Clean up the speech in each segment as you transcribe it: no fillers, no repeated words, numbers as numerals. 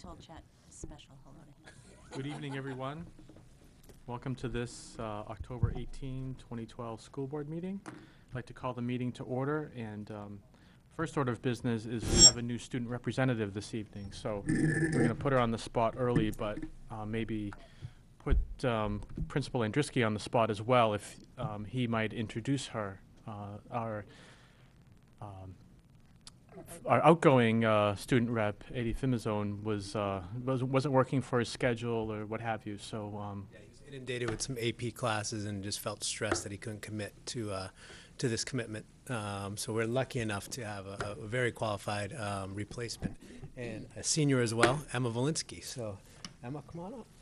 told Chet special hello to him. Good evening, everyone. Welcome to this October 18, 2012 school board meeting. I'd like to call the meeting to order, and first order of business is to have a new student representative this evening. So we're going to put her on the spot early, but maybe put Principal Andriski on the spot as well if he might introduce her. Our outgoing student rep, Eddie Fimazone, wasn't working for his schedule or what have you. So yeah, he was inundated with some AP classes and just felt stressed that he couldn't commit to this commitment. So we're lucky enough to have a very qualified replacement and a senior as well, Emma Volinsky. So Emma, come on up.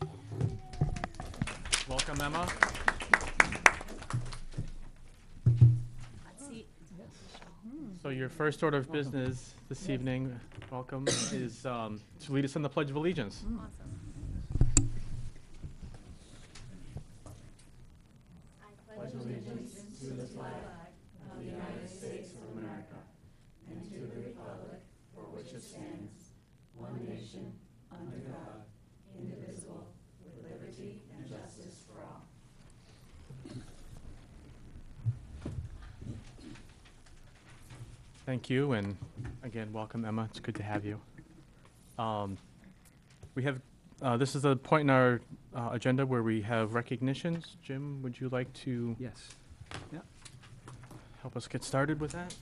welcome, Emma. So your first order of business this evening, welcome, is to lead us in the Pledge of Allegiance. Awesome. Pledge allegiance to the flag of the United States of America and to the republic for which it stands, one nation, under God, indivisible, with liberty and justice for all. Thank you, and again, welcome, Emma. It's good to have you. We have, this is a point in our agenda where we have recognitions. Jim, would you like to Yes. Yeah. help us get started with that?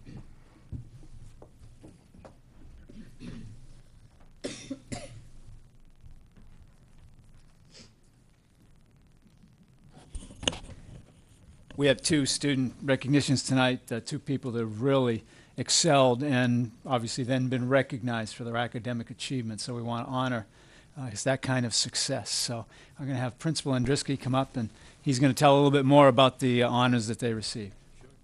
We have two student recognitions tonight, two people that have really excelled and obviously then been recognized for their academic achievements. So we want to honor it's that kind of success. So I'm going to have Principal Andriski come up, and he's going to tell a little bit more about the honors that they received.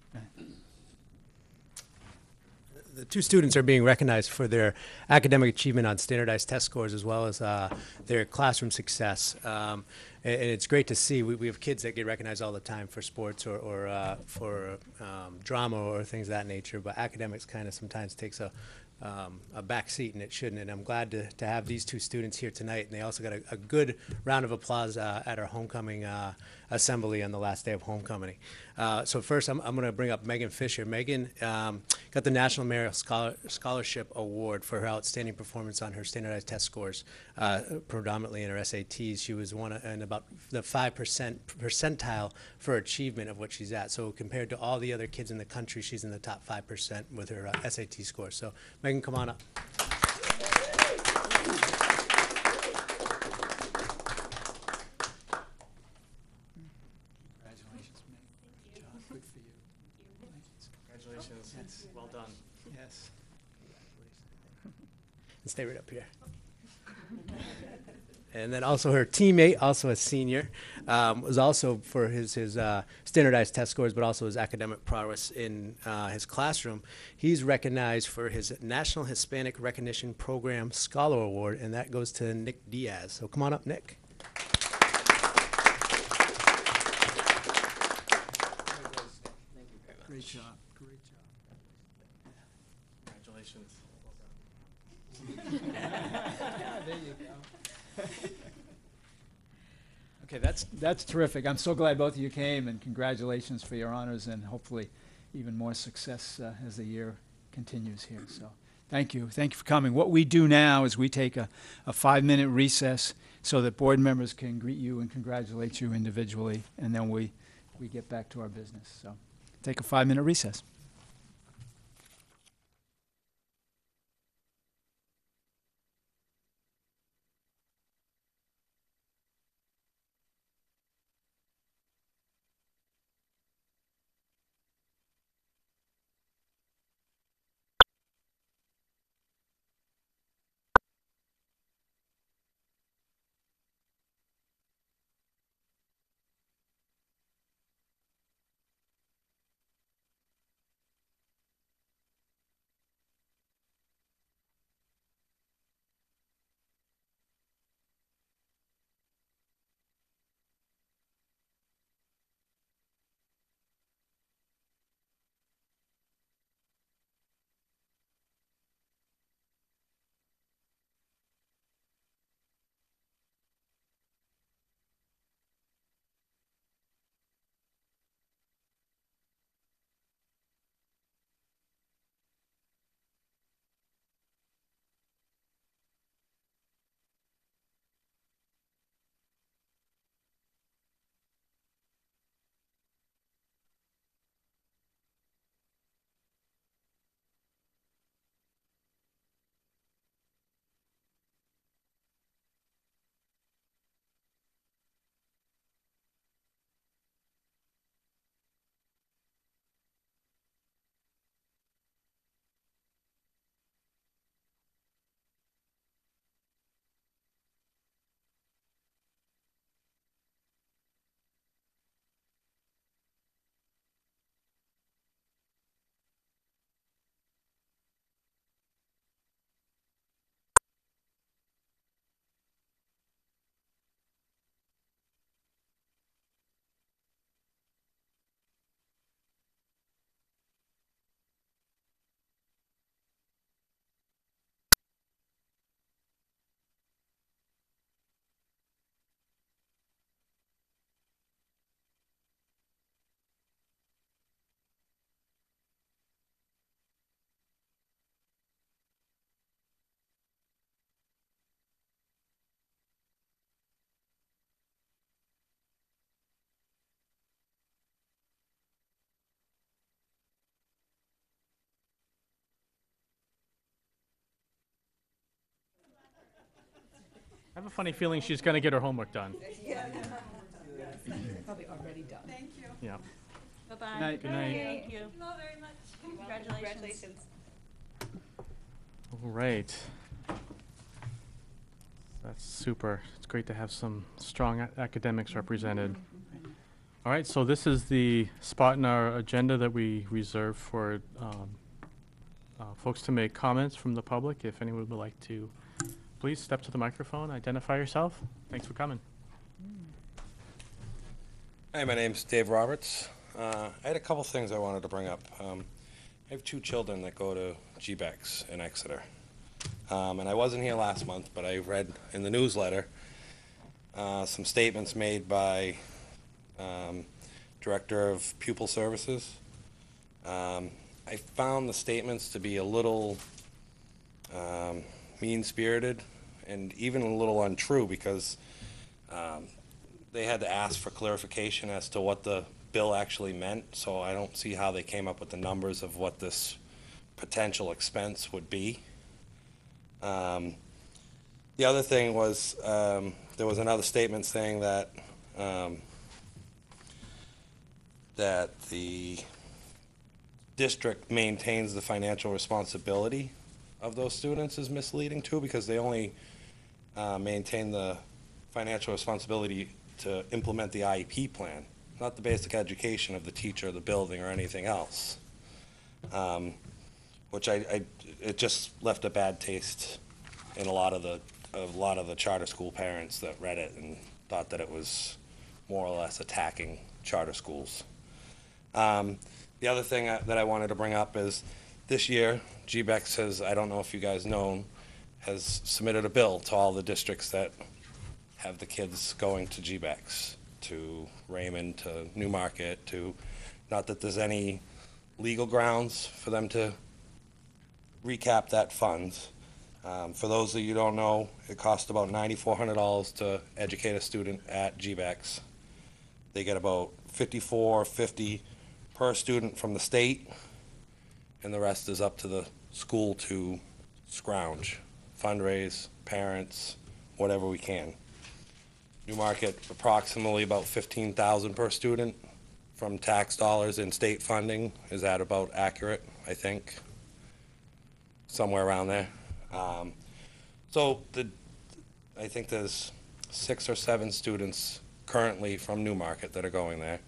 The two students are being recognized for their academic achievement on standardized test scores as well as their classroom success. And it's great to see. We have kids that get recognized all the time for sports or for drama or things of that nature, but academics kind of sometimes takes a back seat, and it shouldn't. And I'm glad to have these two students here tonight. And they also got a good round of applause at our homecoming assembly on the last day of homecoming. So first, I'm going to bring up Megan Fisher. Megan got the National Merit Scholarship Award for her outstanding performance on her standardized test scores, predominantly in her SATs. She was one in about the 5% percentile for achievement of what she's at. So compared to all the other kids in the country, she's in the top 5% with her SAT scores. So Megan, come on up. Congratulations, Meg. Good job. Good for you. Congratulations. Yes. Well done. Yes. And stay right up here. And then also her teammate, also a senior, was also for his standardized test scores, but also his academic prowess in his classroom. He's recognized for his National Hispanic Recognition Program Scholar Award, and that goes to Nick Diaz. So come on up, Nick. Great job. Great job. Congratulations. There you go. Okay, that's terrific. I'm so glad both of you came, and congratulations for your honors, and hopefully even more success as the year continues here. So thank you. Thank you for coming. What we do now is we take a 5-minute recess so that board members can greet you and congratulate you individually, and then we get back to our business. So take a 5-minute recess. I have a funny feeling she's going to get her homework done. Probably already done. Yeah. Bye-bye. Night. Good night. Thank you. Congratulations. All right. That's super. It's great to have some strong academics represented. All right, so this is the spot in our agenda that we reserve for folks to make comments from the public. If anyone would like to, please step to the microphone, identify yourself. Thanks for coming. Hi, my name's Dave Roberts. I had a couple things I wanted to bring up. I have two children that go to GBEX in Exeter. And I wasn't here last month, but I read in the newsletter some statements made by Director of Pupil Services. I found the statements to be a little mean-spirited and even a little untrue because they had to ask for clarification as to what the bill actually meant, so I don't see how they came up with the numbers of what this potential expense would be. The other thing was there was another statement saying that that the district maintains the financial responsibility of those students is misleading too, because they only maintain the financial responsibility to implement the IEP plan, not the basic education of the teacher, the building, or anything else. Which it just left a bad taste in a lot of the charter school parents that read it and thought that it was more or less attacking charter schools. The other thing that I wanted to bring up is this year, GBEX has, I don't know if you guys know, has submitted a bill to all the districts that have the kids going to GBEX, to Raymond, to Newmarket, to, not that there's any legal grounds for them to recap that funds. For those of you who don't know, it costs about $9,400 to educate a student at GBEX. They get about $54.50 per student from the state, and the rest is up to the school to scrounge, fundraise, parents, whatever we can. Newmarket, approximately about $15,000 per student from tax dollars and state funding. Is that about accurate? I think somewhere around there. So I think there's 6 or 7 students currently from Newmarket that are going there.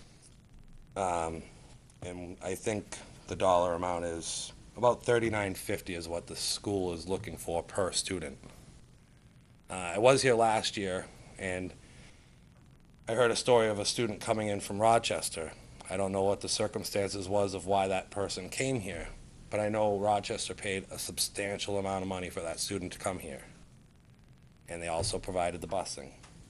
And I think the dollar amount is about $39.50 is what the school is looking for per student. I was here last year, and I heard a story of a student coming in from Rochester. I don't know what the circumstances was of why that person came here, but I know Rochester paid a substantial amount of money for that student to come here. And they also provided the busing.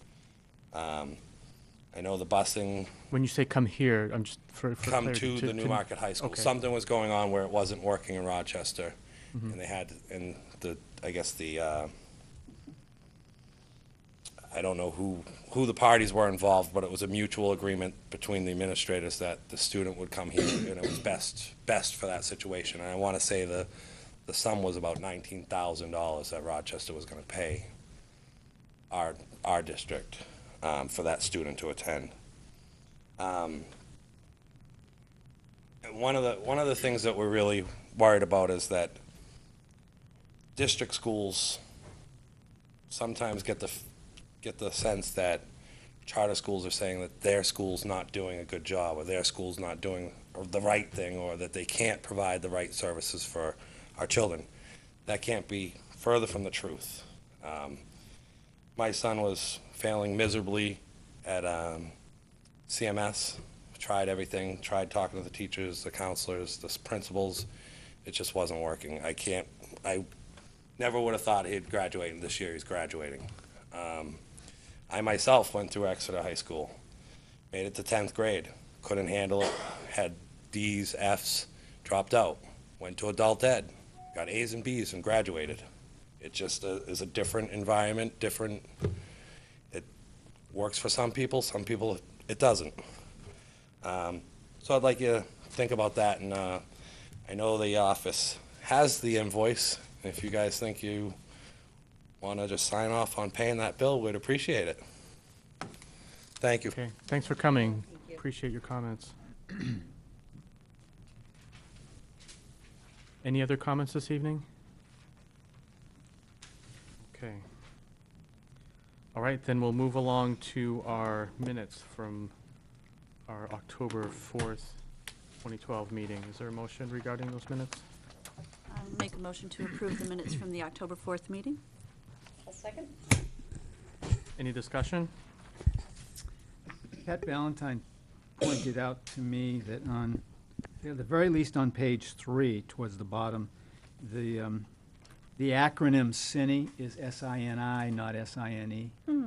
I know the busing. When you say come here, I'm just for Come clarity, to the Newmarket High School. okay. Something was going on where it wasn't working in Rochester, and they had, and I guess I don't know who the parties were involved, but it was a mutual agreement between the administrators that the student would come here, and it was best for that situation. And I want to say the sum was about $19,000 that Rochester was going to pay our district for that student to attend. And one of the things that we're really worried about is that district schools sometimes get the sense that charter schools are saying that their school's not doing a good job, or their school's not doing the right thing, or that they can't provide the right services for our children. That can't be further from the truth. My son was failing miserably at CMS, tried everything, tried talking to the teachers, the counselors, the principals. It just wasn't working. I never would have thought he'd graduate, and this year he's graduating. I myself went through Exeter High School, made it to 10th grade, couldn't handle it, had D's, F's, dropped out, went to adult ed, got A's and B's and graduated. It just is a different environment, it works for some people it doesn't. So I'd like you to think about that, and I know the office has the invoice. If you guys think you want to just sign off on paying that bill, we'd appreciate it. Thank you. Okay, thanks for coming. Appreciate your comments. Any other comments this evening? Okay. All right, then we'll move along to our minutes from our October 4th, 2012 meeting. Is there a motion regarding those minutes? I'll make a motion to approve the minutes from the October 4th meeting. A second? Any discussion? Pat Valentine pointed out to me that on, at the very least on page 3, towards the bottom, the acronym SINI is S-I-N-I, not S-I-N-E.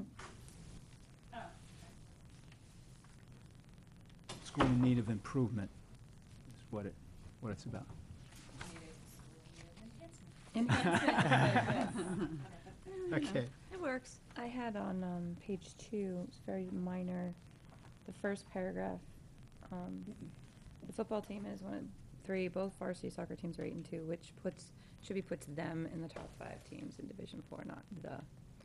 School in need of improvement is what it's about. Okay. It works. I had on page 2, it's very minor, the first paragraph. The football team is 1 of 3, both varsity soccer teams are 8 and 2, which should puts them in the top 5 teams in Division 4, not the.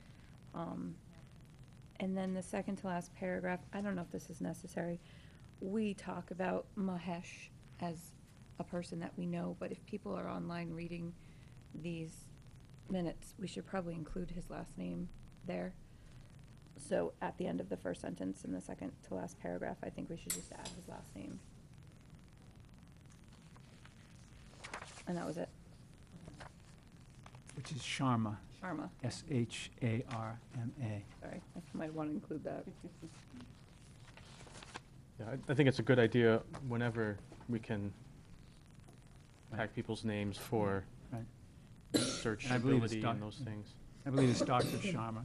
And then the second to last paragraph, I don't know if this is necessary. We talk about Mahesh as a person that we know, but if people are online reading these minutes, we should probably include his last name there. So at the end of the first sentence in the second to last paragraph, I think we should just add his last name. And that was it. Which is Sharma, Sharma. S-H-A-R-M-A. Sorry, I might want to include that. Yeah, I think it's a good idea whenever we can tag people's names for Right. searchability And I believe it's and those things. I believe it's Dr. Sharma.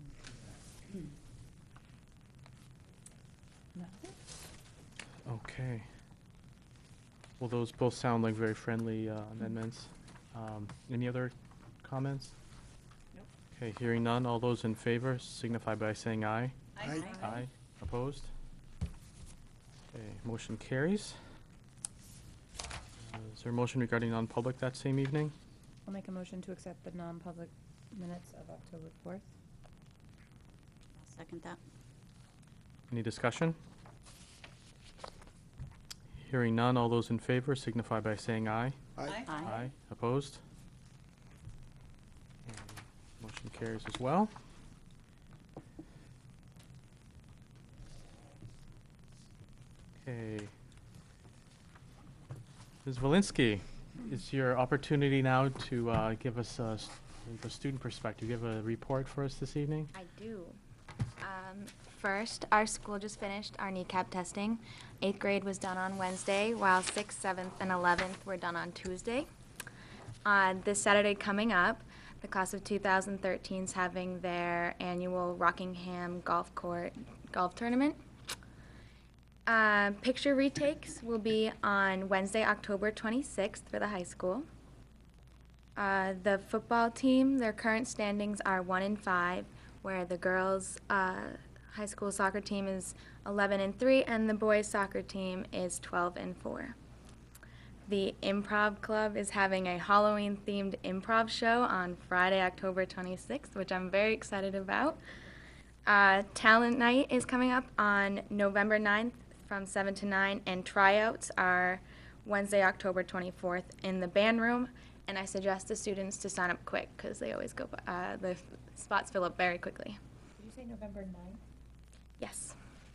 Nothing? Okay. Well, those both sound like very friendly amendments. Any other comments? Nope. Okay, hearing none, all those in favor signify by saying aye. Aye. Aye. Opposed? Okay, motion carries. Is there a motion regarding non-public that same evening? I'll make a motion to accept the non-public minutes of October 4th. I'll second that. Any discussion? Hearing none, all those in favor signify by saying aye. Aye. Opposed? And motion carries as well. Okay. Ms. Valinsky, it's your opportunity now to give us a student perspective. You have a report for us this evening? I do. First, our school just finished our kneecap testing. 8th grade was done on Wednesday, while 6th, 7th, and 11th were done on Tuesday. This Saturday coming up, the class of 2013 is having their annual Rockingham Golf Tournament. Picture retakes will be on Wednesday, October 26th for the high school. The football team, their current standings are 1-5, where the girls' high school soccer team is 11-3, and the boys' soccer team is 12-4. The improv club is having a Halloween-themed improv show on Friday, October 26th, which I'm very excited about. Talent night is coming up on November 9th from 7 to 9, and tryouts are Wednesday, October 24th in the band room. And I suggest the students to sign up quick because they always go, the spots fill up very quickly. Did you say November 9th? Yes.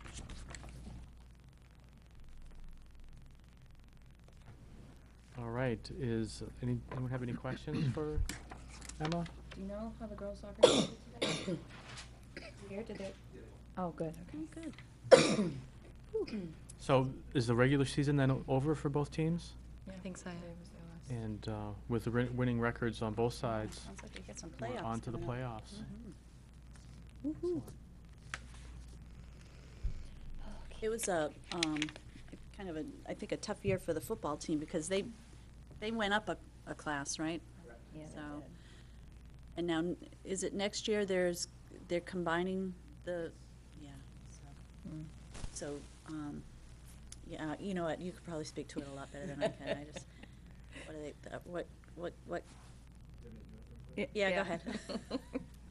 All right, anyone have any questions for Emma? Do you know how the girls' soccer team did today? Here, did they? Oh, good, okay. Oh, good. So is the regular season then over for both teams? I think so. And with the winning records on both sides, Sounds like we get some we're playoffs. on to the coming up. playoffs. Woo-hoo. It was kind of I think a tough year for the football team because they went up a class, right? Yeah, So, and now, is it next year they're combining the, yeah, so, yeah, you know what, you could probably speak to it a lot better than I can, I just, what are they, what? Yeah, go ahead.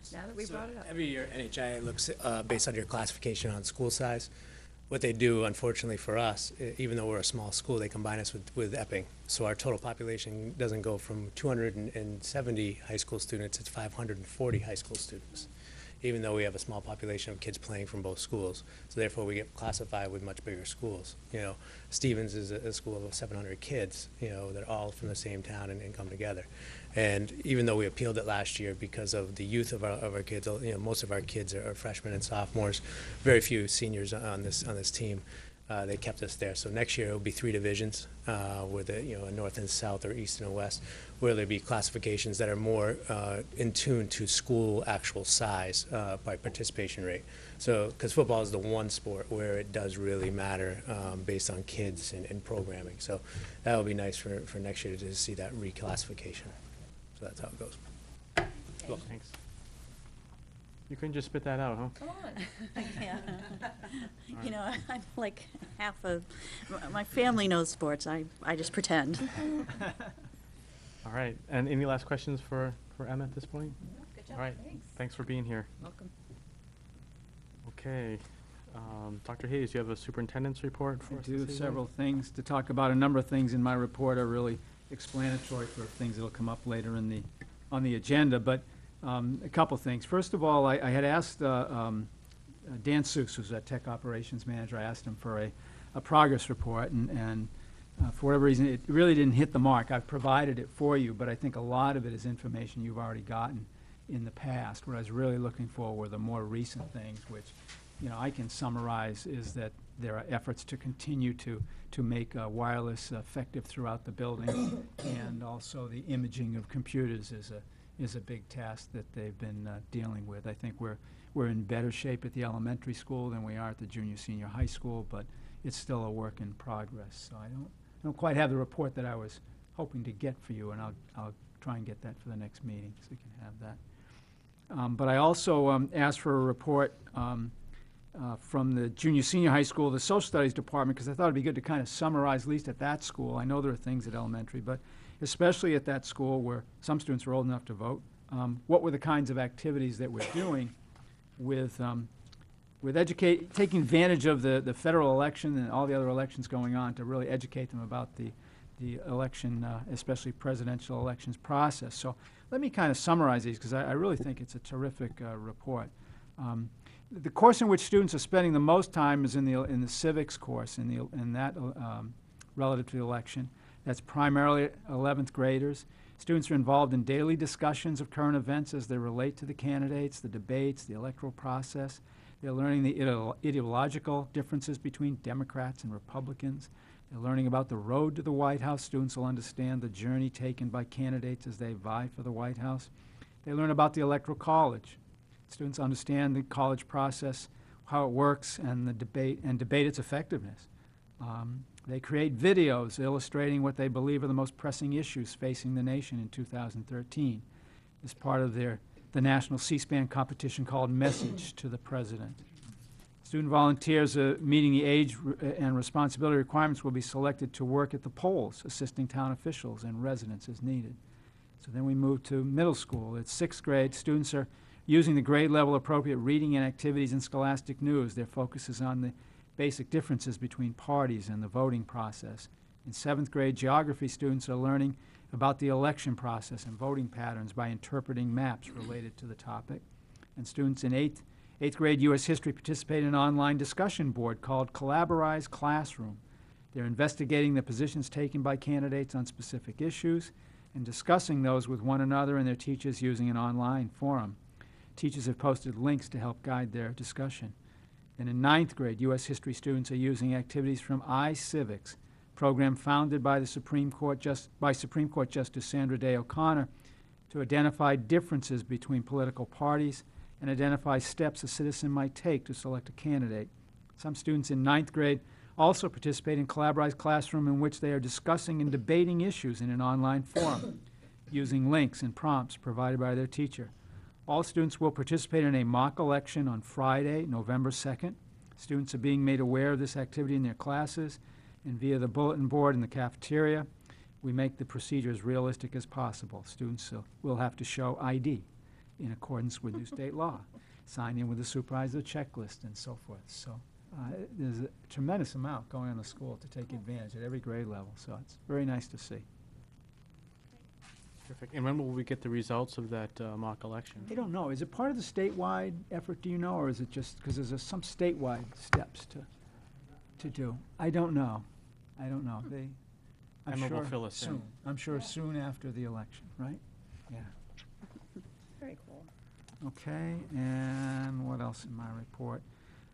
now that we brought it up. Every year, NHIA looks based on your classification on school size. What they do, unfortunately for us, even though we're a small school, they combine us with Epping. So our total population doesn't go from 270 high school students, it's 540 high school students, even though we have a small population of kids playing from both schools. So therefore, we get classified with much bigger schools. You know, Stevens is a school of 700 kids, you know, they're all from the same town and come together. And even though we appealed it last year because of the youth of our kids, you know, most of our kids are freshmen and sophomores, very few seniors on this team. They kept us there. So next year it'll be 3 divisions, with a north and south or east and west, where there'll be classifications that are more in tune to school actual size by participation rate. So, because football is the one sport where it does really matter based on kids and programming. So that will be nice for next year to see that reclassification. So that's how it goes. Cool. Thanks. You couldn't just spit that out, huh? Come on. Yeah. You know, I'm like my family knows sports. I just pretend. All right, and any last questions for Emma at this point? Good job. All right, thanks for being here. Welcome. Okay, Dr. Hayes, do you have a superintendent's report for I us do this have evening? several things to talk about. A number of things in my report are really explanatory for things that'll come up later on the agenda, but a couple things. First of all, I had asked Dan Seuss, who's our tech operations manager, I asked him for a progress report, and for whatever reason, it really didn't hit the mark. I've provided it for you, but I think a lot of it is information you've already gotten in the past. What I was really looking for were the more recent things, which, you know, I can summarize is that there are efforts to continue to make wireless effective throughout the building, and also the imaging of computers is a big task that they've been dealing with. I think we're in better shape at the elementary school than we are at the junior senior high school, but it's still a work in progress. So I don't quite have the report that I was hoping to get for you, and I'll try and get that for the next meeting so you can have that. But I also asked for a report from the junior senior high school, the social studies department, because I thought it'd be good to kind of summarize, at least at that school. I know there are things at elementary, but especially at that school where some students are old enough to vote, what were the kinds of activities that we're doing with taking advantage of the federal election and all the other elections going on to really educate them about the election, especially presidential elections process. So let me kind of summarize these, because I really think it's a terrific report. The course in which students are spending the most time is in the civics course, in that relative to the election. That's primarily 11th graders. Students are involved in daily discussions of current events as they relate to the candidates, the debates, the electoral process. They're learning the ideological differences between Democrats and Republicans. They're learning about the road to the White House. Students will understand the journey taken by candidates as they vie for the White House. They learn about the Electoral College. Students understand the college process, how it works, and debate its effectiveness. They create videos illustrating what they believe are the most pressing issues facing the nation in 2013 as part of the national C-SPAN competition called Message to the President. Student volunteers meeting the age and responsibility requirements will be selected to work at the polls, assisting town officials and residents as needed. So then we move to middle school. It's 6th grade. Students are using the grade level appropriate reading and activities in scholastic news. Their focus is on the basic differences between parties and the voting process. In 7th grade, geography students are learning about the election process and voting patterns by interpreting maps related to the topic. And students in 8th grade U.S. history participate in an online discussion board called Collaborate Classroom. They're investigating the positions taken by candidates on specific issues and discussing those with one another and their teachers using an online forum. Teachers have posted links to help guide their discussion. And in 9th grade, U.S. history students are using activities from iCivics, program founded by Supreme Court Justice Sandra Day O'Connor, to identify differences between political parties and identify steps a citizen might take to select a candidate. Some students in 9th grade also participate in Collaborate Classroom, in which they are discussing and debating issues in an online forum using links and prompts provided by their teacher. All students will participate in a mock election on Friday, November 2nd. Students are being made aware of this activity in their classes, and via the bulletin board in the cafeteria, we make the procedure as realistic as possible. Students will have to show ID in accordance with new state law. Sign in with the supervisor checklist and so forth. So there's a tremendous amount going on in the school to take advantage at every grade level. So it's very nice to see. Terrific. And when will we get the results of that mock election? I don't know. Is it part of the statewide effort, do you know, or is it just, because there's some statewide steps to do? I don't know. I'm Emma will sure fill us in. soon. I'm sure soon after the election, right? Yeah. Very cool. Okay, and what else in my report?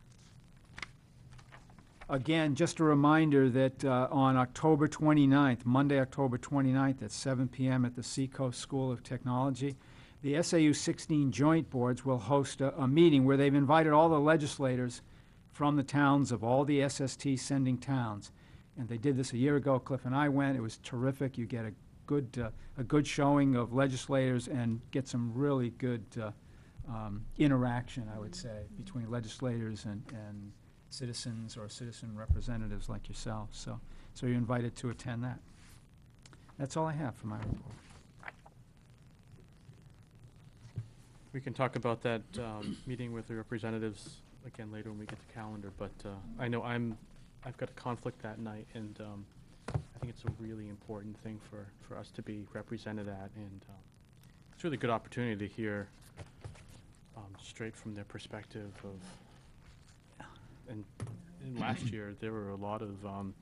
Again, just a reminder that on October 29th, Monday, October 29th at 7 p.m. at the Seacoast School of Technology, the SAU 16 Joint Boards will host a meeting where they've invited all the legislators from the towns of all the SST sending towns. And they did this a year ago. Cliff and I went. It was terrific. You get a good showing of legislators and get some really good interaction, I would say, between legislators and citizens or citizen representatives like yourself. So you're invited to attend that. That's all I have for my report. We can talk about that meeting with the representatives again later when we get the calendar, but I know I've got a conflict that night, and I think it's a really important thing for us to be represented at, and it's a really good opportunity to hear straight from their perspective of, and last year there were a lot of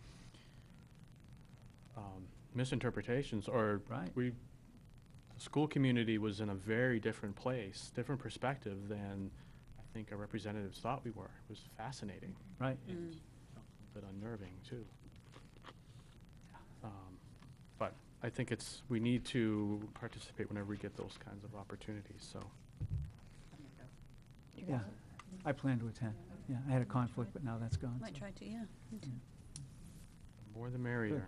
misinterpretations, or Right. the school community was in a very different place, different perspective than I think our representatives thought we were. It was fascinating. Right. And a bit unnerving too. But I think we need to participate whenever we get those kinds of opportunities, so. Yeah, I plan to attend. Yeah, I had a conflict, but now that's gone. Might so. try to, yeah. Me too. More the merrier.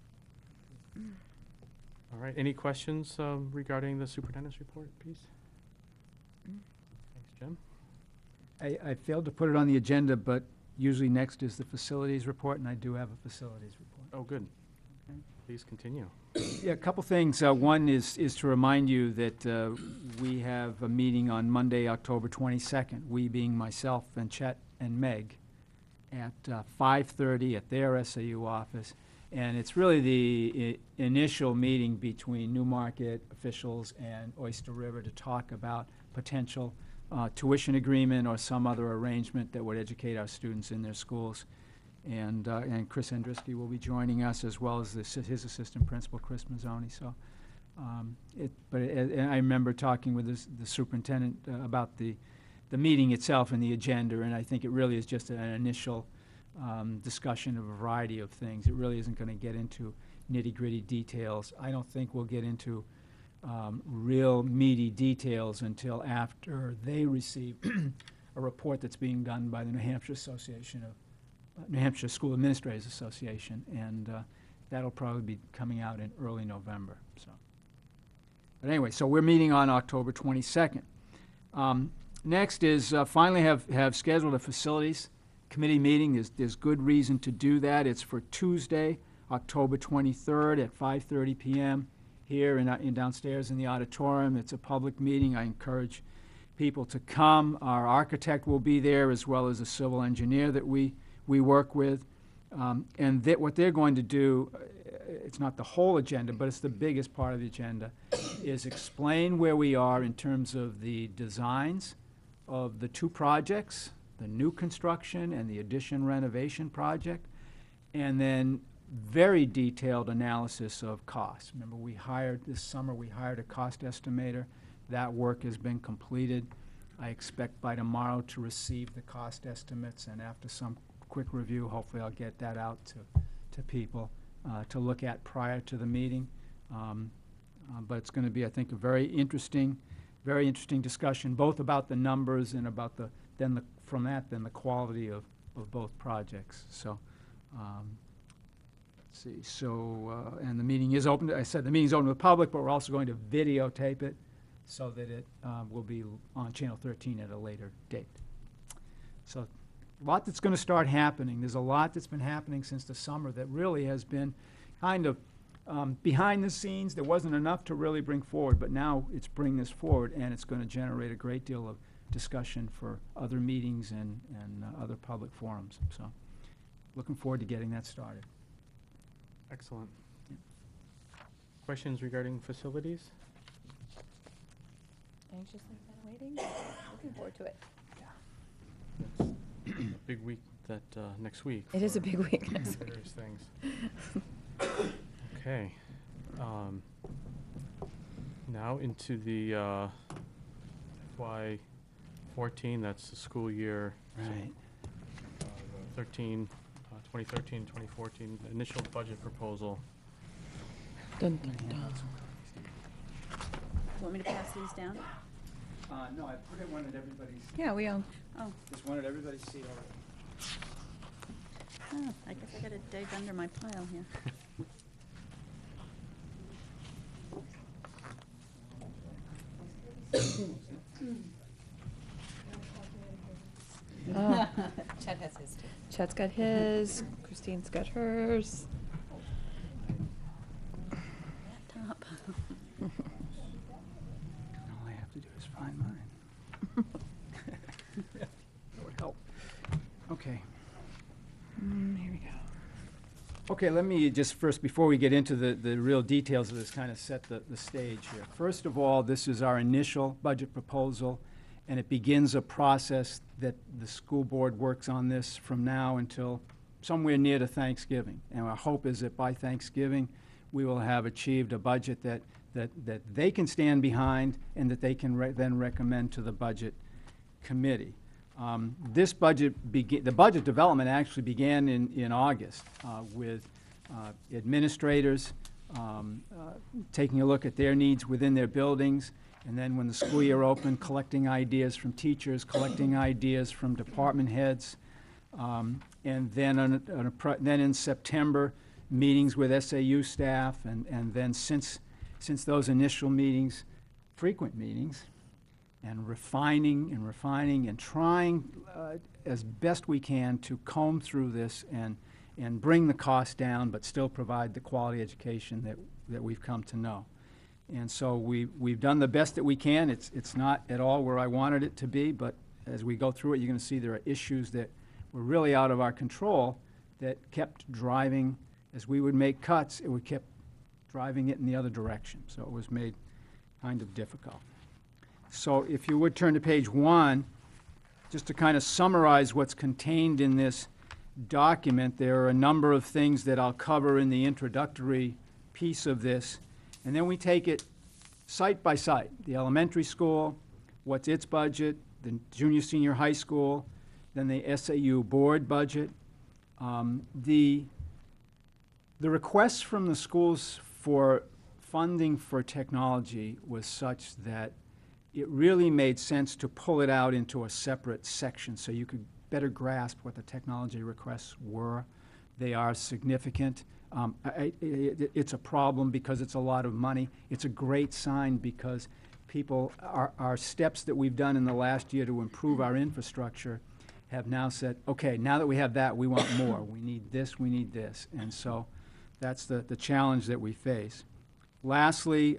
All right, any questions regarding the superintendent's report piece? Thanks, Jim. I failed to put it on the agenda, but usually next is the facilities report, and I do have a facilities report. Oh, good. Okay. Please continue. Yeah, a couple things. One is to remind you that we have a meeting on Monday, October 22nd, we being myself and Chet and Meg, at 5:30 at their SAU office. And it's really the initial meeting between Newmarket officials and Oyster River to talk about potential tuition agreement or some other arrangement that would educate our students in their schools. And Chris Andriski will be joining us, as well as his assistant principal, Chris Mazzoni. So, and I remember talking with the superintendent about the meeting itself and the agenda, and I think it really is just an initial discussion of a variety of things. It really isn't going to get into nitty-gritty details. I don't think we'll get into real meaty details until after they receive a report that's being done by the New Hampshire New Hampshire School Administrators Association, and that'll probably be coming out in early November. So, but anyway, so we're meeting on October 22nd. Next is finally have scheduled a facilities committee meeting. There's good reason to do that. It's for Tuesday, October 23rd at 5:30 p.m. here in downstairs in the auditorium. It's a public meeting. I encourage people to come. Our architect will be there, as well as a civil engineer that we work with. And what they're going to do, it's not the whole agenda, but it's the biggest part of the agenda, is explain where we are in terms of the designs of the two projects, the new construction and the addition renovation project, and then very detailed analysis of costs. Remember, this summer we hired a cost estimator. That work has been completed. I expect by tomorrow to receive the cost estimates, and after some quick review, hopefully I'll get that out to people to look at prior to the meeting. But it's going to be, I think, a very interesting discussion, both about the numbers and about from that the quality of both projects. So, let's see. So, and the meeting is open. I said the meeting is open to the public, but we're also going to videotape it so that it will be on Channel 13 at a later date. So, a lot that's going to start happening. There's a lot that's been happening since the summer that really has been kind of behind the scenes, there wasn't enough to really bring forward, but now it's bringing this forward, and it's going to generate a great deal of discussion for other meetings and other public forums. So looking forward to getting that started. Excellent. Questions regarding facilities? Anxiously waiting, looking forward to it. It's a big week next week. It is a for big week next week. various things. Okay. Now into the FY14, that's the school year. Right. 2013, 2014, the initial budget proposal. Dun, dun, dun. Want me to pass these down? No, I put one at everybody's, Yeah, we own. Oh, just one at everybody's seat already. I guess I gotta dig under my pile here. Oh. Chet has his too. Chet's got his, Christine's got hers. Top. All I have to do is find mine. That would help. Okay. Here we go. Okay, let me just first, before we get into the real details of this, kind of set the stage here. First of all, this is our initial budget proposal, and it begins a process that the school board works on this from now until somewhere near to Thanksgiving. And our hope is that by Thanksgiving, we will have achieved a budget that they can stand behind and that they can then recommend to the budget committee. This budget the budget development actually began in August with administrators taking a look at their needs within their buildings, and then when the school year opened, collecting ideas from teachers, collecting ideas from department heads, and then then in September, meetings with SAU staff, and then since those initial meetings, frequent meetings, and refining and trying as best we can to comb through this and bring the cost down, but still provide the quality education that we've come to know. And so we've done the best that we can. It's not at all where I wanted it to be, but as we go through it, you're going to see there are issues that were really out of our control that kept driving, as we would make cuts, it would kept driving it in the other direction. So it was made kind of difficult. So if you would turn to page 1, just to kind of summarize what's contained in this document, there are a number of things that I'll cover in the introductory piece of this. And then we take it site by site. The elementary school, what's its budget, the junior, senior high school, then the SAU board budget. The requests from the schools for funding for technology was such that it really made sense to pull it out into a separate section so you could better grasp what the technology requests were. They are significant. It's a problem because it's a lot of money. It's a great sign because our steps that we've done in the last year to improve our infrastructure have now said, okay, now that we have that, we want more. We need this, we need this. And so that's the challenge that we face. Lastly,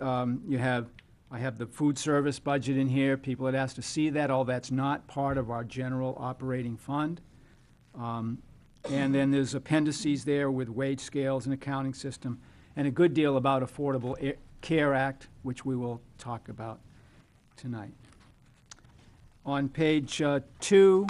I have the food service budget in here. People had asked to see that. All that's not part of our general operating fund. And then there's appendices there with wage scales and accounting system, and a good deal about Affordable Care Act, which we will talk about tonight. On page 2,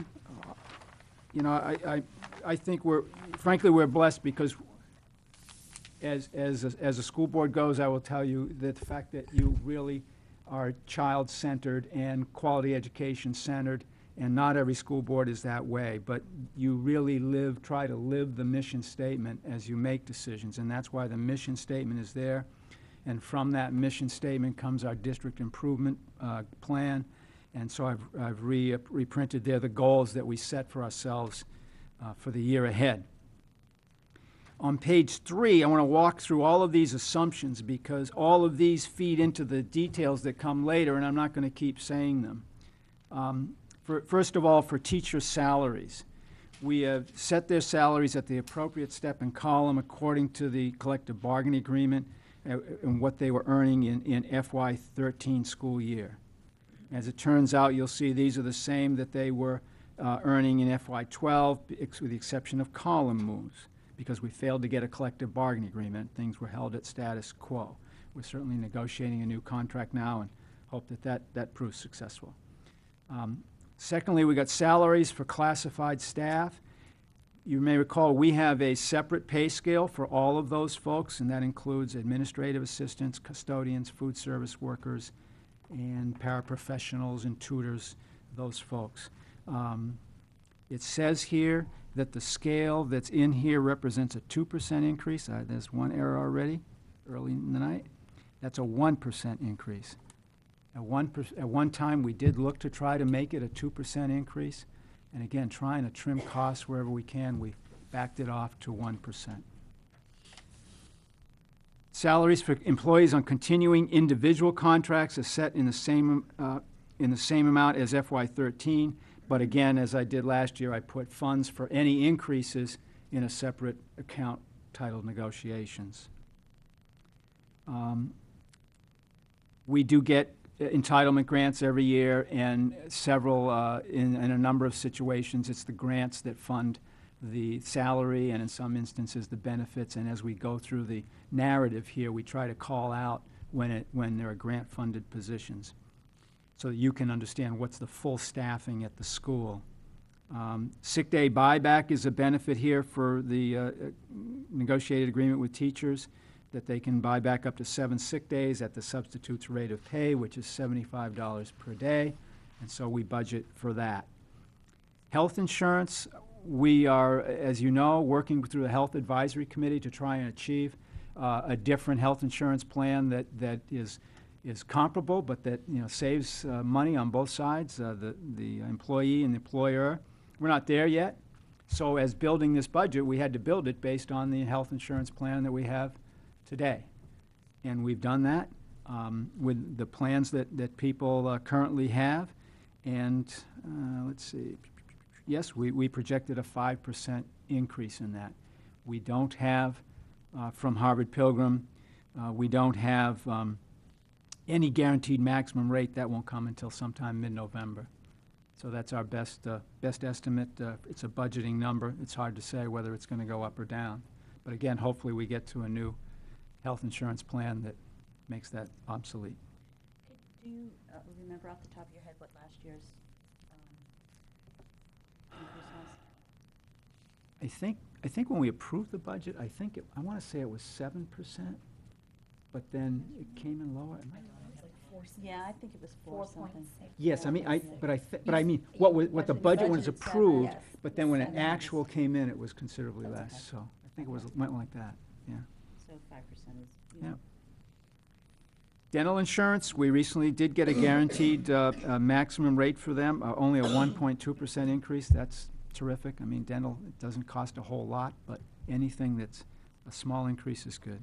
I think we're blessed because as a school board goes, I will tell you that the fact that you really are child-centered and quality education-centered, and not every school board is that way, but you really try to live the mission statement as you make decisions, and that's why the mission statement is there. And from that mission statement comes our district improvement plan, and so I've reprinted there the goals that we set for ourselves for the year ahead. On page 3, I want to walk through all of these assumptions because all of these feed into the details that come later, and I'm not going to keep saying them. First of all, for teacher salaries, We have set their salaries at the appropriate step and column according to the collective bargaining agreement and what they were earning in FY13 school year. As it turns out, you'll see these are the same that they were earning in FY12, with the exception of column moves, because we failed to get a collective bargaining agreement. Things were held at status quo. We're certainly negotiating a new contract now and hope that proves successful. Secondly, we got salaries for classified staff. You may recall we have a separate pay scale for all of those folks, and that includes administrative assistants, custodians, food service workers, and paraprofessionals and tutors, those folks. It says here that the scale that's in here represents a 2% increase. There's one error already, early in the night. That's a 1% increase. At one time, we did look to try to make it a 2% increase. And again, trying to trim costs wherever we can, we backed it off to 1%. Salaries for employees on continuing individual contracts are set in the same amount as FY13. But again, as I did last year, I put funds for any increases in a separate account titled negotiations. We do get entitlement grants every year, and several, in a number of situations, it's the grants that fund the salary and in some instances the benefits. And as we go through the narrative here, we try to call out when there are grant-funded positions, so that you can understand what's the full staffing at the school. Sick day buyback is a benefit here for the negotiated agreement with teachers, that they can buy back up to 7 sick days at the substitute's rate of pay, which is $75 per day, and so we budget for that. Health insurance, we are, as you know, working through the Health Advisory Committee to try and achieve a different health insurance plan that is comparable, but that saves money on both sides, the employee and the employer. We're not there yet, so as building this budget, we had to build it based on the health insurance plan that we have today. And we've done that with the plans that people currently have. And let's see, yes, we projected a 5% increase in that. We don't have, from Harvard Pilgrim, we don't have any guaranteed maximum rate. That won't come until sometime mid-November. So that's our best estimate. It's a budgeting number. It's hard to say whether it's going to go up or down. But again, hopefully we get to a new health insurance plan that makes that obsolete. Do you remember off the top of your head what last year's increase was? I think when we approved the budget, I want to say it was 7%, but then it came in lower. Yeah, I think it was 4 something. Yes, I mean, but I mean, what the budget was approved, but then when an actual came in, it was considerably less. So I think it went like that. Yeah. So 5% is. Yeah. Dental insurance, we recently did get a guaranteed maximum rate for them, only a 1.2% increase. That's terrific. I mean, dental, it doesn't cost a whole lot, but anything that's a small increase is good.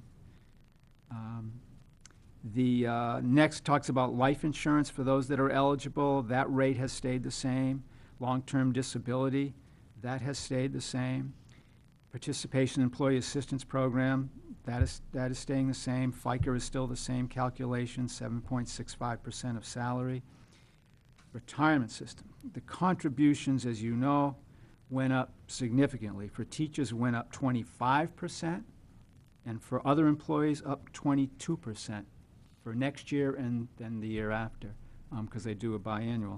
The next talks about life insurance for those that are eligible. That rate has stayed the same. Long-term disability, that has stayed the same. Participation in Employee Assistance Program, that is staying the same. FICA is still the same calculation, 7.65% of salary. Retirement system, the contributions, as you know, went up significantly. For teachers, went up 25%, and for other employees, up 22% for next year and then the year after, because they do a biannual.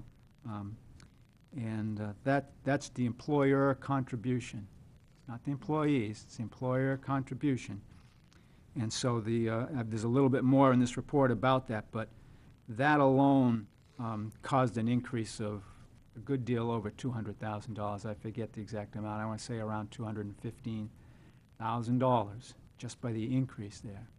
That's the employer contribution. It's not the employees, it's the employer contribution. And so there's a little bit more in this report about that, but that alone caused an increase of a good deal over $200,000. I forget the exact amount. I want to say around $215,000 just by the increase there.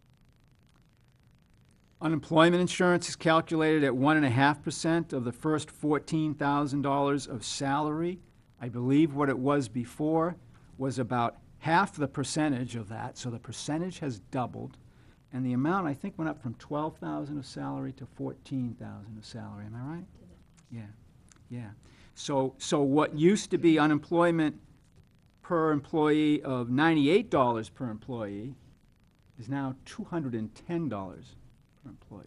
Unemployment insurance is calculated at 1.5% of the first $14,000 of salary. I believe what it was before was about half the percentage of that, so the percentage has doubled, and the amount, I think, went up from $12,000 of salary to $14,000 of salary. Am I right? Yeah, yeah. So what used to be unemployment per employee of $98 per employee is now $210 per employee.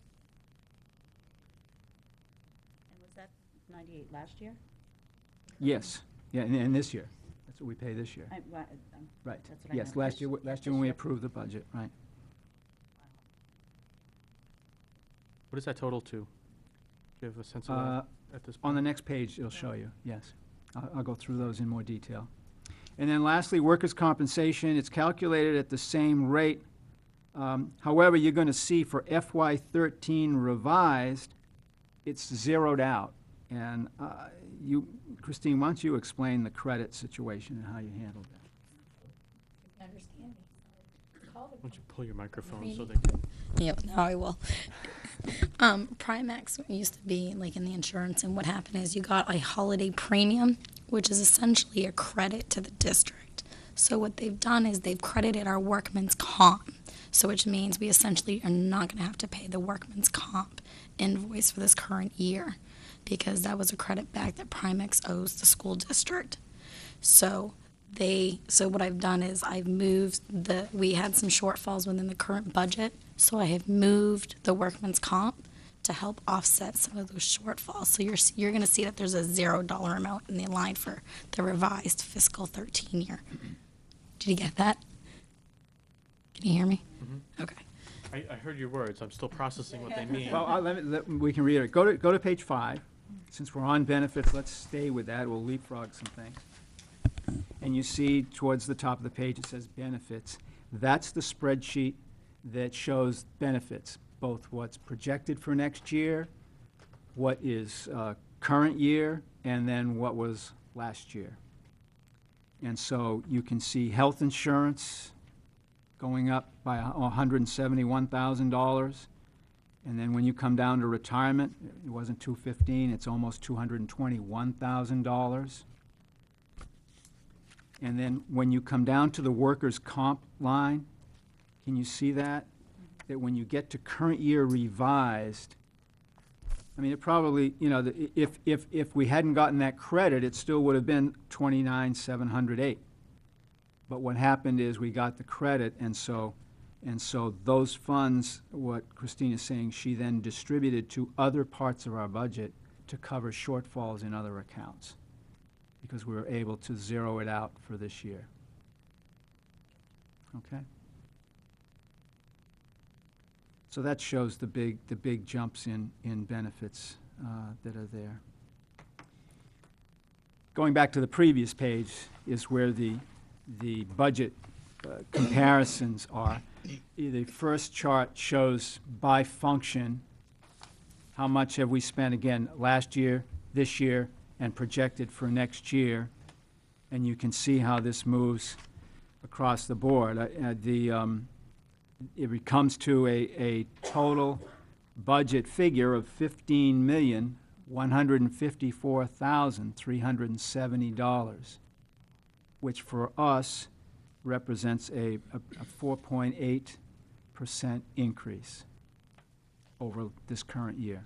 And was that 98 last year? Yes, yeah, and this year. That's what we pay this year. Right, That's what I yes, meant. last year, This- last this year when we year. approved the budget, right. What does that total to? Do you have a sense of Uh, that at this point? On the next page, it'll show you, yes. I'll go through those in more detail. And then lastly, workers' compensation, it's calculated at the same rate. However, you're going to see for FY13 revised, it's zeroed out. And Christine, why don't you explain the credit situation and how you handled that? Understand me. Why don't you pull your microphone so Maybe. they can, Yep, now I will. Primex used to be like in the insurance, and what happened is you got a holiday premium, which is essentially a credit to the district. So what they've done is they've credited our workman's comp, so which means we essentially are not going to have to pay the workman's comp invoice for this current year, because that was a credit back that Primex owes the school district. So what I've done is I've moved we had some shortfalls within the current budget, so I have moved the workman's comp to help offset some of those shortfalls. So you're going to see that there's a $0 amount in the line for the revised fiscal 13 year. Did you get that? Can you hear me? Okay. I heard your words. I'm still processing what they mean. Well, we can reiterate. Go to page 5. Since we're on benefits, let's stay with that. We'll leapfrog some things. And you see towards the top of the page, it says benefits. That's the spreadsheet that shows benefits, both what's projected for next year, what is current year, and then what was last year. And so you can see health insurance going up by $171,000. And then when you come down to retirement, it wasn't $215, it's almost $221,000. And then when you come down to the workers' comp line, can you see that? That when you get to current year revised, I mean, it probably, if we hadn't gotten that credit, it still would have been $29,708. But what happened is we got the credit, and so those funds, what Christine is saying, she then distributed to other parts of our budget to cover shortfalls in other accounts, because we were able to zero it out for this year. Okay? So that shows the big jumps in benefits that are there. Going back to the previous page is where the budget comparisons are. The first chart shows by function how much have we spent, again, last year, this year, and projected for next year. And you can see how this moves across the board. It comes to a total budget figure of $15,154,370, which for us represents a 4.8% increase over this current year.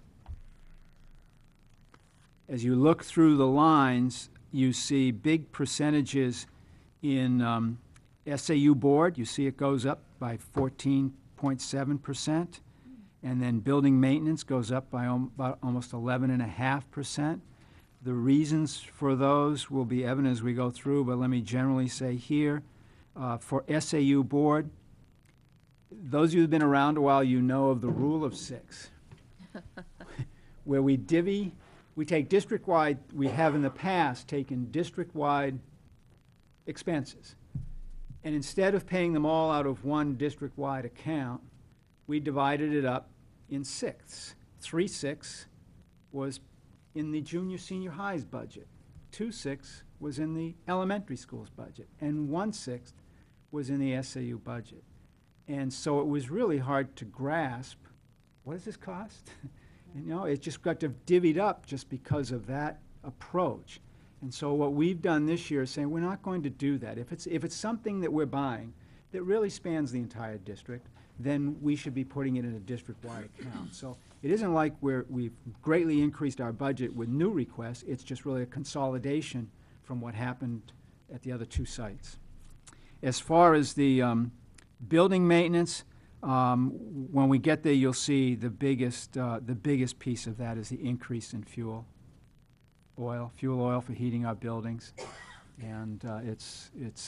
As you look through the lines, you see big percentages in SAU board. You see it goes up by 14.7%. And then building maintenance goes up by about almost 11.5%. The reasons for those will be evident as we go through, but let me generally say here, for SAU board, those of you who've been around a while, you know of the rule of 6, where we take district-wide, we have in the past taken district-wide expenses. And instead of paying them all out of one district-wide account, we divided it up in sixths. 3/6 was in the junior senior high's budget. 2/6 was in the elementary school's budget. And 1/6 was in the SAU budget. And so it was really hard to grasp, what does this cost? It just got divvied up just because of that approach. And so what we've done this year is saying we're not going to do that. If it's something that we're buying that really spans the entire district, then we should be putting it in a district-wide account. So it isn't like we've greatly increased our budget with new requests. It's just really a consolidation from what happened at the other two sites. As far as the building maintenance, when we get there, you'll see the biggest piece of that is the increase in fuel oil for heating our buildings, and it's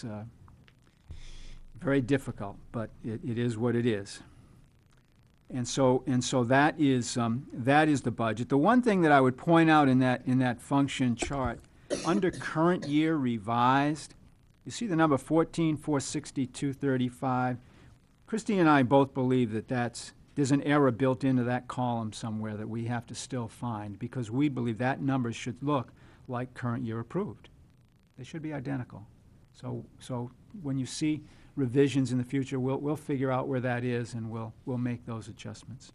very difficult, but it is what it is. And so that is the budget. The one thing that I would point out in that function chart, under current year revised, you see the number 14,460,235. Christine and I both believe that there's an error built into that column somewhere that we have to still find, because we believe that number should look like current year approved. They should be identical. So when you see revisions in the future, we'll figure out where that is, and we'll make those adjustments.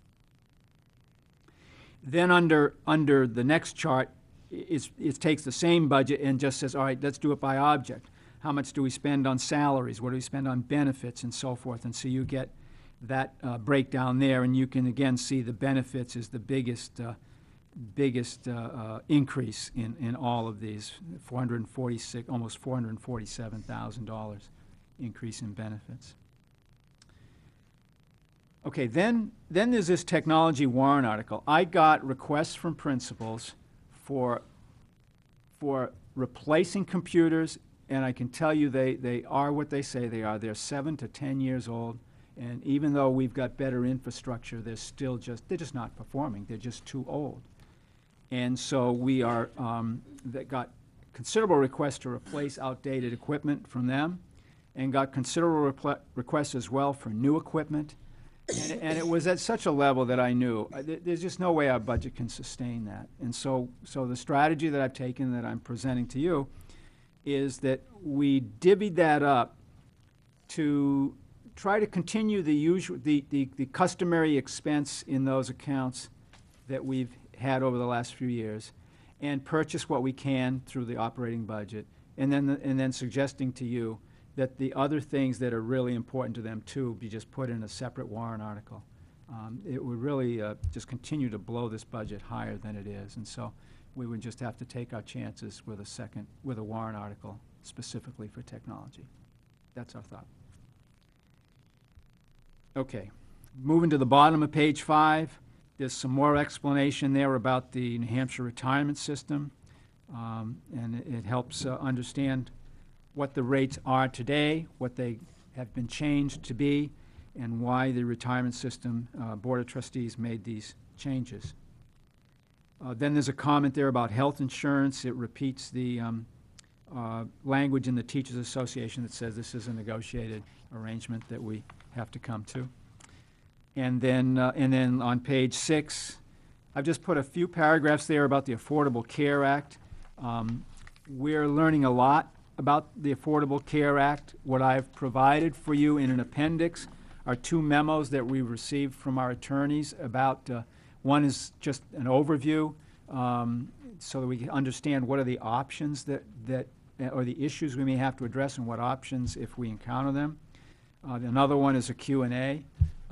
Then under the next chart, it takes the same budget and just says, all right, let's do it by object. How much do we spend on salaries? What do we spend on benefits and so forth? And so you get that breakdown there, and you can again see the benefits is the biggest increase in all of these, almost $447,000 increase in benefits. Okay, then there's this technology warrant article. I got requests from principals for replacing computers, and I can tell you they are what they say they are. They're 7 to 10 years old, and even though we've got better infrastructure, they're just not performing. They're just too old. And so we are got considerable requests to replace outdated equipment from them, and got considerable requests as well for new equipment. And it was at such a level that I knew there's just no way our budget can sustain that. And so the strategy that I've taken that I'm presenting to you is that we divvied that up to try to continue the customary expense in those accounts that we've had over the last few years, and purchase what we can through the operating budget, and then suggesting to you that the other things that are really important to them too be just put in a separate warrant article. It would really just continue to blow this budget higher than it is, and so we would just have to take our chances with a warrant article specifically for technology. That's our thought. Okay, moving to the bottom of page 5, there's some more explanation there about the New Hampshire retirement system, and it helps understand what the rates are today, what they have been changed to be, and why the retirement system Board of Trustees made these changes. Then there's a comment there about health insurance. It repeats the language in the Teachers Association that says this is a negotiated arrangement that we have to come to. And then on page 6, I've just put a few paragraphs there about the Affordable Care Act. We're learning a lot about the Affordable Care Act. What I've provided for you in an appendix are 2 memos that we received from our attorneys about, one is just an overview so that we can understand what are the options or the issues we may have to address, and what options if we encounter them. Another one is a Q&A.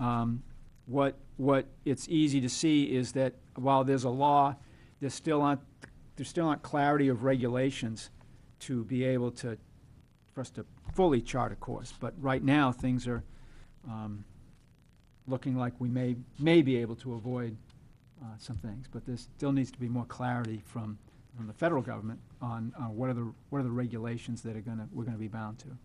What it's easy to see is that while there's a law, there's still not clarity of regulations to be able for us to fully chart a course. But right now, things are looking like we may be able to avoid some things. But there still needs to be more clarity from the federal government on what are the regulations that we're gonna be bound to.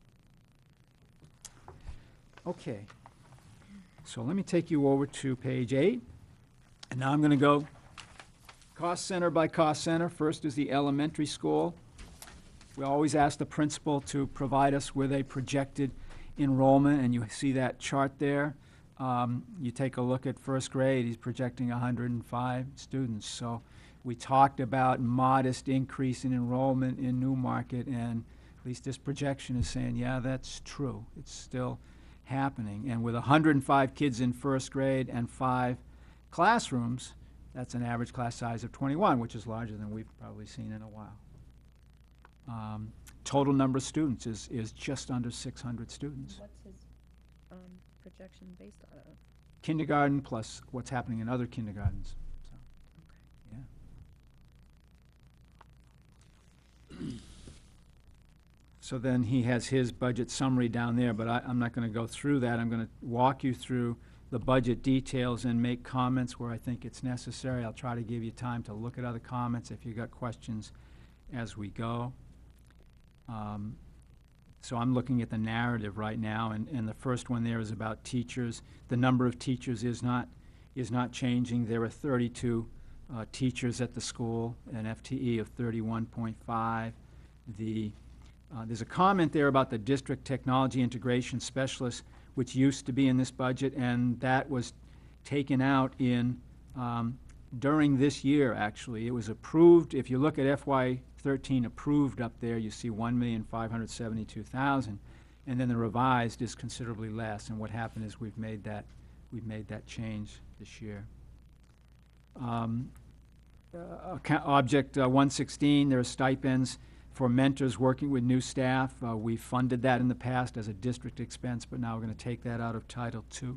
Okay. So let me take you over to page 8. And now I'm going to go cost center by cost center. First is the elementary school. We always ask the principal to provide us with a projected enrollment, and you see that chart there. You take a look at first grade, he's projecting 105 students. So we talked about modest increase in enrollment in Newmarket, and at least this projection is saying, yeah, that's true. It's still happening. And with 105 kids in first grade and 5 classrooms, that's an average class size of 21, which is larger than we've probably seen in a while. Total number of students is just under 600 students. What's his projection based on? kindergarten plus what's happening in other kindergartens. So, yeah. So then he has his budget summary down there, but I'm not going to go through that. I'm going to walk you through the budget details and make comments where I think it's necessary. I'll try to give you time to look at other comments if you've got questions as we go. So I'm looking at the narrative right now, and the first one there is about teachers. The number of teachers is not changing. There are 32 teachers at the school, an FTE of 31.5. There's a comment there about the district technology integration specialist, which used to be in this budget, and that was taken out in during this year, actually. It was approved. If you look at FY13 approved up there, you see $1,572,000, and then the revised is considerably less. And what happened is we've made that change this year. Object 116, there are stipends for mentors working with new staff. We funded that in the past as a district expense, but now we're going to take that out of Title II.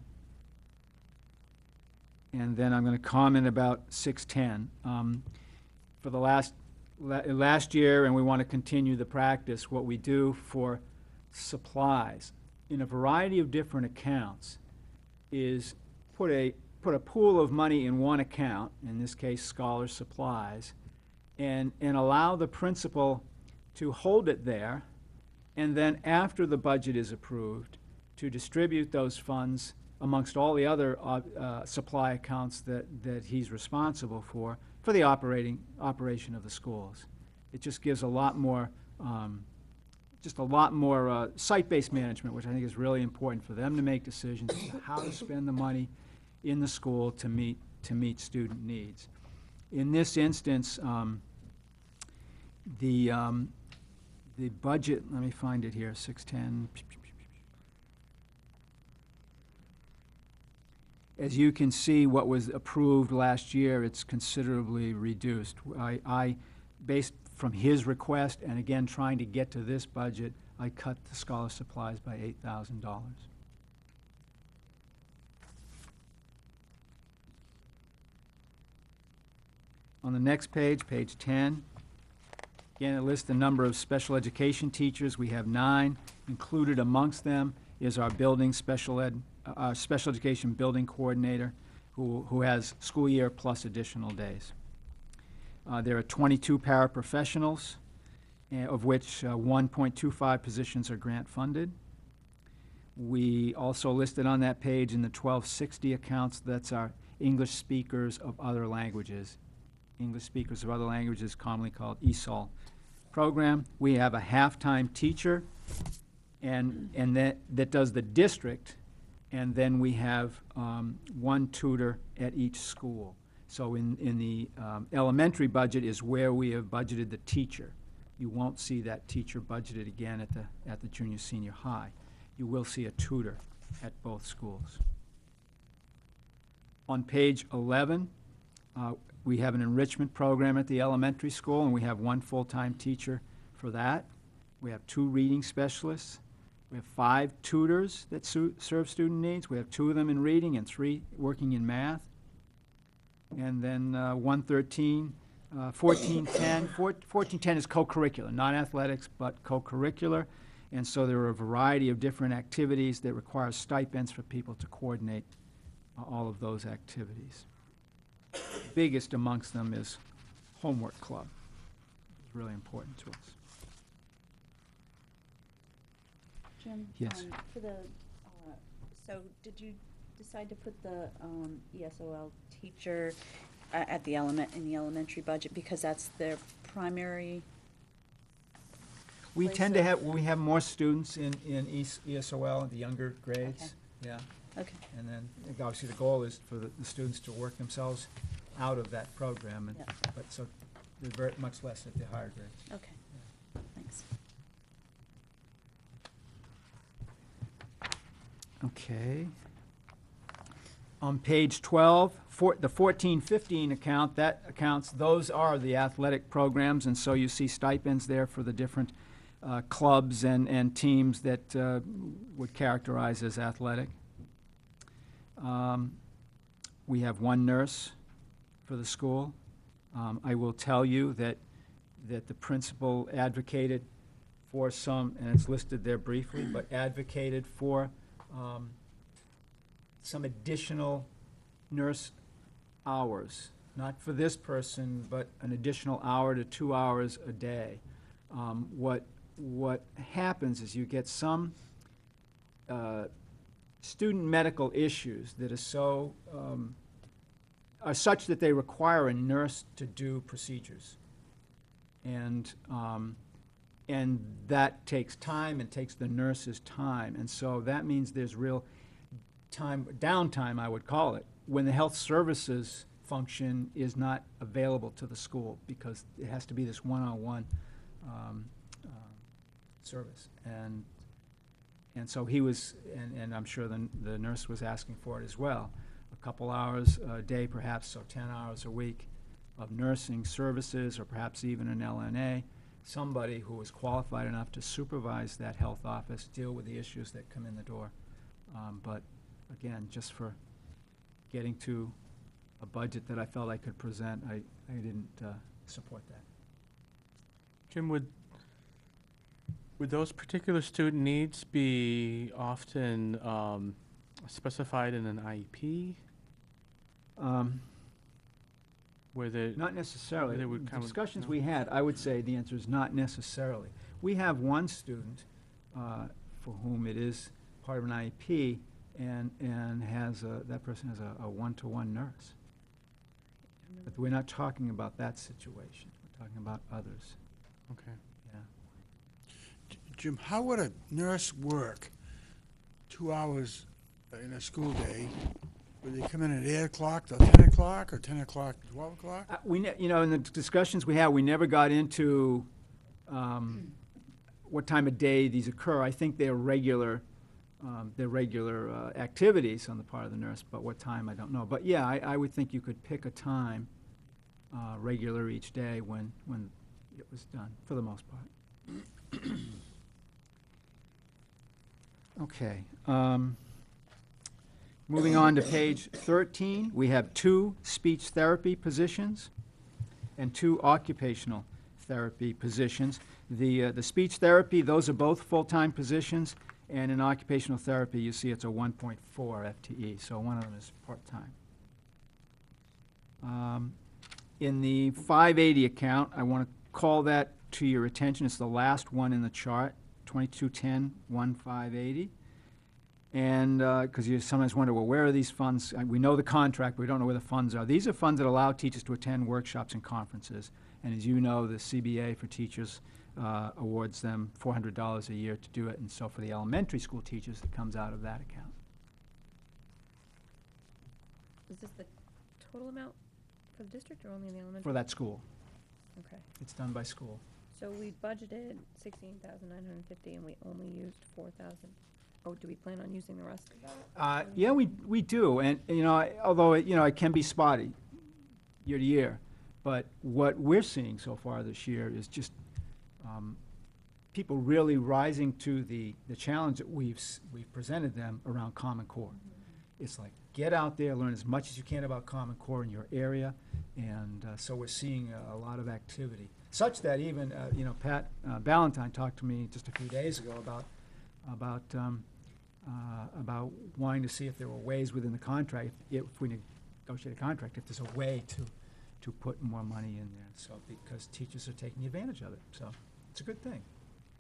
And then I'm going to comment about 610. For the last year, and we want to continue the practice, what we do for supplies in a variety of different accounts is put a pool of money in one account, in this case scholar supplies, and allow the principal to hold it there, and then after the budget is approved, to distribute those funds amongst all the other supply accounts that he's responsible for the operation of the schools. It just gives a lot more site-based management, which I think is really important for them to make decisions as to how to spend the money in the school to meet student needs. In this instance, the budget, let me find it here, 610. As you can see, what was approved last year, it's considerably reduced. I based from his request, and again, trying to get to this budget, I cut the scholar supplies by $8,000. On the next page, page 10, again, it lists the number of special education teachers. We have 9. Included amongst them is our special education building coordinator, who has school year plus additional days. There are 22 paraprofessionals, of which 1.25 positions are grant funded. We also listed on that page in the 1260 accounts, that's our English speakers of other languages. English speakers of other languages, commonly called ESOL program. We have a half-time teacher, and that does the district, and then we have one tutor at each school. So in the elementary budget is where we have budgeted the teacher. You won't see that teacher budgeted again at the junior senior high. You will see a tutor at both schools. On page 11, we have an enrichment program at the elementary school, and we have 1 full-time teacher for that. We have 2 reading specialists. We have 5 tutors that serve student needs. We have 2 of them in reading and 3 working in math. And then 113, 1410. 1410 is co-curricular, not athletics, but co-curricular. And so there are a variety of different activities that require stipends for people to coordinate all of those activities. Biggest amongst them is homework club. It's really important to us. Jim? Yes. For the, so did you decide to put the ESOL teacher in the elementary budget because that's their primary? We place tend to of- have, we have more students in ESOL, the younger grades. Yeah. Okay, And then, obviously, the goal is for the students to work themselves out of that program, and, Yeah. but so they're very much less at the higher grades. okay, thanks. Okay. On page 12, the 1415 account, that accounts, those are the athletic programs, and so you see stipends there for the different clubs and teams that would characterize as athletic. We have one nurse for the school. I will tell you that the principal advocated for some, and it's listed there briefly, but advocated for some additional nurse hours, not for this person, but an additional hour to 2 hours a day. What happens is you get some student medical issues that are such that they require a nurse to do procedures. And that takes time and takes the nurse's time. And so that means there's real downtime, I would call it, when the health services function is not available to the school, because it has to be this one-on-one service. And so he was, and I'm sure the nurse was asking for it as well, a couple hours a day perhaps, so 10 hours a week of nursing services, or perhaps even an LNA, somebody who was qualified enough to supervise that health office, deal with the issues that come in the door. But again, just for getting to a budget that I felt I could present, I didn't support that. Jim, would those particular student needs be often specified in an IEP? Where they Not necessarily. they would The come- discussions no? we had, I would say the answer is not necessarily. We have one student for whom it is part of an IEP, and has that person has a one-to-one nurse. But we're not talking about that situation. We're talking about others. Okay. Yeah. Jim, how would a nurse work 2 hours in a school day? Would they come in at 8 o'clock to 10 o'clock, or 10 o'clock to 12 o'clock? In the discussions we had, we never got into what time of day these occur. I think they're regular activities on the part of the nurse, but what time, I don't know. But yeah, I would think you could pick a time regular each day when it was done, for the most part. Okay. Moving on to page 13, we have 2 speech therapy positions and 2 occupational therapy positions. The speech therapy, those are both full-time positions, and in occupational therapy, you see it's a 1.4 FTE, so one of them is part-time. In the 580 account, I want to call that to your attention. It's the last one in the chart, 2210-1580. And because you sometimes wonder, well, where are these funds? We know the contract, but we don't know where the funds are. These are funds that allow teachers to attend workshops and conferences. And as you know, the CBA for teachers awards them $400 a year to do it. And so for the elementary school teachers, it comes out of that account. Is this the total amount for the district or only in the elementary? For that school. Okay. It's done by school. So we budgeted 16,950 and we only used 4,000. Oh, do we plan on using the rest of that? Yeah, we do. And, although, it can be spotty year to year. But what we're seeing so far this year is just people really rising to the challenge that we've presented them around Common Core. It's like, get out there, learn as much as you can about Common Core in your area. And so we're seeing a lot of activity, such that even, Pat Ballantyne talked to me just a few days ago about wanting to see if there were ways within the contract, if we negotiate a contract, if there's a way to put more money in there. So, because teachers are taking advantage of it. So it's a good thing.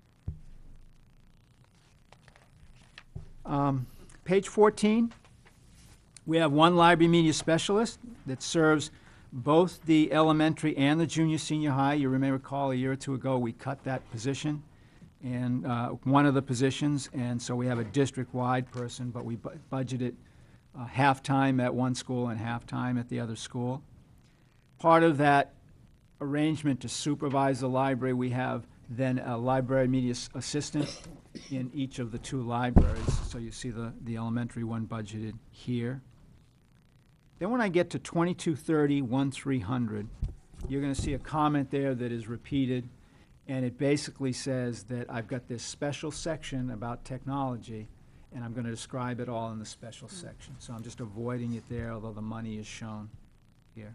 Page 14, we have one library media specialist that serves both the elementary and the junior senior high. You may recall a year or two ago, we cut that position, and one of the positions, and so we have a district-wide person, but we budgeted half-time at one school and half-time at the other school. Part of that arrangement to supervise the library, we have then a library media assistant in each of the 2 libraries. So you see the elementary one budgeted here. Then when I get to 2230-1300, you're going to see a comment there that is repeated, and it basically says that I've got this special section about technology, And I'm going to describe it all in the special section. So I'm just avoiding it there, although the money is shown here.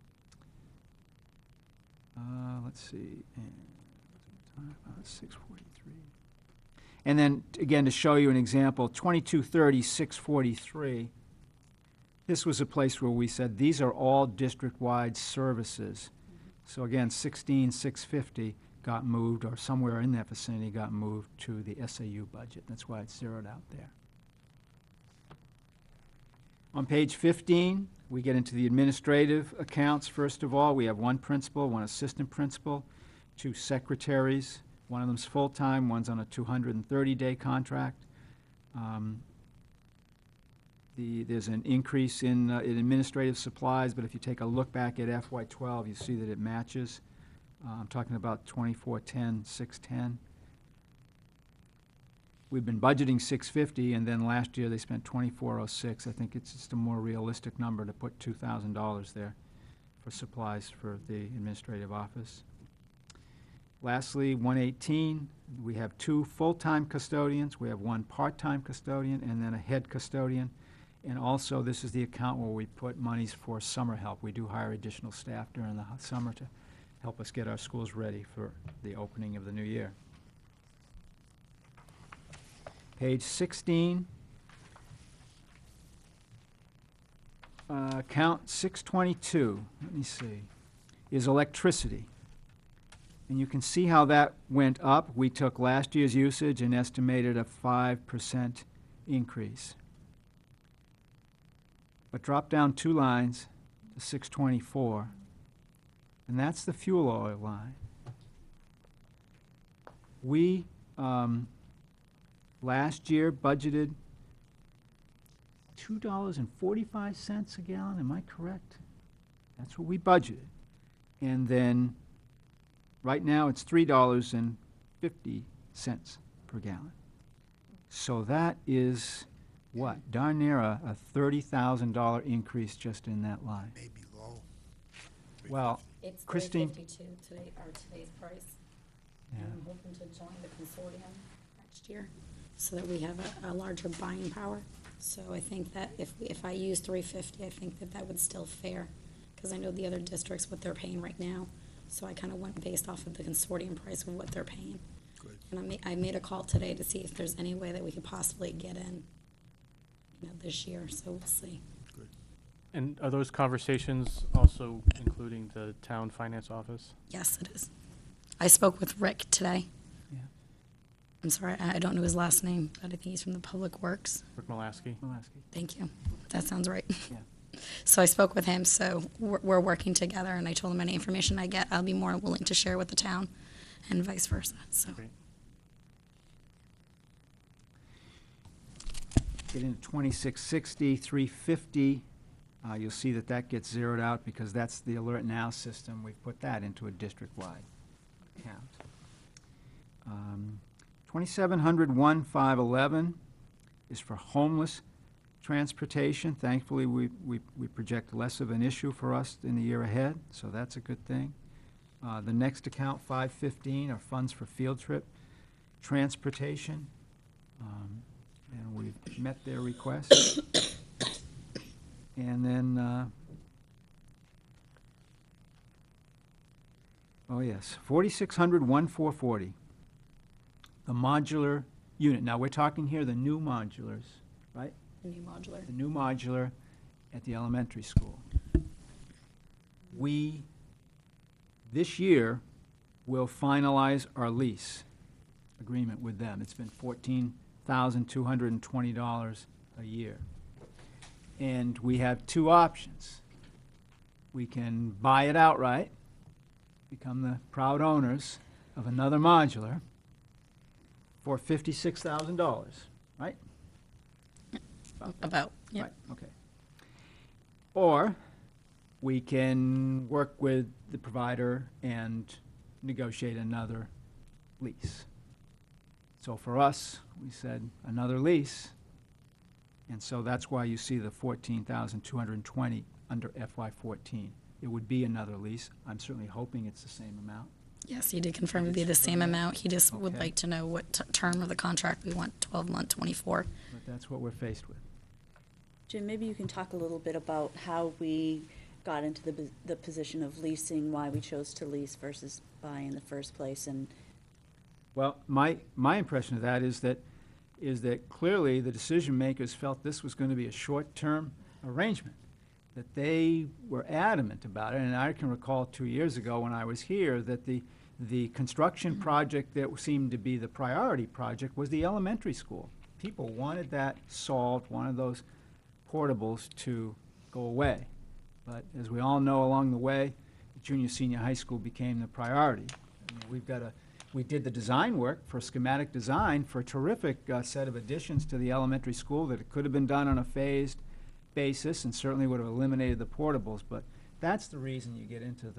Let's see. And 643. And then, again, to show you an example, 2230, 643. This was a place where we said these are all district-wide services. So again, 16,650 got moved, or somewhere in that vicinity got moved to the SAU budget. That's why it's zeroed out there. On page 15, we get into the administrative accounts. First of all, we have one principal, one assistant principal, two secretaries. One of them's full-time, one's on a 230-day contract. There's an increase in administrative supplies, but if you take a look back at FY12, you see that it matches. I'm talking about 2410, 610. We've been budgeting 650, and then last year they spent 2406. I think it's just a more realistic number to put $2,000 there for supplies for the administrative office. Lastly, 118, we have two full-time custodians, we have one part-time custodian, and then a head custodian. And also, this is the account where we put monies for summer help. We do hire additional staff during the summer to help us get our schools ready for the opening of the new year. Page 16, account 622, let me see, is electricity. And you can see how that went up. We took last year's usage and estimated a 5% increase. But drop down 2 lines to 624, and that's the fuel oil line. We, last year, budgeted $2.45 a gallon, am I correct? That's what we budgeted. And then, right now, it's $3.50 per gallon. So that is what? Darn near a $30,000 increase just in that line. Maybe low. Well, It's Christine? $352 today, or today's price. Yeah. And I'm hoping to join the consortium next year so that we have a larger buying power. So I think that if I use $350, I think that would still fair, because I know the other districts, what they're paying right now. So I kind of went based off of the consortium price of what they're paying. Good. And I made a call today to see if there's any way that we could possibly get in, this year, so we'll see. And are those conversations also including the town finance office? Yes, it is. I spoke with Rick today. Yeah. I'm sorry, I don't know his last name, but I think he's from the Public Works. Rick Malasky? Malasky. Thank you. That sounds right. Yeah. So I spoke with him, so we're working together, and I told him any information I get, I'll be more willing to share with the town, and vice versa, so. Great. Get into 2660, 350. You'll see that that gets zeroed out because that's the Alert Now system. We've put that into a district-wide account. 2700, 1511 is for homeless transportation. Thankfully, we project less of an issue for us in the year ahead, so that's a good thing. The next account, 515, are funds for field trip transportation. And we've met their request. And then, oh yes, 4600, 1440. The modular unit. Now, we're talking here the new modulars, right? The new modular. The new modular at the elementary school. We, this year, will finalize our lease agreement with them. It's been $14,220 a year. And we have two options. We can buy it outright, become the proud owners of another modular for $56,000, right? About, yeah. Right, okay. Or we can work with the provider and negotiate another lease. So for us, we said another lease, and so that's why you see the $14,220 under FY14. It would be another lease. I'm certainly hoping it's the same amount, Yes, he did confirm to be the same amount. He just would Okay. like to know what term of the contract we want, 12-month, 24. But that's what we're faced with. Jim, maybe you can talk a little bit about how we got into the position of leasing, why we chose to lease versus buy in the first place, and Well, my impression of that is that clearly the decision makers felt this was going to be a short-term arrangement, that they were adamant about it. And I can recall 2 years ago when I was here that the construction project that seemed to be the priority project was the elementary school. People wanted that solved, wanted those portables to go away. But as we all know, along the way, the junior, senior high school became the priority. I mean, we did the design work for schematic design for a terrific set of additions to the elementary school that it could have been done on a phased basis and certainly would have eliminated the portables. But that's the reason you get into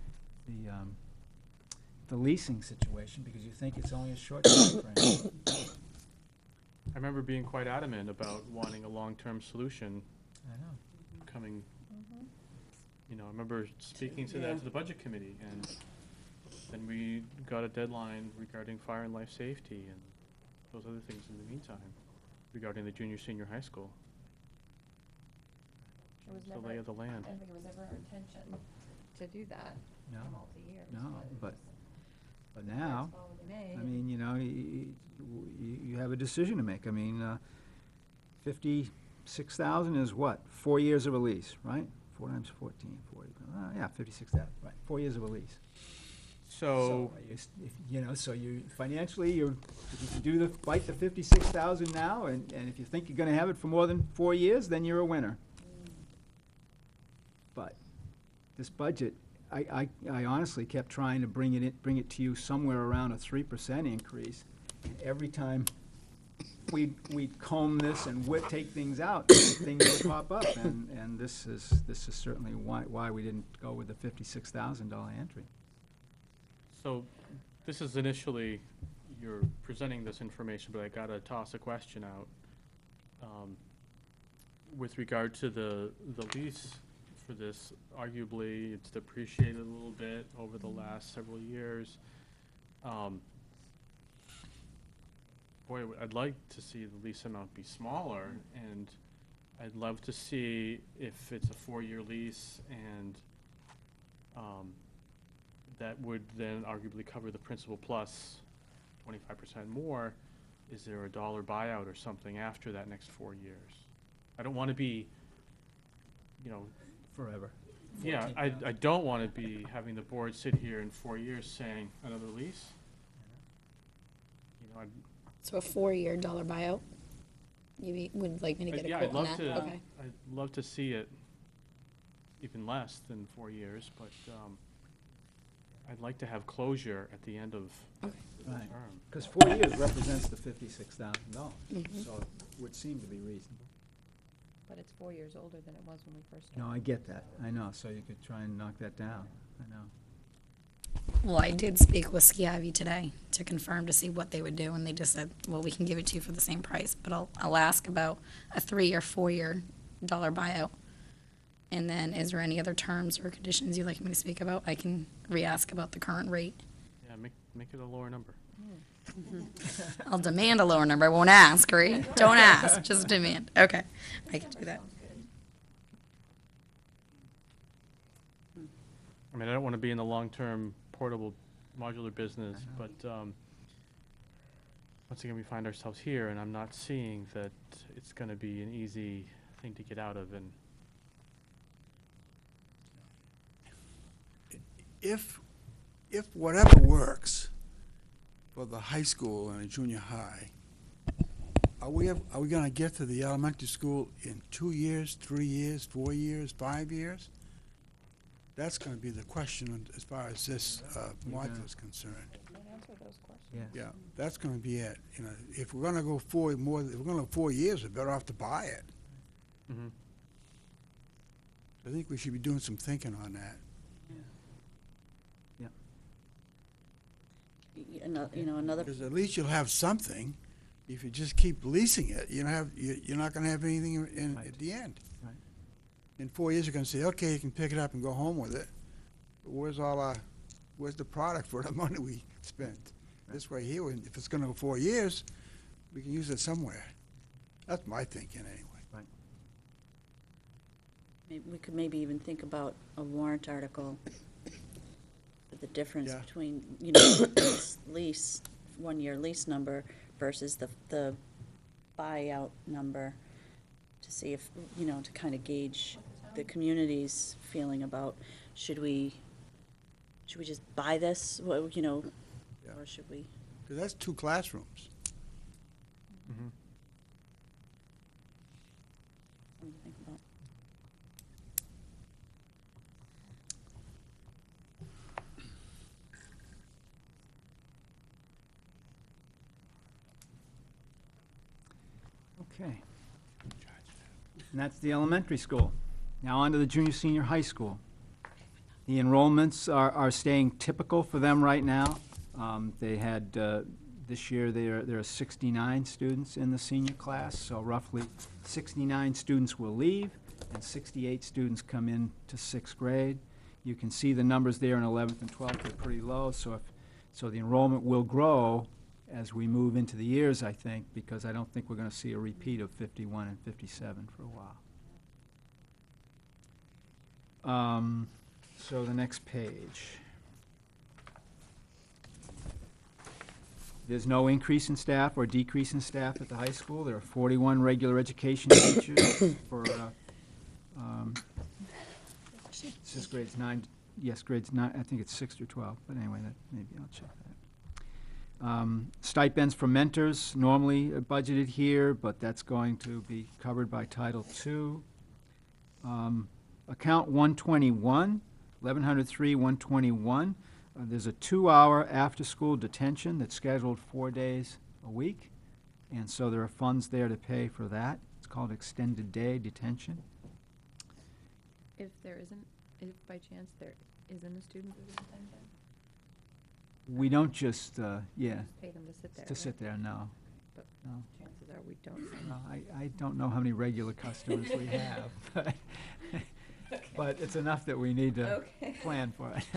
the leasing situation, because you think it's only a short time frame. I remember being quite adamant about wanting a long-term solution I know. coming, you know, I remember speaking to that to the budget committee, and then we got a deadline regarding fire and life safety and those other things in the meantime regarding the junior, senior high school. It was The never, lay of the land. I don't think it was ever our intention to do that No, for multi-years. no, it but was- now, that's all we made. I mean, you know, you have a decision to make. I mean, 56,000 is what? 4 years of a lease, right? 4 times 14, 40, yeah, 56,000, right, 4 years of a lease. So, So you financially, if you can bite the 56,000 now, and if you think you're gonna have it for more than 4 years, then you're a winner. But this budget, I honestly kept trying to bring it to you somewhere around a 3% increase. Every time we'd comb this and take things out, things would pop up, and this is certainly why we didn't go with the $56,000 entry. so this is initially, you're presenting this information, but I gotta toss a question out. With regard to the lease for this, arguably, it's depreciated a little bit over the last several years. Boy, I'd like to see the lease amount be smaller, and I'd love to see if it's a 4-year lease and that would then arguably cover the principal plus 25% more. Is there a dollar buyout or something after that next 4 years? I don't want to be, you know, Forever. yeah, I don't want to be having the board sit here in 4 years saying another lease. You know, So a 4-year dollar buyout? Would like me to get a yeah, quote I'd on love that? to. Okay. I'd love to see it even less than 4 years, but I'd like to have closure at the end of the Right. term. Because 4 years represents the $56,000, so it would seem to be reasonable. But it's 4 years older than it was when we first No, started. I get that, I know, so you could try and knock that down, I know. Well, I did speak with Ski Ivy today to confirm to see what they would do, and they just said, well, we can give it to you for the same price, but I'll ask about a 3 or 4 year dollar buyout. And then, is there any other terms or conditions you'd like me to speak about? I can re-ask about the current rate. Yeah, make it a lower number. I'll demand a lower number. I won't ask, right? Don't ask, just demand. Okay, I can do that. I mean, I don't want to be in the long-term portable modular business, but once again, we find ourselves here, and I'm not seeing that it's going to be an easy thing to get out of. And If whatever works for the high school and the junior high, are we gonna get to the elementary school in 2 years, 3 years, 4 years, 5 years? That's gonna be the question as far as this module is concerned. Can't answer those questions. Yes. Yeah, that's gonna be it. You know, if we're gonna go if we're gonna go 4 years, we're better off to buy it. mhm. I think we should be doing some thinking on that. Another, Because at least you'll have something. If you just keep leasing it, you're not gonna have anything Right. at the end. Right. In 4 years, you're gonna say, okay, you can pick it up and go home with it. But where's all our where's the product for the money we spent? This way here, if it's gonna go 4 years, we can use it somewhere. That's my thinking, anyway. We could maybe even think about a warrant article for the difference Yeah. between, you know, this lease, 1-year lease number versus the buyout number, to see if, you know, to kind of gauge the community's feeling about, should we just buy this, you know, Yeah. or should we? Because that's 2 classrooms. Mhm. Something to think about. Okay. And that's the elementary school. Now on to the junior, senior high school. The enrollments are staying typical for them right now. They had, this year, there are 69 students in the senior class, so roughly 69 students will leave, and 68 students come in to 6th grade. You can see the numbers there in 11th and 12th are pretty low, so the enrollment will grow as we move into the years, I think, because I don't think we're going to see a repeat of 51 and 57 for a while. So the next page. There's no increase in staff or decrease in staff at the high school. There are 41 regular education teachers for, it says grades 9, yes, grades 9, I think it's 6 through 12, but anyway, maybe I'll check that. Stipends for mentors, normally budgeted here, but that's going to be covered by Title II. Account 121, 1103, 121. There's a 2-hour after-school detention that's scheduled 4 days a week, and so there are funds there to pay for that. It's called extended day detention. If by chance there isn't a student who's in detention, We don't just, yeah, just pay them to sit there. to right? sit there, no. But No. chances are we don't. No, I don't know how many regular customers we have, but it's enough that we need to Okay. plan for it.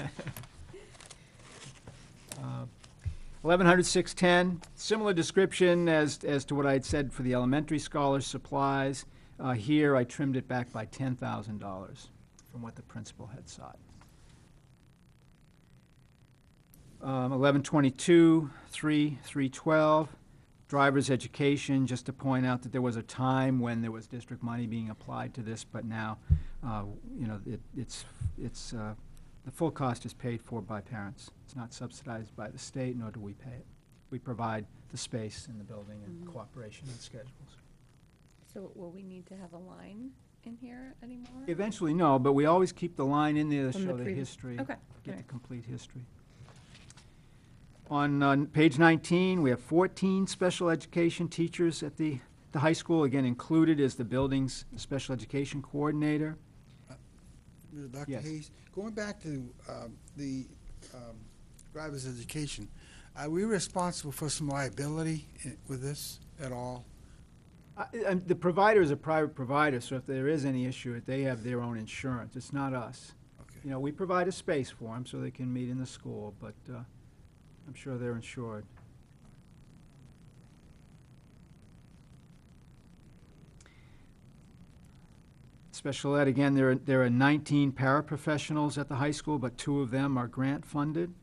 1100, 610, similar description as to what I had said for the elementary scholars supplies. Here, I trimmed it back by $10,000 from what the principal had sought. 1122, 312, driver's education, just to point out that there was a time when there was district money being applied to this, but now, you know, the full cost is paid for by parents. It's not subsidized by the state, nor do we pay it. We provide the space in the building and cooperation on schedules. So will we need to have a line in here anymore? Eventually, no, but we always keep the line in there to From the show the previous- history. Okay, Get the alright. complete history. On page 19, we have 14 special education teachers at the high school. Again, included is the building's special education coordinator. Dr. Yes. Hayes, going back to the driver's education, are we responsible for some liability with this at all? And the provider is a private provider, so if there is any issue, they have their own insurance. It's not us. Okay. You know, we provide a space for them so they can meet in the school, but I'm sure they're insured. Special ed, again, there are 19 paraprofessionals at the high school, but 2 of them are grant-funded.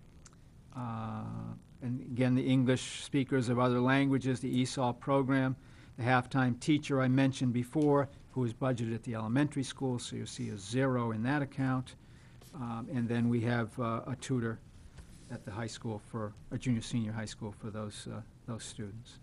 And again, the English speakers of other languages, the ESOL program, the half-time teacher I mentioned before, who is budgeted at the elementary school, so you'll see a 0 in that account. And then we have a tutor at the high school for, a junior, senior high school for those students.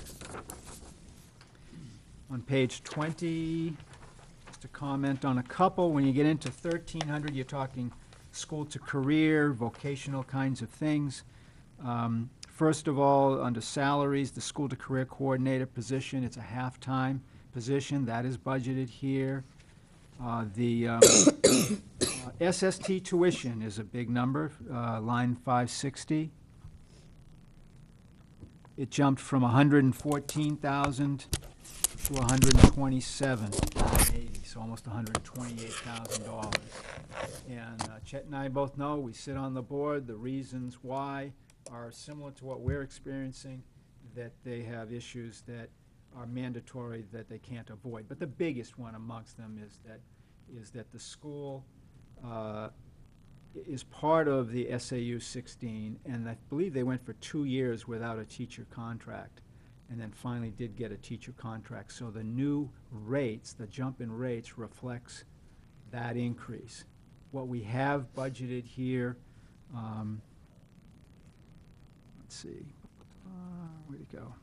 On page 20, just to comment on a couple, when you get into 1300, you're talking school to career, vocational kinds of things. First of all, under salaries, the school to career coordinator position, it's a half-time position, that is budgeted here. The SST tuition is a big number, line 560. It jumped from 114,000 to 127,980, so almost $128,000. And Chet and I both know, we sit on the board, the reasons why are similar to what we're experiencing, that they have issues that are mandatory that they can't avoid. But the biggest one amongst them is that the school is part of the SAU 16, and I believe they went for 2 years without a teacher contract, and then finally did get a teacher contract. So the new rates, the jump in rates, reflects that increase. What we have budgeted here, let's see, where'd it go?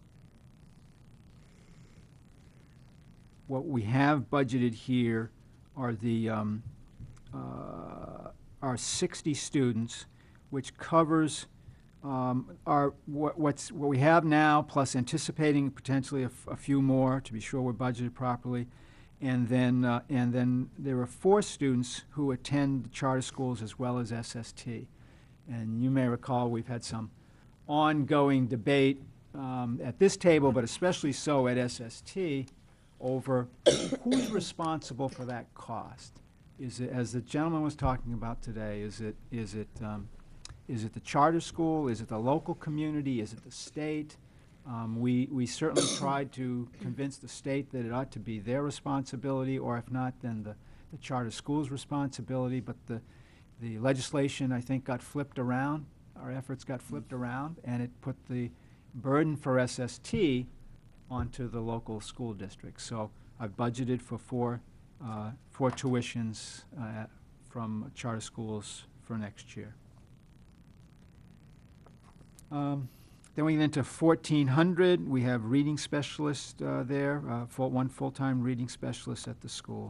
What we have budgeted here are the are 60 students, which covers what we have now, plus anticipating potentially a few more to be sure we're budgeted properly, and then there are 4 students who attend charter schools as well as SST. And you may recall we've had some ongoing debate at this table, but especially so at SST, over who's responsible for that cost. Is it, as the gentleman was talking about today, is it the charter school? Is it the local community? Is it the state? We certainly tried to convince the state that it ought to be their responsibility, or if not, then the charter school's responsibility. But the legislation, I think, got flipped around. Our efforts got flipped around, and it put the burden for SST onto the local school district. So I've budgeted for four tuitions from charter schools for next year. Then we get into 1,400. We have reading specialists there, one full-time reading specialist at the school.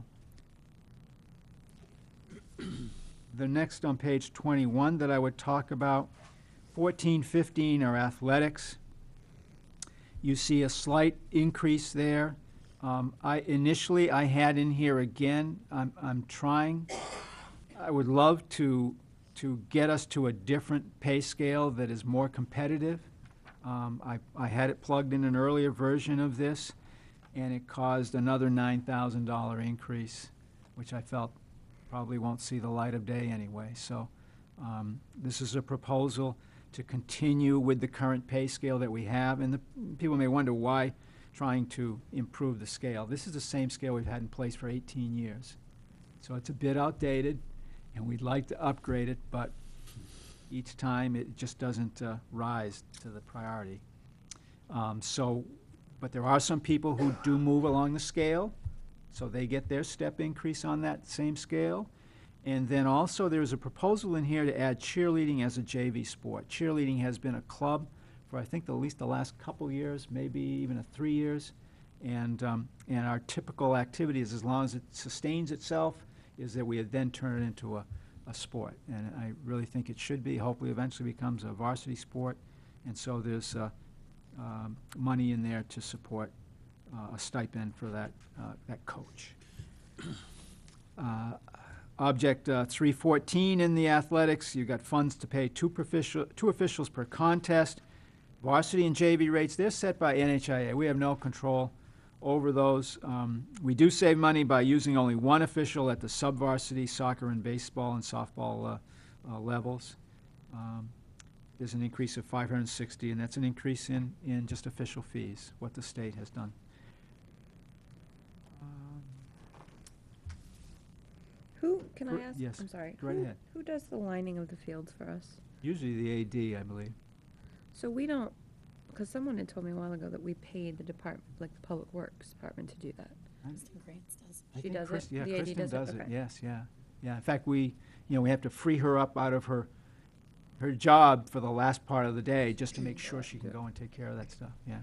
The next on page 21 that I would talk about, 1415 are athletics. You see a slight increase there. Initially I had in here again, I'm trying, I would love to get us to a different pay scale that is more competitive. I had it plugged in an earlier version of this, and it caused another $9,000 increase, which I felt probably won't see the light of day anyway. So this is a proposal to continue with the current pay scale that we have. And people may wonder why trying to improve the scale. This is the same scale we've had in place for 18 years. So it's a bit outdated, and we'd like to upgrade it, but each time it just doesn't rise to the priority. But there are some people who do move along the scale, so they get their step increase on that same scale. And then also there's a proposal in here to add cheerleading as a JV sport. Cheerleading has been a club for I think at least the last couple years, maybe even 3 years. And our typical activities, as long as it sustains itself, is that we then turn it into a sport. And I really think it should be. Hopefully eventually becomes a varsity sport. And so there's money in there to support a stipend for that coach. Object 314 in the athletics, you've got funds to pay two officials per contest. Varsity and JV rates, they're set by NHIA. We have no control over those. We do save money by using only one official at the sub-varsity soccer and baseball and softball levels. There's an increase of $560, and that's an increase in just official fees, what the state has done. Who, can I ask? Yes, I'm sorry. go right ahead. Who does the lining of the fields for us? Usually the AD, I believe. So we don't, because someone had told me a while ago that we paid the department, like the Public Works Department, to do that. Kristen Grants does. I She think does it? Yeah, The AD Kristen does it? does it, Okay. yes, yeah. Yeah, in fact, we have to free her up out of her job for the last part of the day just to make sure she can go and take care of that stuff, yeah.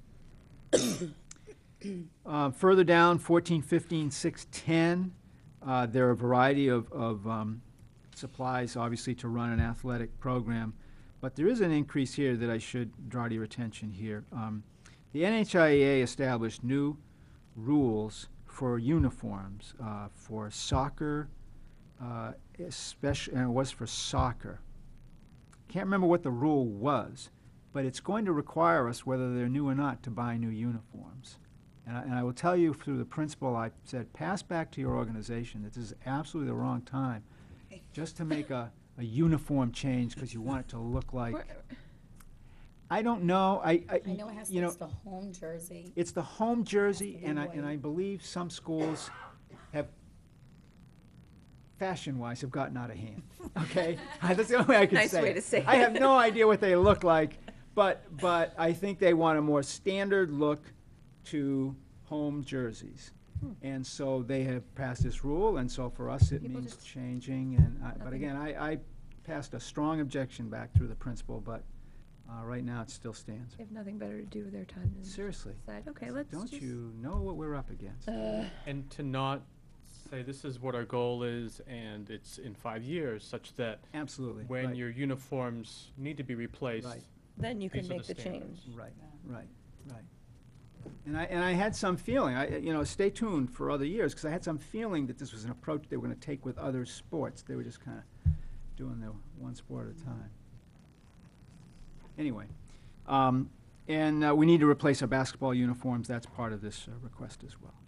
Okay. Further down, 14, 15, 610, there are a variety of supplies, obviously, to run an athletic program. But there is an increase here that I should draw to your attention here. The NHIAA established new rules for uniforms for soccer, especially, and it was for soccer. Can't remember what the rule was, but it's going to require us, whether they're new or not, to buy new uniforms. And I will tell you through the principal, I said, pass back to your organization that this is absolutely the wrong time just to make a uniform change because you want it to look like, I don't know, I know it has to, you know, it's the home jersey. it's the home jersey, Blue and white. I believe some schools have, fashion-wise, have gotten out of hand, okay? That's the only way I can say Nice way it. to say I it. have no idea what they look like, but I think they want a more standard look to home jerseys. And so they have passed this rule, and so for us, it People means just- changing, and, but Nothing. again, I passed a strong objection back through the principal, but right now, it still stands. They have nothing better to do with their time than Seriously. decide, okay, let's Don't just. you know what we're up against? And to not say this is what our goal is and it's in 5 years, such that Absolutely. when right. your uniforms need to be replaced, Right. Then you can these are make the standards. change. Right, right. And I had some feeling, stay tuned for other years, because I had some feeling that this was an approach they were going to take with other sports. They were just kind of doing their one sport at a time. Anyway, and we need to replace our basketball uniforms. That's part of this request as well.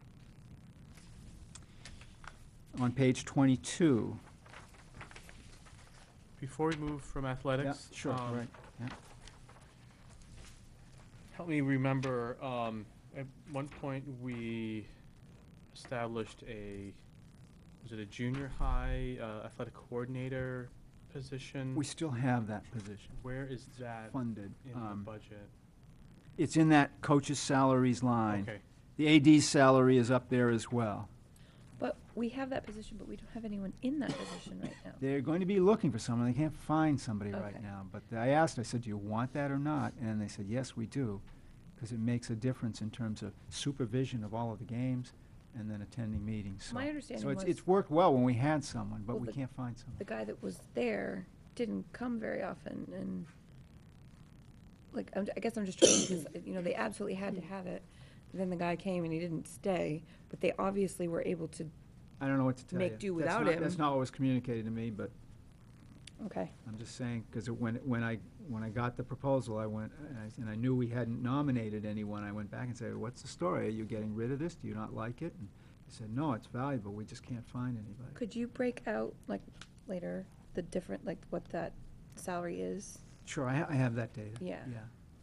On page 22. before we move from athletics, Yeah, sure, right. Yeah. help me remember, at one point we established was it a junior high athletic coordinator position? We still have that position Where is that funded. in the budget? It's in that coach's salaries line. Okay, The AD's salary is up there as well. But we have that position, but we don't have anyone in that position right now. They're going to be looking for someone. They can't find somebody right Okay. now. But I asked, I said, do you want that or not? And they said, yes, we do, because it makes a difference in terms of supervision of all of the games and then attending meetings. So- My understanding So was- it's worked well when we had someone, but Well, we the- can't find someone. The guy that was there didn't come very often, and, like, I guess I'm just trying, because, they absolutely had to have it. Then the guy came and he didn't stay, but they obviously were able to, I don't know what to tell you. make do That's without not- him. That's not what was communicated to me, but okay. I'm just saying, because when I got the proposal, I went, and I knew we hadn't nominated anyone, I went back and said, what's the story? Are you getting rid of this? Do you not like it? And he said, no, it's valuable, we just can't find anybody. Could you break out, like, later, the different, like, what that salary is? Sure, I have that data. Yeah. Yeah.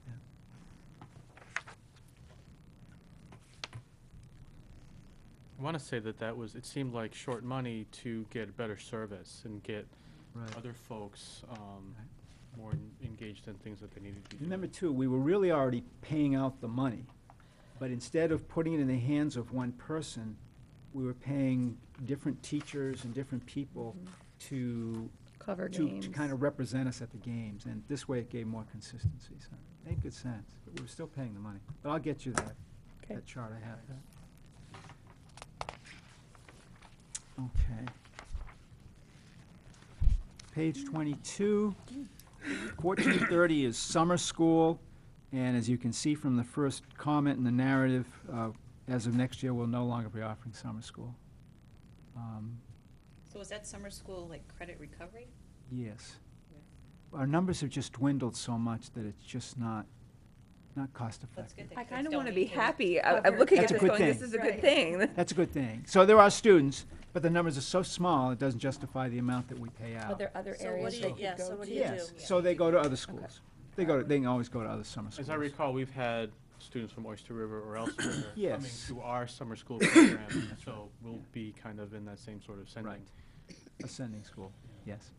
I want to say it seemed like short money to get better service and get Right. other folks more engaged in things that they needed to be And doing. number two, we were really already paying out the money, but instead of putting it in the hands of one person, we were paying different teachers and different people to Cover games. to kind of represent us at the games, and this way it gave more consistency, so it made good sense, but we were still paying the money. But I'll get you Okay. that chart, I have that. Okay. Page 22, 1430 is summer school, and as you can see from the first comment in the narrative, as of next year, we'll no longer be offering summer school. So is that summer school like credit recovery? Yes. Our numbers have just dwindled so much that it's just not cost That's good. effective. I Kids kind of don't want to need be to happy. cover. I'm looking at That's a this good going, this thing. is a good Right. thing. That's a good thing. So there are students, but the numbers are so small, it doesn't justify the amount that we pay Are out. there other So what areas do they you- could yeah, go so what to? do you do? Yes, Yeah. so they go to other schools. They can always go to other summer schools. As I recall, we've had students from Oyster River or elsewhere coming Yes. to our summer school program, so we'll be kind of in that same sort of sending. Right. Ascending school, yes.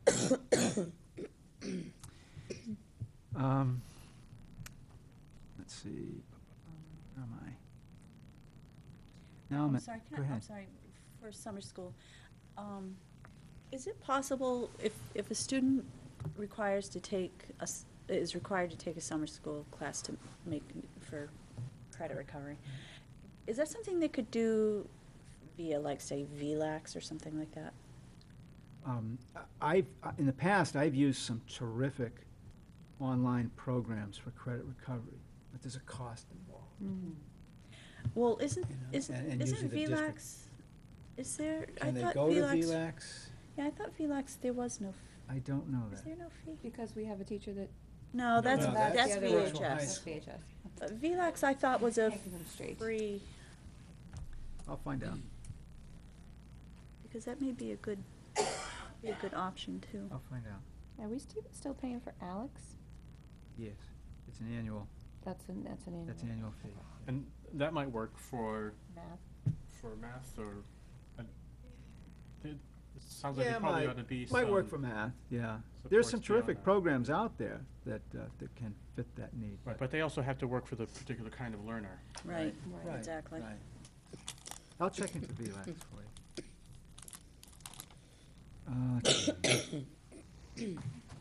Let's see, where am I? Now I'm I'm at, sorry, go I'm ahead. sorry, for summer school, is it possible if a student is required to take a summer school class to make, for credit recovery, is that something they could do via, like, say, VLAX or something like that? In the past, I've used some terrific online programs for credit recovery, but there's a cost involved. Well, isn't and usually the district- VLAX, is there, I Can they thought go to VLAX. VLAX? Yeah, I thought VLAX, there was no, I don't know is that. there no fee? Because we have a teacher that No, that's, No, that's that's the virtual high VHS. school. VLAX I thought was a Can't keep them straight. free, I'll find out. because that may be a good option too. I'll find out. Are we still paying for Alex? Yes, it's an annual, That's an annual. that's an annual fee. And that might work for Math. math or, it sounds like it probably ought to be Might work some- for math, yeah. There's some supports beyond terrific that. programs out there that can fit that need. Right, but they also have to work for the particular kind of learner. Right, Right, exactly. right. I'll check into VLAX for you.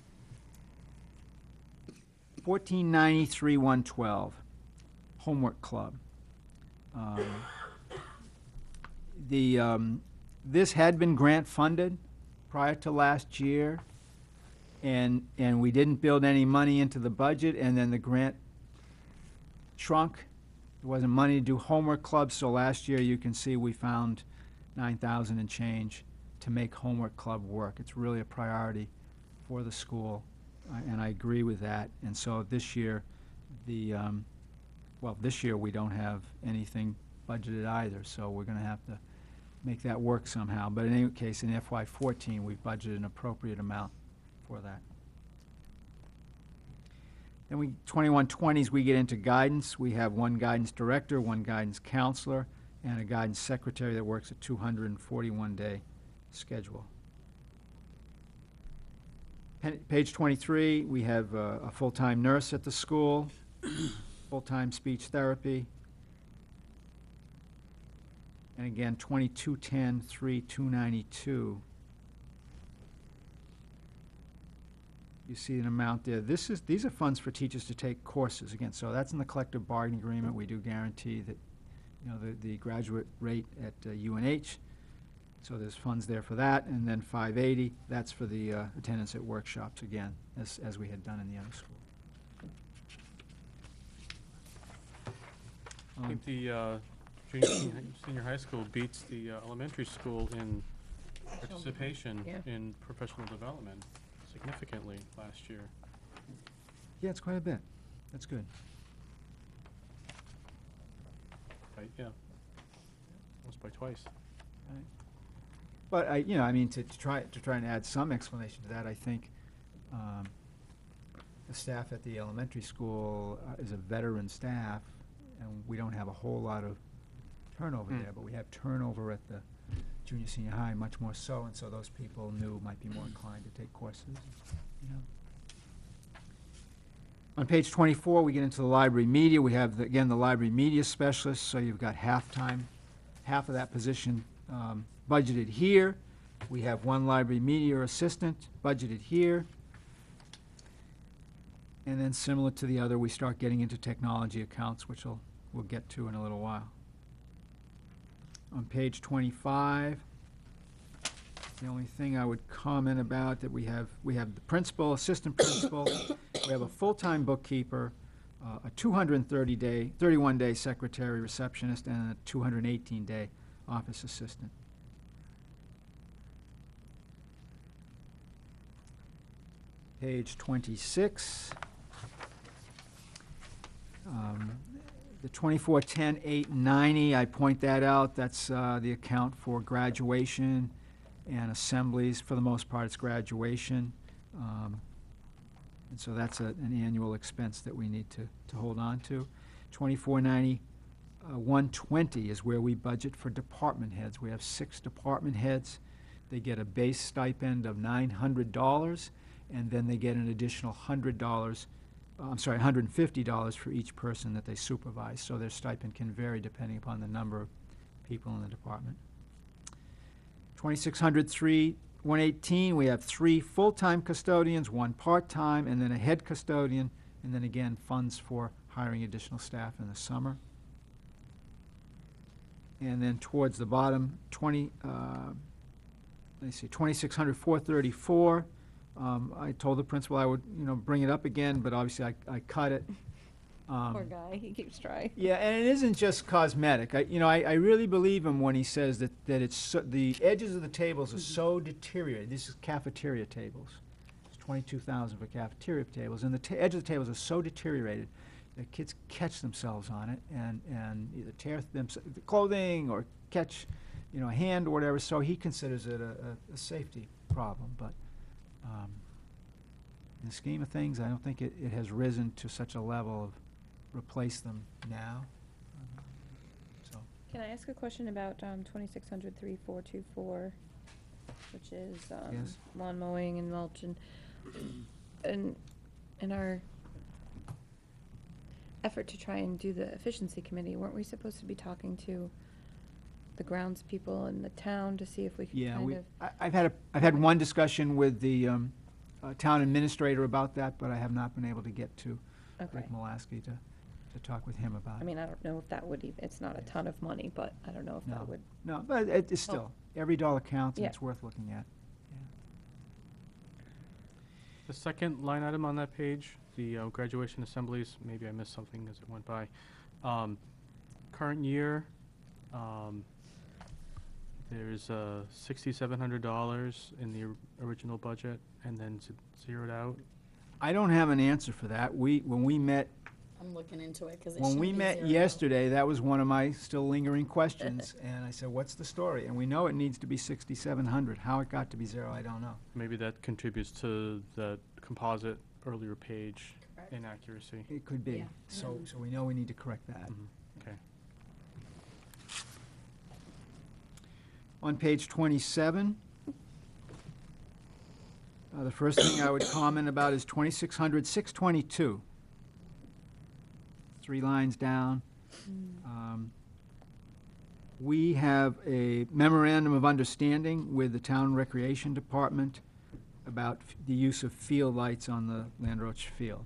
1493-112, Homework Club. This had been grant funded prior to last year, and we didn't build any money into the budget, and then the grant shrunk. There wasn't money to do Homework Club, so last year you can see we found 9,000 and change to make Homework Club work. It's really a priority for the school, and I agree with that. And so this year, this year we don't have anything budgeted either, so we're gonna have to make that work somehow. But in any case, in FY14, we've budgeted an appropriate amount for that. Then 2120s, we get into guidance. We have one guidance director, one guidance counselor, and a guidance secretary that works a 241-day schedule. Page 23, we have a full-time nurse at the school, full-time speech therapy. And again, 2210-3292. You see an amount there. These are funds for teachers to take courses. Again, so that's in the collective bargaining agreement. We do guarantee that, the graduate rate at UNH. So there's funds there for that. And then 580, that's for the attendance at workshops again, as we had done in the other school. I think the senior high school beats the elementary school in participation Yeah. in professional development significantly last year. Yeah, it's quite a bit. That's good. Yeah, almost by twice. But to try and add some explanation to that, I think the staff at the elementary school is a veteran staff, and we don't have a whole lot of turnover there, but we have turnover at the junior, senior high, much more so, and so those people might be more inclined to take courses. On page 24, we get into the library media. We have, again, the library media specialist, so you've got half of that position budgeted here. We have one library media assistant budgeted here. And then similar to the other, we start getting into technology accounts, which we'll get to in a little while. On page 25, the only thing I would comment about that we have the principal, assistant principal, we have a full-time bookkeeper, a 31-day secretary receptionist, and a 218-day office assistant. Page 26. The 2410-890, I point that out. That's the account for graduation and assemblies. For the most part, it's graduation. And so that's an annual expense that we need to hold on to. 2490-120 is where we budget for department heads. We have 6 department heads. They get a base stipend of $900, and then they get an additional $150 for each person that they supervise. So their stipend can vary depending upon the number of people in the department. 2603-118, we have 3 full-time custodians, 1 part-time, and then a head custodian, and then again, funds for hiring additional staff in the summer. And then towards the bottom, 2600-434. I told the principal I would, bring it up again, but obviously I cut it. Poor guy, he keeps trying. Yeah, and it isn't just cosmetic. I really believe him when he says that it's the edges of the tables are so deteriorated. This is cafeteria tables. It's $22,000 for cafeteria tables, and the edge of the tables are so deteriorated that kids catch themselves on it and either tear the clothing or catch, a hand or whatever. So he considers it a safety problem. But in the scheme of things, I don't think it has risen to such a level of replace them now. So Can I ask a question about 2600-3424, which is Yes. lawn mowing and mulch and in our effort to try and do the efficiency committee, weren't we supposed to be talking to the grounds people in the town to see if we could kind of? I've had one discussion with the town administrator about that, but I have not been able to get to Okay. Rick Molaski to talk with him about it. I mean, I don't know if that would even, it's not a ton of money, but I don't know if No. that would. No, but it's still, every dollar counts, and Yeah. it's worth looking at. The second line item on that page, the graduation assemblies, maybe I missed something as it went by. Current year, there's $6,700 in the original budget, and then zeroed out. I don't have an answer for that. When we met I'm looking into it because When we met yesterday, that was one of my still lingering questions, and I said, what's the story? And we know it needs to be 6,700. How it got to be zero, I don't know. Maybe that contributes to the composite earlier page Correct. inaccuracy. It could be. Yeah. So we know we need to correct that. Okay. On page 27, the first thing I would comment about is 2600, 622. 3 lines down. We have a memorandum of understanding with the Town Recreation Department about the use of field lights on the Land Roach Field.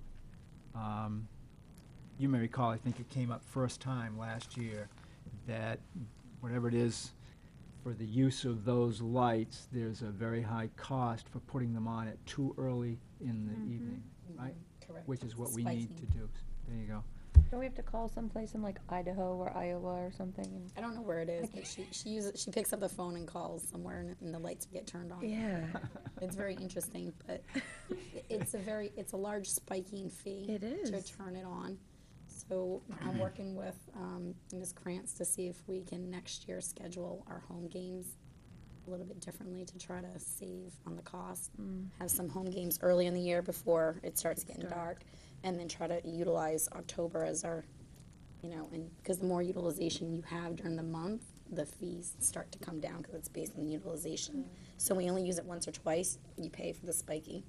You may recall, I think it came up first time last year, that whatever it is for the use of those lights, there's a very high cost for putting them on at too early in the evening, right? Correct. Which is what we need to Spiking. do. There you go. Don't we have to call someplace in like Idaho or Iowa or something? And I don't know where it is, but she picks up the phone and calls somewhere, and the lights get turned on. yeah, It's very interesting, but it's a large spiking fee. It is. To turn it on. So I'm working with Ms. Krantz to see if we can next year schedule our home games a little bit differently to try to save on the cost. Have some home games early in the year before it starts getting dark, and then try to utilize October as our, and because the more utilization you have during the month, the fees start to come down because it's based on utilization. So we only use it once or twice, you pay for the spiking.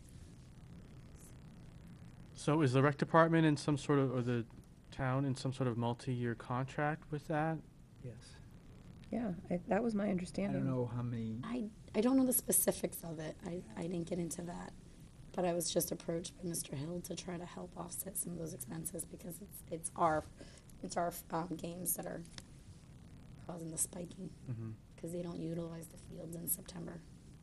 So is the rec department in some sort of, or the town in some sort of multi-year contract with that? Yes. yeah, that was my I understanding. don't know how many, I don't know the specifics of it. I didn't get into that. But I was just approached by Mr. Hill to try to help offset some of those expenses because it's our games that are causing the spiking because they don't utilize the fields in September.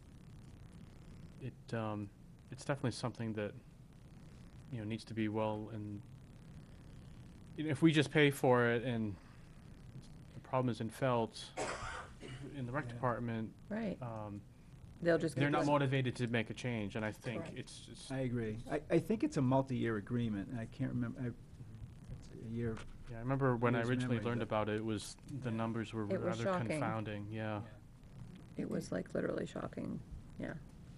It's definitely something that, needs to be well, and if we just pay for it and the problem isn't felt in the rec department, Right. They'll just. they're get not this- motivated to make a change, and I think Correct. it's just, I agree. I think it's a multi-year agreement, and I can't remember, it's a year. yeah, I remember when I Years originally memory, learned but- about it, it was, the numbers were It was rather shocking. confounding, yeah. It was like literally shocking. Yeah.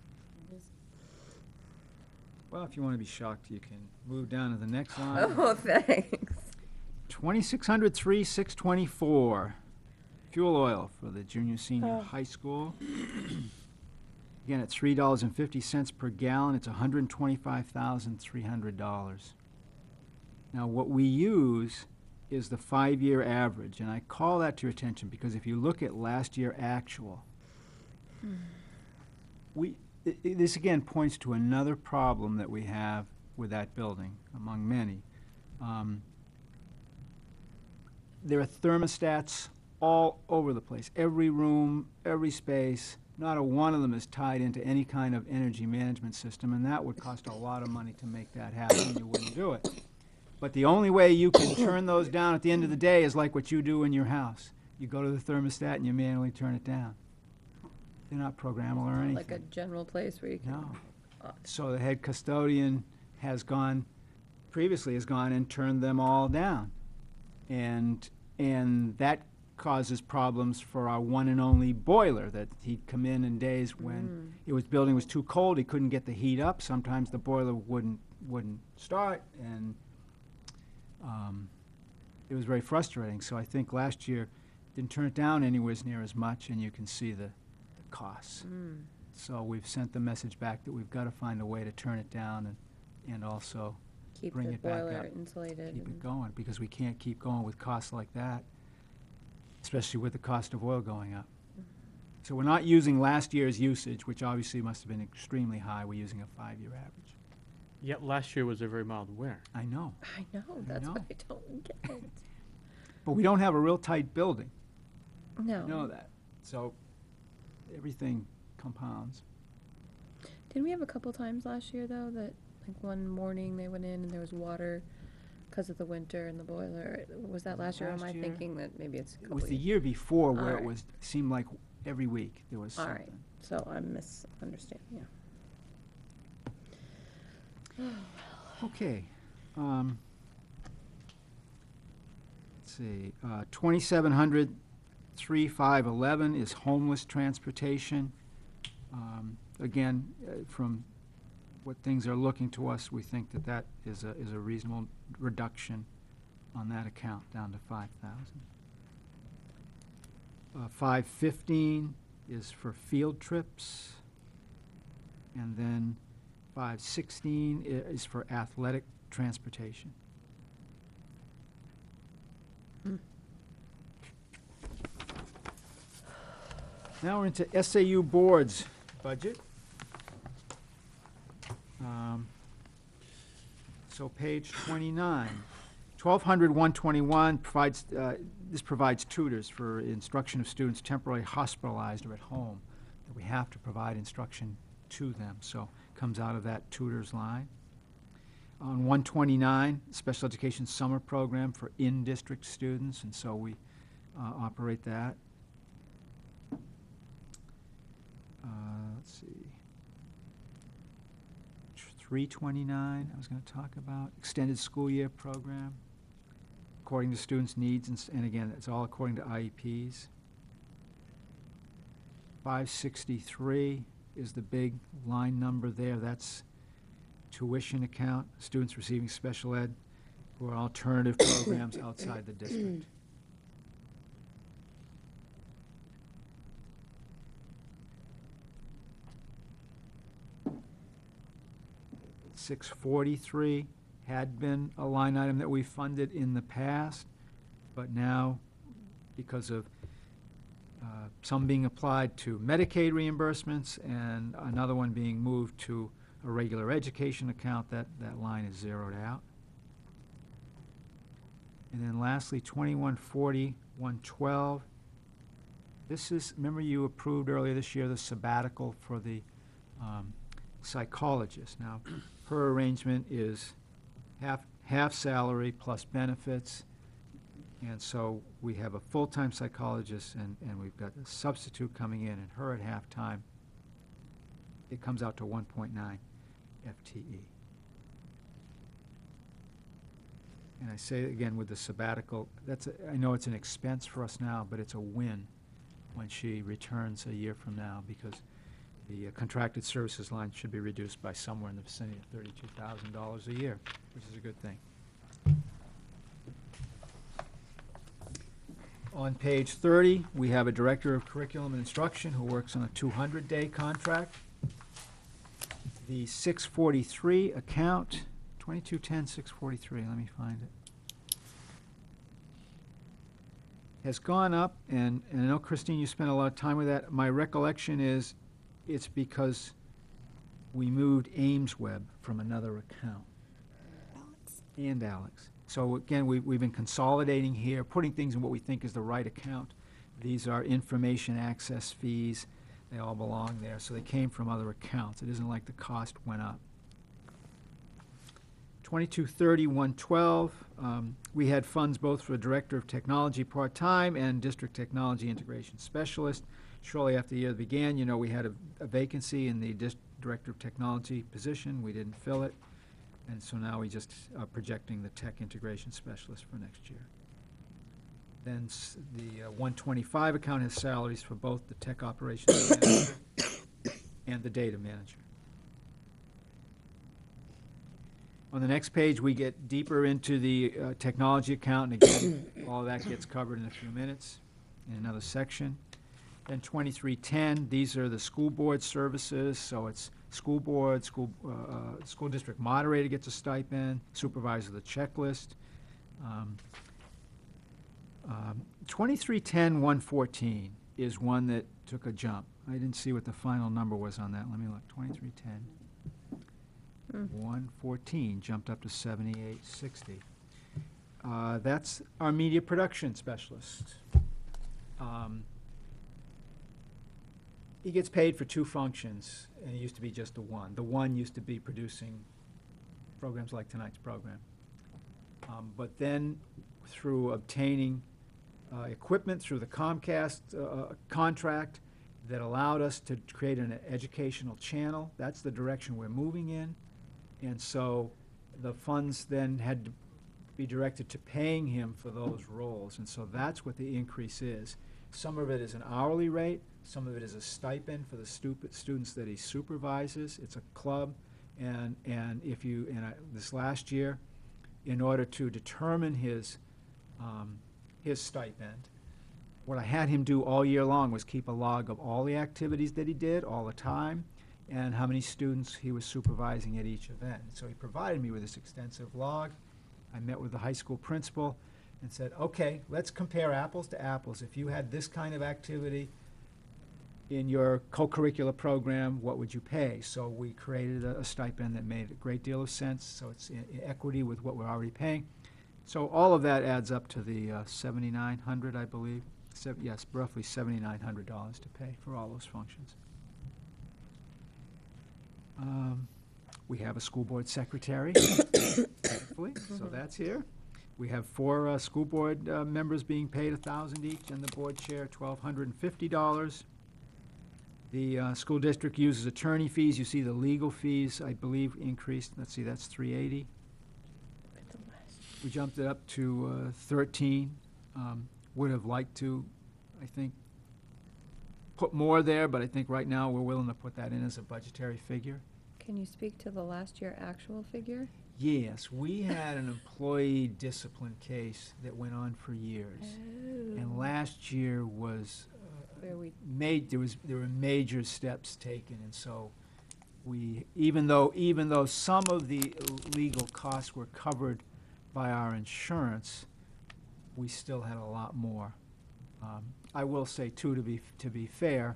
Well, if you want to be shocked, you can move down to the next line. Oh, thanks. 2603, 624. Fuel oil for the junior, senior high school. Again, at $3.50 per gallon, it's $125,300. Now, what we use is the 5-year average, and I call that to your attention because if you look at last year actual, this again points to another problem that we have with that building, among many. There are thermostats all over the place, every room, every space. Not a one of them is tied into any kind of energy management system, and that would cost a lot of money to make that happen, and you wouldn't do it. But the only way you can turn those down at the end of the day is like what you do in your house. You go to the thermostat and you manually turn it down. They're not programmable or anything. Like a general place where you can. No. So the head custodian previously has gone and turned them all down. And that causes problems for our one and only boiler, that he'd come in days when building was too cold, he couldn't get the heat up. Sometimes the boiler wouldn't start, and it was very frustrating. So I think last year didn't turn it down anywhere near as much, and you can see the costs. So we've sent the message back that we've got to find a way to turn it down and also Keep bring the it back boiler up. insulated. Keep it and- going, because we can't keep going with costs like that, especially with the cost of oil going up. So we're not using last year's usage, which obviously must have been extremely high. We're using a 5-year average. Yet last year was a very mild winter. I know, I know, that's know. what I don't get. but we don't have a real tight building. No. You know that. So everything compounds. Didn't we have a couple times last year, though, that, like, one morning they went in and there was water because of the winter and the boiler? Was that last year, or am I Last year? thinking that maybe it's a It couple was the years? year before where All it right. seemed like every week there was All something. right, so I'm misunderstanding, yeah. Okay. Let's see, 2,700, 3,511 is homeless transportation. Again, from what things are looking to us, we think that is a reasonable reduction on that account, down to 5,000. 515 is for field trips. And then 516 is for athletic transportation. Now we're into SAU board's budget. So page 29, 1,121 provides, this provides tutors for instruction of students temporarily hospitalized or at home, that we have to provide instruction to them, so comes out of that tutors line. On 129, special education summer program for in-district students, and so we operate that. Let's see. 329, I was going to talk about, extended school year program, according to students' needs, and again, it's all according to IEPs. 563 is the big line number there. That's tuition account, students receiving special ed or alternative programs outside the district. $643 had been a line item that we funded in the past, but now, because of some being applied to Medicaid reimbursements and another one being moved to a regular education account, that line is zeroed out. And then lastly, 2140, 112. This is, remember you approved earlier this year the sabbatical for the psychologist. Now, her arrangement is half salary plus benefits, and so we have a full-time psychologist and we've got a substitute coming in, and her at halftime. It comes out to 1.9 FTE. And I say again, with the sabbatical, I know it's an expense for us now, but it's a win when she returns a year from now, because the contracted services line should be reduced by somewhere in the vicinity of $32,000 a year, which is a good thing. On page 30, we have a director of curriculum and instruction who works on a 200-day contract. The 643 account, 2210-643, let me find it, has gone up, and I know, Christine, you spent a lot of time with that. My recollection is it's because we moved Ames Web from another account. And Alex. So again, we've been consolidating here, putting things in what we think is the right account. These are information access fees. They all belong there, so they came from other accounts. It isn't like the cost went up. 2230, 112, we had funds both for Director of Technology part-time and District Technology Integration Specialist. Shortly after the year began, you know, we had a vacancy in the Director of Technology position. We didn't fill it. And so now we just are projecting the tech integration specialist for next year. Then the 125 account has salaries for both the tech operations manager and the data manager. On the next page, we get deeper into the technology account, and again, all of that gets covered in a few minutes in another section. Then 2310, these are the school board services, so it's school board, school district moderator gets a stipend, supervisor of the checklist. 2310-114 is one that took a jump. I didn't see what the final number was on that. Let me look. 2310-114 jumped up to 7860. That's our media production specialist. He gets paid for two functions, and it used to be just the one. The one used to be producing programs like tonight's program. But then, through obtaining equipment through the Comcast contract that allowed us to create an educational channel, that's the direction we're moving in. And so the funds then had to be directed to paying him for those roles. And so that's what the increase is. Some of it is an hourly rate. Some of it is a stipend for the students that he supervises. It's a club. And if you, this last year, in order to determine his stipend, what I had him do all year long was keep a log of all the activities that he did all the time and how many students he was supervising at each event. So he provided me with this extensive log. I met with the high school principal and said, okay, let's compare apples to apples. If you had this kind of activity in your co-curricular program, what would you pay? So we created a stipend that made a great deal of sense, so it's in equity with what we're already paying. So all of that adds up to the $7,900, I believe. Yes, roughly $7,900 to pay for all those functions. We have a school board secretary, hopefully, so that's here. We have 4 school board members being paid $1,000 each, and the board chair $1,250. The school district uses attorney fees. You see the legal fees, I believe, increased. Let's see, that's $380. We jumped it up to 13. Would have liked to, I think, put more there, but I think right now we're willing to put that in as a budgetary figure. Can you speak to the last year actual figure? Yes, we had an employee discipline case that went on for years. Oh. And last year was Where we, there were major steps taken, and so we, even though some of the legal costs were covered by our insurance, we still had a lot more. I will say too, to be fair,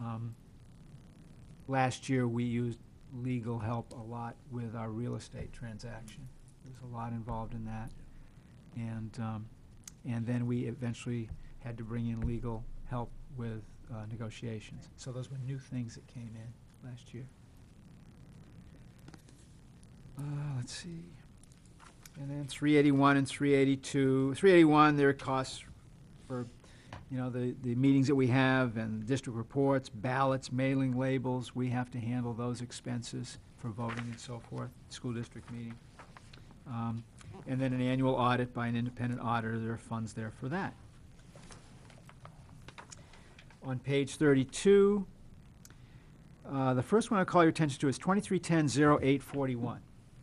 last year we used legal help a lot with our real estate transaction. There's a lot involved in that, and then we eventually had to bring in legal help with negotiations. So those were new things that came in last year. Let's see. And then 381 and 382. 381, there are costs for, the meetings that we have and district reports, ballots, mailing labels. We have to handle those expenses for voting and so forth, school district meeting. And then an annual audit by an independent auditor. There are funds there for that. On page 32, the first one I'll call your attention to is 2310-0841.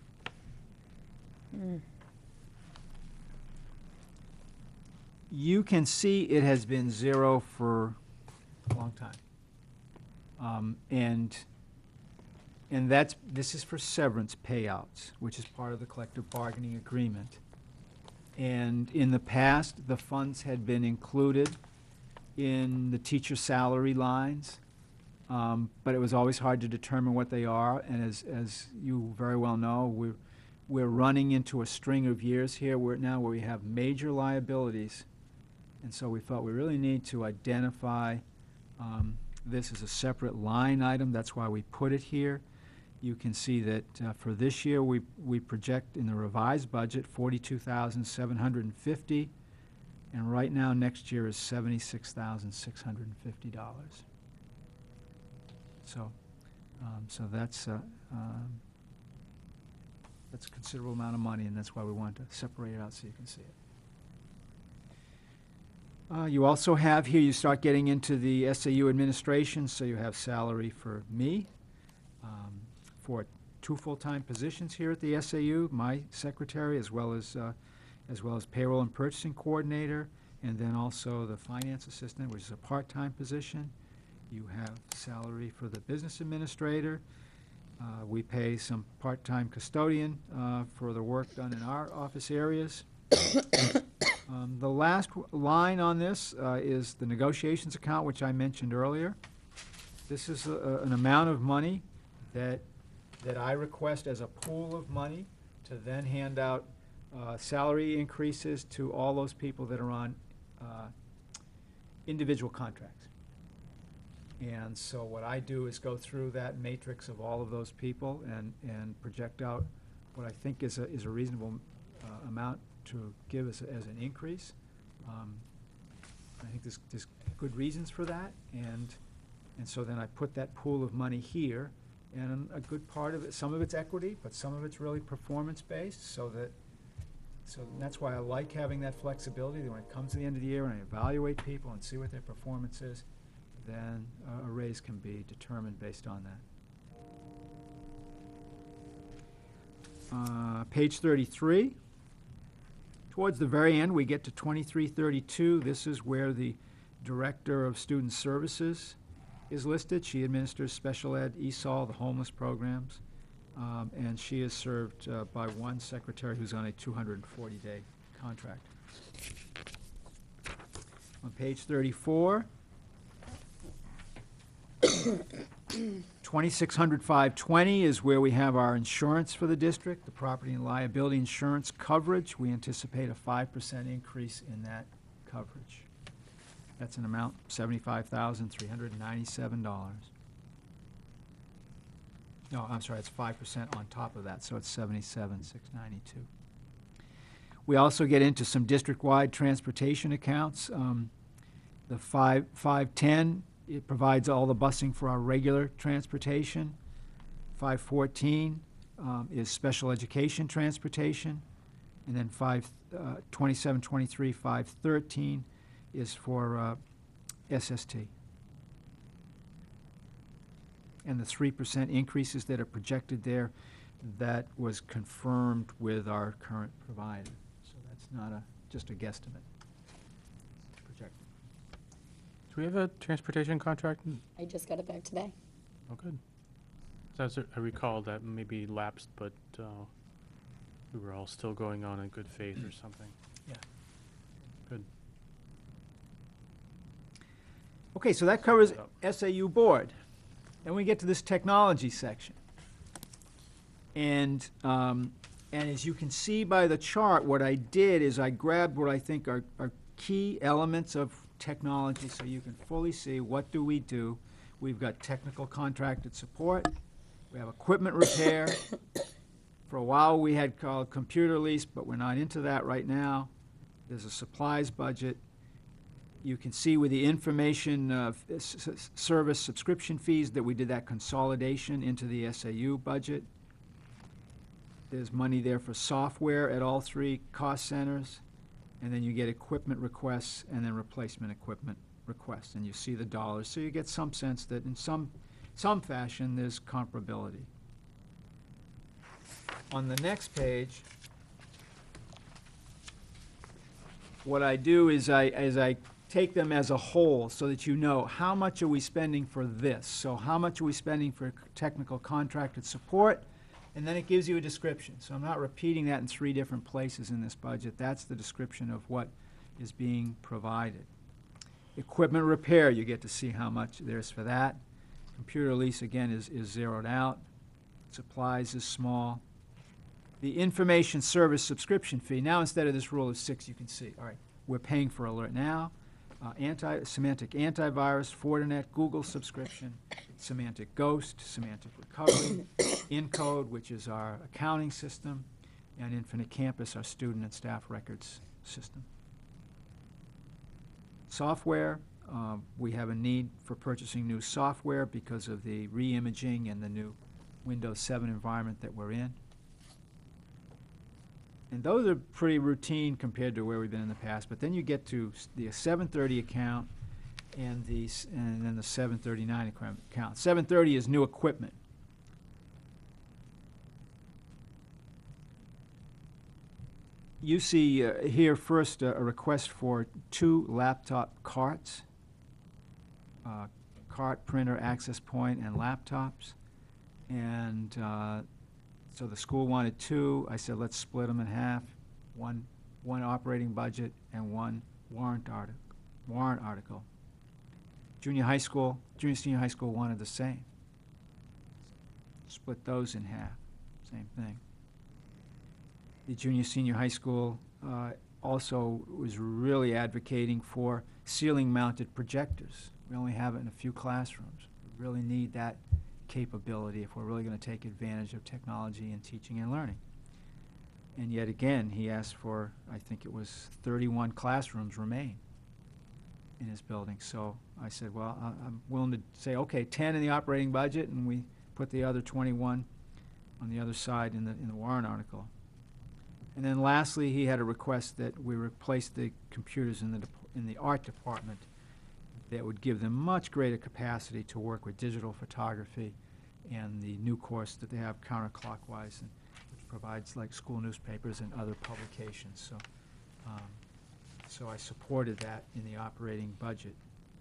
You can see it has been zero for a long time. And this is for severance payouts, which is part of the collective bargaining agreement. And in the past, the funds had been included in the teacher salary lines, but it was always hard to determine what they are. And as you very well know, we're running into a string of years here where we have major liabilities. And so we thought we really need to identify this as a separate line item. That's why we put it here. You can see that for this year, we project in the revised budget $42,750. And right now, next year is $76,650. So So that's a considerable amount of money, and that's why we want to separate it out so you can see it. You also have here, you start getting into the SAU administration, so you have salary for me, for 2 full-time positions here at the SAU, my secretary, as well as payroll and purchasing coordinator, and then also the finance assistant, which is a part-time position. You have salary for the business administrator. We pay some part-time custodian for the work done in our office areas. The last line on this is the negotiations account, which I mentioned earlier. This is an amount of money that I request as a pool of money to then hand out salary increases to all those people that are on individual contracts. And so what I do is go through that matrix of all of those people and project out what I think is a reasonable amount to give as an increase. I think there's good reasons for that, and so then I put that pool of money here, and a good part of it, some of it's equity, but some of it's really performance-based, so that's why I like having that flexibility, that when it comes to the end of the year and I evaluate people and see what their performance is, then a raise can be determined based on that. Page 33. Towards the very end, we get to 2332. This is where the Director of Student Services is listed. She administers special ed, ESOL, the homeless programs, and she is served by one secretary who's on a 240-day contract. On page 34, 2600-520 is where we have our insurance for the district, the property and liability insurance coverage. We anticipate a 5% increase in that coverage. That's an amount $75,397. No, I'm sorry, it's 5% on top of that, so it's $77,692. We also get into some district-wide transportation accounts. The 510, it provides all the busing for our regular transportation. 514 is special education transportation. And then 2723, 513 is for SST. And the 3% increases that are projected there, that was confirmed with our current provider. So that's not just a guesstimate. It's projected. Do we have a transportation contract? I just got it back today. Oh, good. So I recall that maybe lapsed, but we were all still going on in good faith or something. Yeah. Good. Okay, so that covers SAU board. Then we get to this technology section. And as you can see by the chart, what I did is I grabbed what I think are key elements of technology so you can fully see what do we do. We've got technical contracted support. We have equipment repair. For a while we had called computer lease, but we're not into that right now. There's a supplies budget. You can see with the information service subscription fees that we did that consolidation into the SAU budget. There's money there for software at all 3 cost centers. And then you get equipment requests and then replacement equipment requests. And you see the dollars. So you get some sense that in some fashion there's comparability. On the next page, what I do is I take them as a whole so that you know how much are we spending for this. So how much are we spending for technical contracted support? And then it gives you a description. So I'm not repeating that in 3 different places in this budget. That's the description of what is being provided. Equipment repair, you get to see how much there's for that. Computer lease, again, is zeroed out. Supplies is small. The information service subscription fee, now instead of this rule of 6, you can see, all right, we're paying for Alert Now, Semantic Antivirus, Fortinet, Google subscription, Semantic Ghost, Semantic Recovery, Encode, which is our accounting system, and Infinite Campus, our student and staff records system. Software, We have a need for purchasing new software because of the re-imaging and the new Windows 7 environment that we're in. And those are pretty routine compared to where we've been in the past. But then you get to the 730 account and then the 739 account. 730 is new equipment. You see here first a request for 2 laptop carts, cart, printer, access point, and laptops. And so the school wanted 2. I said, let's split them in half, one operating budget and one warrant article. Junior senior high school wanted the same. Split those in half, same thing. The junior senior high school also was really advocating for ceiling-mounted projectors. We only have it in a few classrooms. We really need that capability if we're really going to take advantage of technology in teaching and learning. And yet again, he asked for, I think it was 31 classrooms remain in his building. So I said, well, I'm willing to say, okay, 10 in the operating budget, and we put the other 21 on the other side in the warrant article. And then lastly, he had a request that we replace the computers in the art department that would give them much greater capacity to work with digital photography and the new course that they have counterclockwise, and which provides like school newspapers and other publications. So I supported that in the operating budget.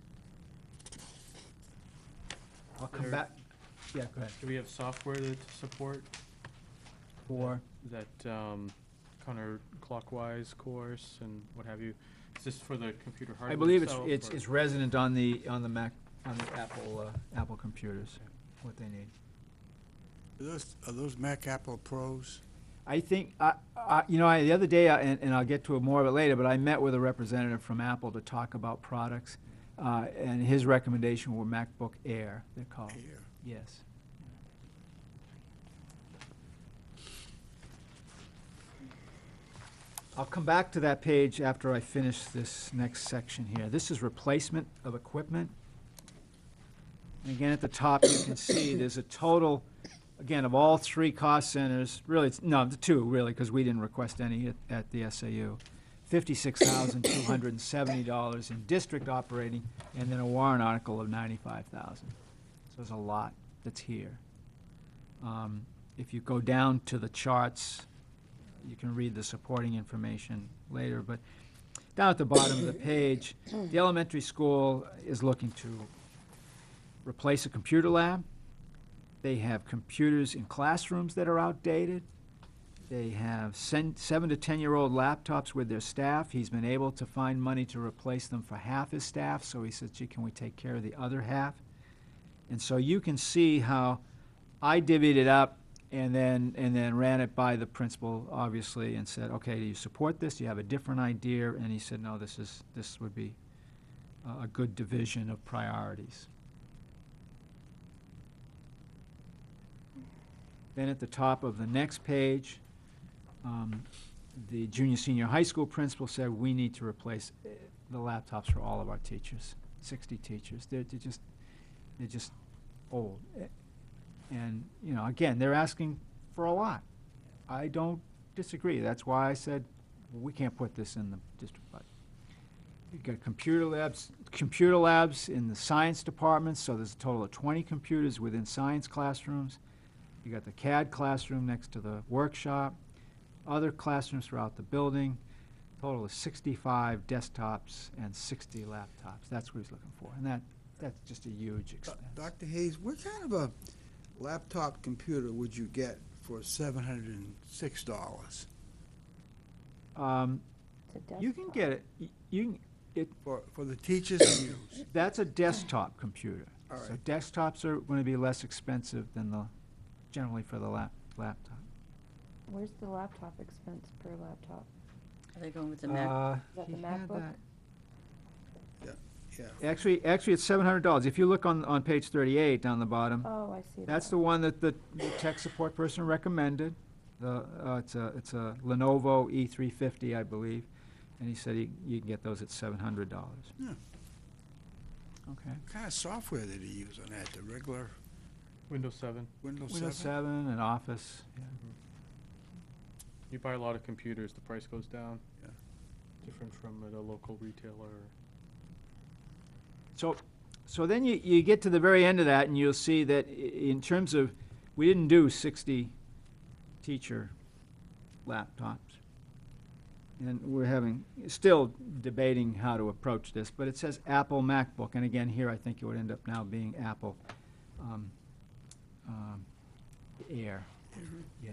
I'll come back. Yeah, go ahead. Do we have software to support For that counterclockwise course and what have you? Is this for the computer hardware I believe itself, or- it's resident on the Mac, on the Apple computers, what they need. Are those Mac Apple Pros? I think, the other day, and I'll get to it more of it later, but I met with a representative from Apple to talk about products, and his recommendation were MacBook Air, they're called. Air. Yes. I'll come back to that page after I finish this next section here. This is replacement of equipment. And again, at the top, you can see there's a total, again, of all 3 cost centers, really, the 2, really, because we didn't request any at the SAU. $56,270 in district operating, and then a warrant article of $95,000. So there's a lot that's here. If you go down to the charts, you can read the supporting information later, but down at the bottom of the page, the elementary school is looking to replace a computer lab. They have computers in classrooms that are outdated. They have 7 to 10-year-old laptops with their staff. He's been able to find money to replace them for half his staff, so he says, gee, can we take care of the other half? And so you can see how I divvied it up and then ran it by the principal, obviously, and said, okay, do you support this? Do you have a different idea? And he said, no, this would be a good division of priorities. Then at the top of the next page, the junior senior high school principal said we need to replace the laptops for all of our teachers, 60 teachers. They're just old. And, again, they're asking for a lot. I don't disagree. That's why I said we can't put this in the district budget. You've got computer labs in the science departments, so there's a total of 20 computers within science classrooms. You got the CAD classroom next to the workshop, other classrooms throughout the building, total of 65 desktops and 60 laptops. That's what he's looking for, and that's just a huge expense. Dr. Hayes, what kind of a laptop computer would you get for $706? You can get it. For the teachers to use? That's a desktop computer. All So right. desktops are going to be less expensive than generally for the laptop. Where's the laptop expense per laptop? Are they going with the Mac? Is that the he had MacBook? that. Yeah. Actually, it's $700. If you look on page 38 down the bottom, Oh, I see. that's that. the one that the tech support person recommended. It's a Lenovo E350, I believe, and he said you can get those at $700. Yeah. Okay. What kind of software did he use on that? The regular Windows 7. Windows 7? Windows 7 and Office. Yeah. You buy a lot of computers, the price goes down. Yeah. Different from at a local retailer. So then you get to the very end of that, and you'll see that in terms of, we didn't do 60 teacher laptops. And we're still debating how to approach this, but it says Apple MacBook, and again, here I think it would end up now being Apple Air. Yeah.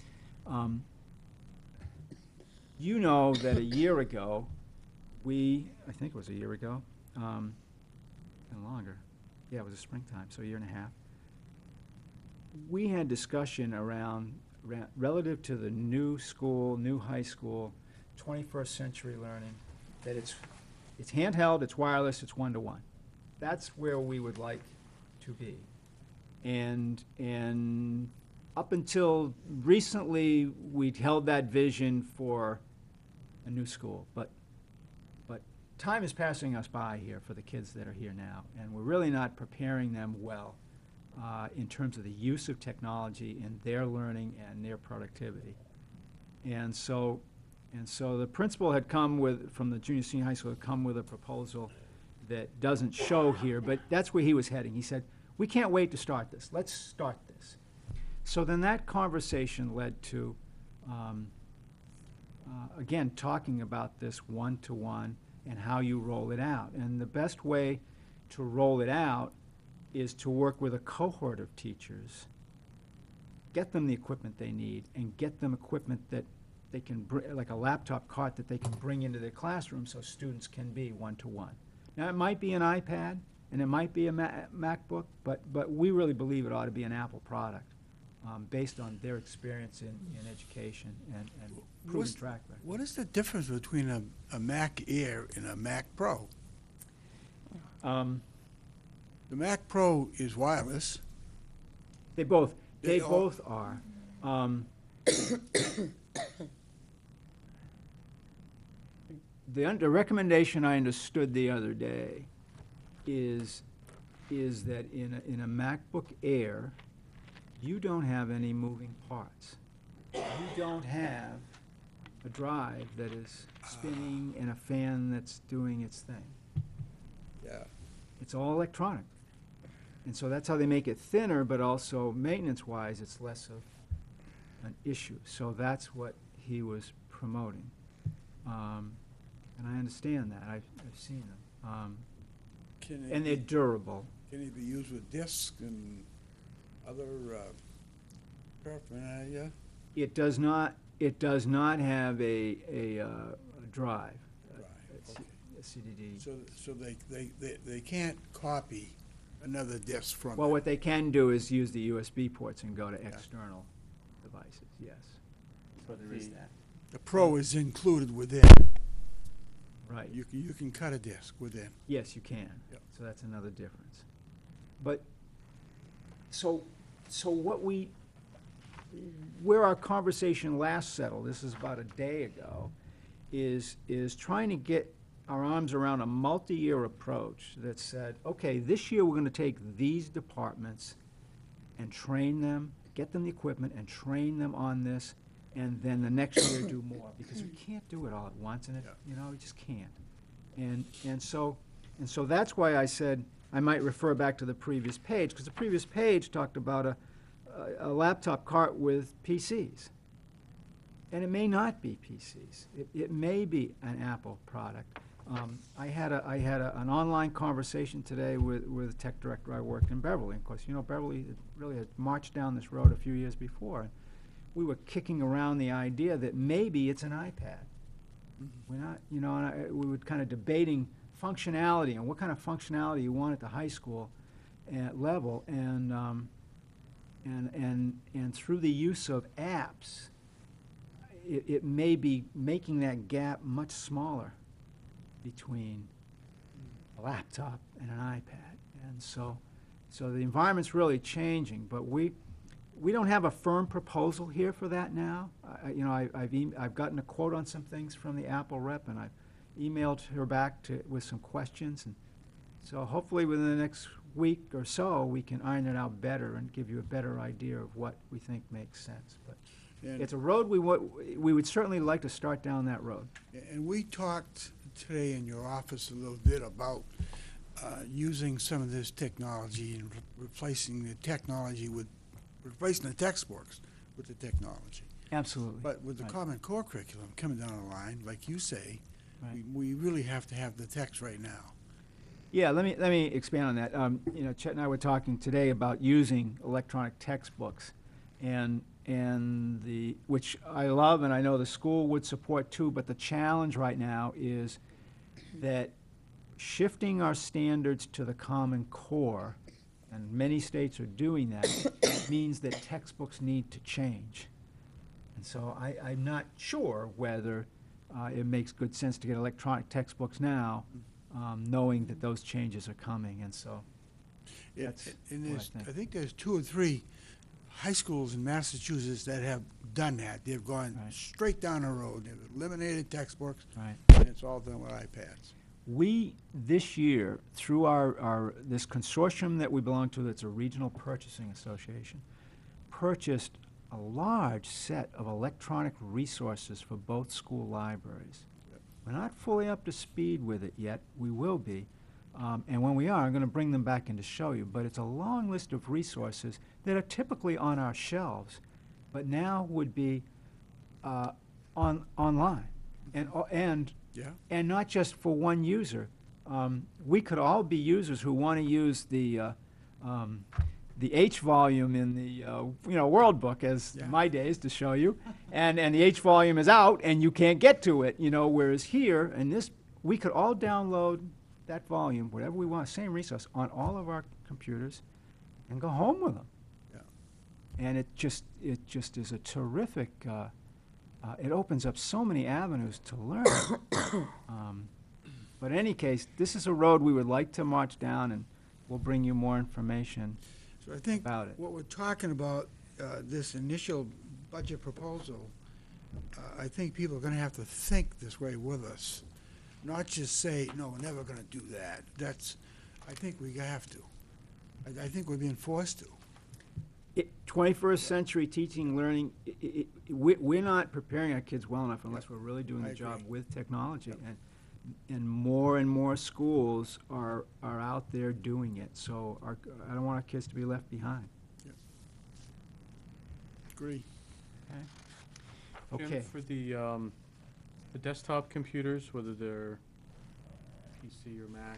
You know that a year ago, I think it was a year ago, and longer. Yeah, it was a springtime, so a year and a half. We had discussion around relative to the new school, new high school, 21st century learning, that it's handheld, it's wireless, it's one-to-one. That's where we would like to be. And up until recently, we'd held that vision for a new school, but time is passing us by here for the kids that are here now, and we're really not preparing them well in terms of the use of technology in their learning and their productivity. And so the principal had from the junior senior high school, had come with a proposal that doesn't show here, but that's where he was heading. He said, we can't wait to start this. Let's start this. So then that conversation led to, again, talking about this one-to-one and how you roll it out. And the best way to roll it out is to work with a cohort of teachers, get them the equipment they need, and get them equipment that they can, like a laptop cart that they can bring into their classroom so students can be one-to-one. Now, it might be an iPad, and it might be a MacBook, but we really believe it ought to be an Apple product based on their experience in education and proven track record. What is the difference between a Mac Air and a Mac Pro? The Mac Pro is wireless. They both They are. The recommendation I understood the other day is that in a MacBook Air, you don't have any moving parts. You don't have a drive that is spinning and a fan that's doing its thing. Yeah. It's all electronic. And so that's how they make it thinner, but also maintenance-wise, it's less of an issue. So that's what he was promoting. And I understand that. I've seen them. And they're durable. Can it be used with discs and other paraphernalia? It does not have a drive. Okay. A CDD. So they can't copy another disc from Well, it. what they can do is use the USB ports and go to external devices, yes. So there is that. The Pro is included within. Right. You can cut a disc within. Yes, you can. Yep. So that's another difference. But, so where our conversation last settled, this is about a day ago, is trying to get our arms around a multi-year approach that said, okay, this year we're going to take these departments and train them, get them the equipment and train them on this, and then the next year do more, because we can't do it all at once, and we just can't. And so that's why I said I might refer back to the previous page, because the previous page talked about a laptop cart with PCs. And it may not be PCs. It may be an Apple product. I had an online conversation today with the tech director I worked in Beverly. Of course, Beverly really had marched down this road a few years before. We were kicking around the idea that maybe it's an iPad. We're not, and we were kind of debating functionality and what kind of functionality you want at the high school level, and through the use of apps, it may be making that gap much smaller between a laptop and an iPad. And so the environment's really changing, but we don't have a firm proposal here for that now. I've gotten a quote on some things from the Apple rep, and I've emailed her back with some questions, and So hopefully within the next week or so, we can iron it out better and give you a better idea of what we think makes sense. But And- it's a road we would certainly like to start down that road. And we talked today in your office a little bit about using some of this technology and replacing the textbooks with the technology. Absolutely. But with the Right. Common Core curriculum coming down the line, like you say, Right. we really have to have the text right now. Yeah, let me expand on that. Chet and I were talking today about using electronic textbooks, and which I love, and I know the school would support too. But the challenge right now is that shifting our standards to the Common Core, and many states are doing that, means that textbooks need to change. And so I'm not sure whether it makes good sense to get electronic textbooks now, knowing that those changes are coming, and so that's And what I I think. think there's 2 or 3 high schools in Massachusetts that have done that. They've gone Right. straight down the road. They've eliminated textbooks, Right. and it's all done with iPads. We, this year, through this consortium that we belong to, that's a regional purchasing association, purchased a large set of electronic resources for both school libraries. We're not fully up to speed with it yet. We will be. And when we are, I'm going to bring them back in to show you. But it's a long list of resources that are typically on our shelves, but now would be online. And Yeah. and not just for one user. We could all be users who want to use the H volume in the World Book, as Yeah. my days to show you, and the H volume is out and you can't get to it. Whereas here in this, we could all download that volume, whatever we want, same resource, on all of our computers, and go home with them. Yeah. And it just is a terrific. It opens up so many avenues to learn. But in any case, this is a road we would like to march down, and we'll bring you more information. So I think About it. what we're talking about, this initial budget proposal, I think people are going to have to think this way with us, not just say, no, we're never going to do that. I think we have to. I think we're being forced to. 21st century teaching and learning, we're not preparing our kids well enough unless we're really doing I the job agree. with technology. And more schools are out there doing it. So I don't want our kids to be left behind. Agree. Jim, Okay. for the desktop computers, whether they're PC or Mac,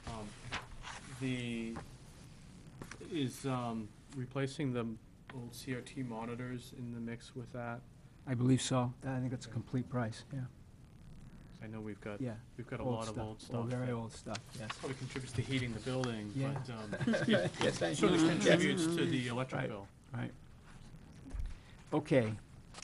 is replacing the old CRT monitors in the mix with that? I believe so. I think it's a complete price, yeah. I know we've got Yeah. a lot of old stuff. Very that old stuff, yes. Probably contributes to heating the building, Yeah. but Yes, thank sort of you. contributes to the electric Right. bill. Right. Okay.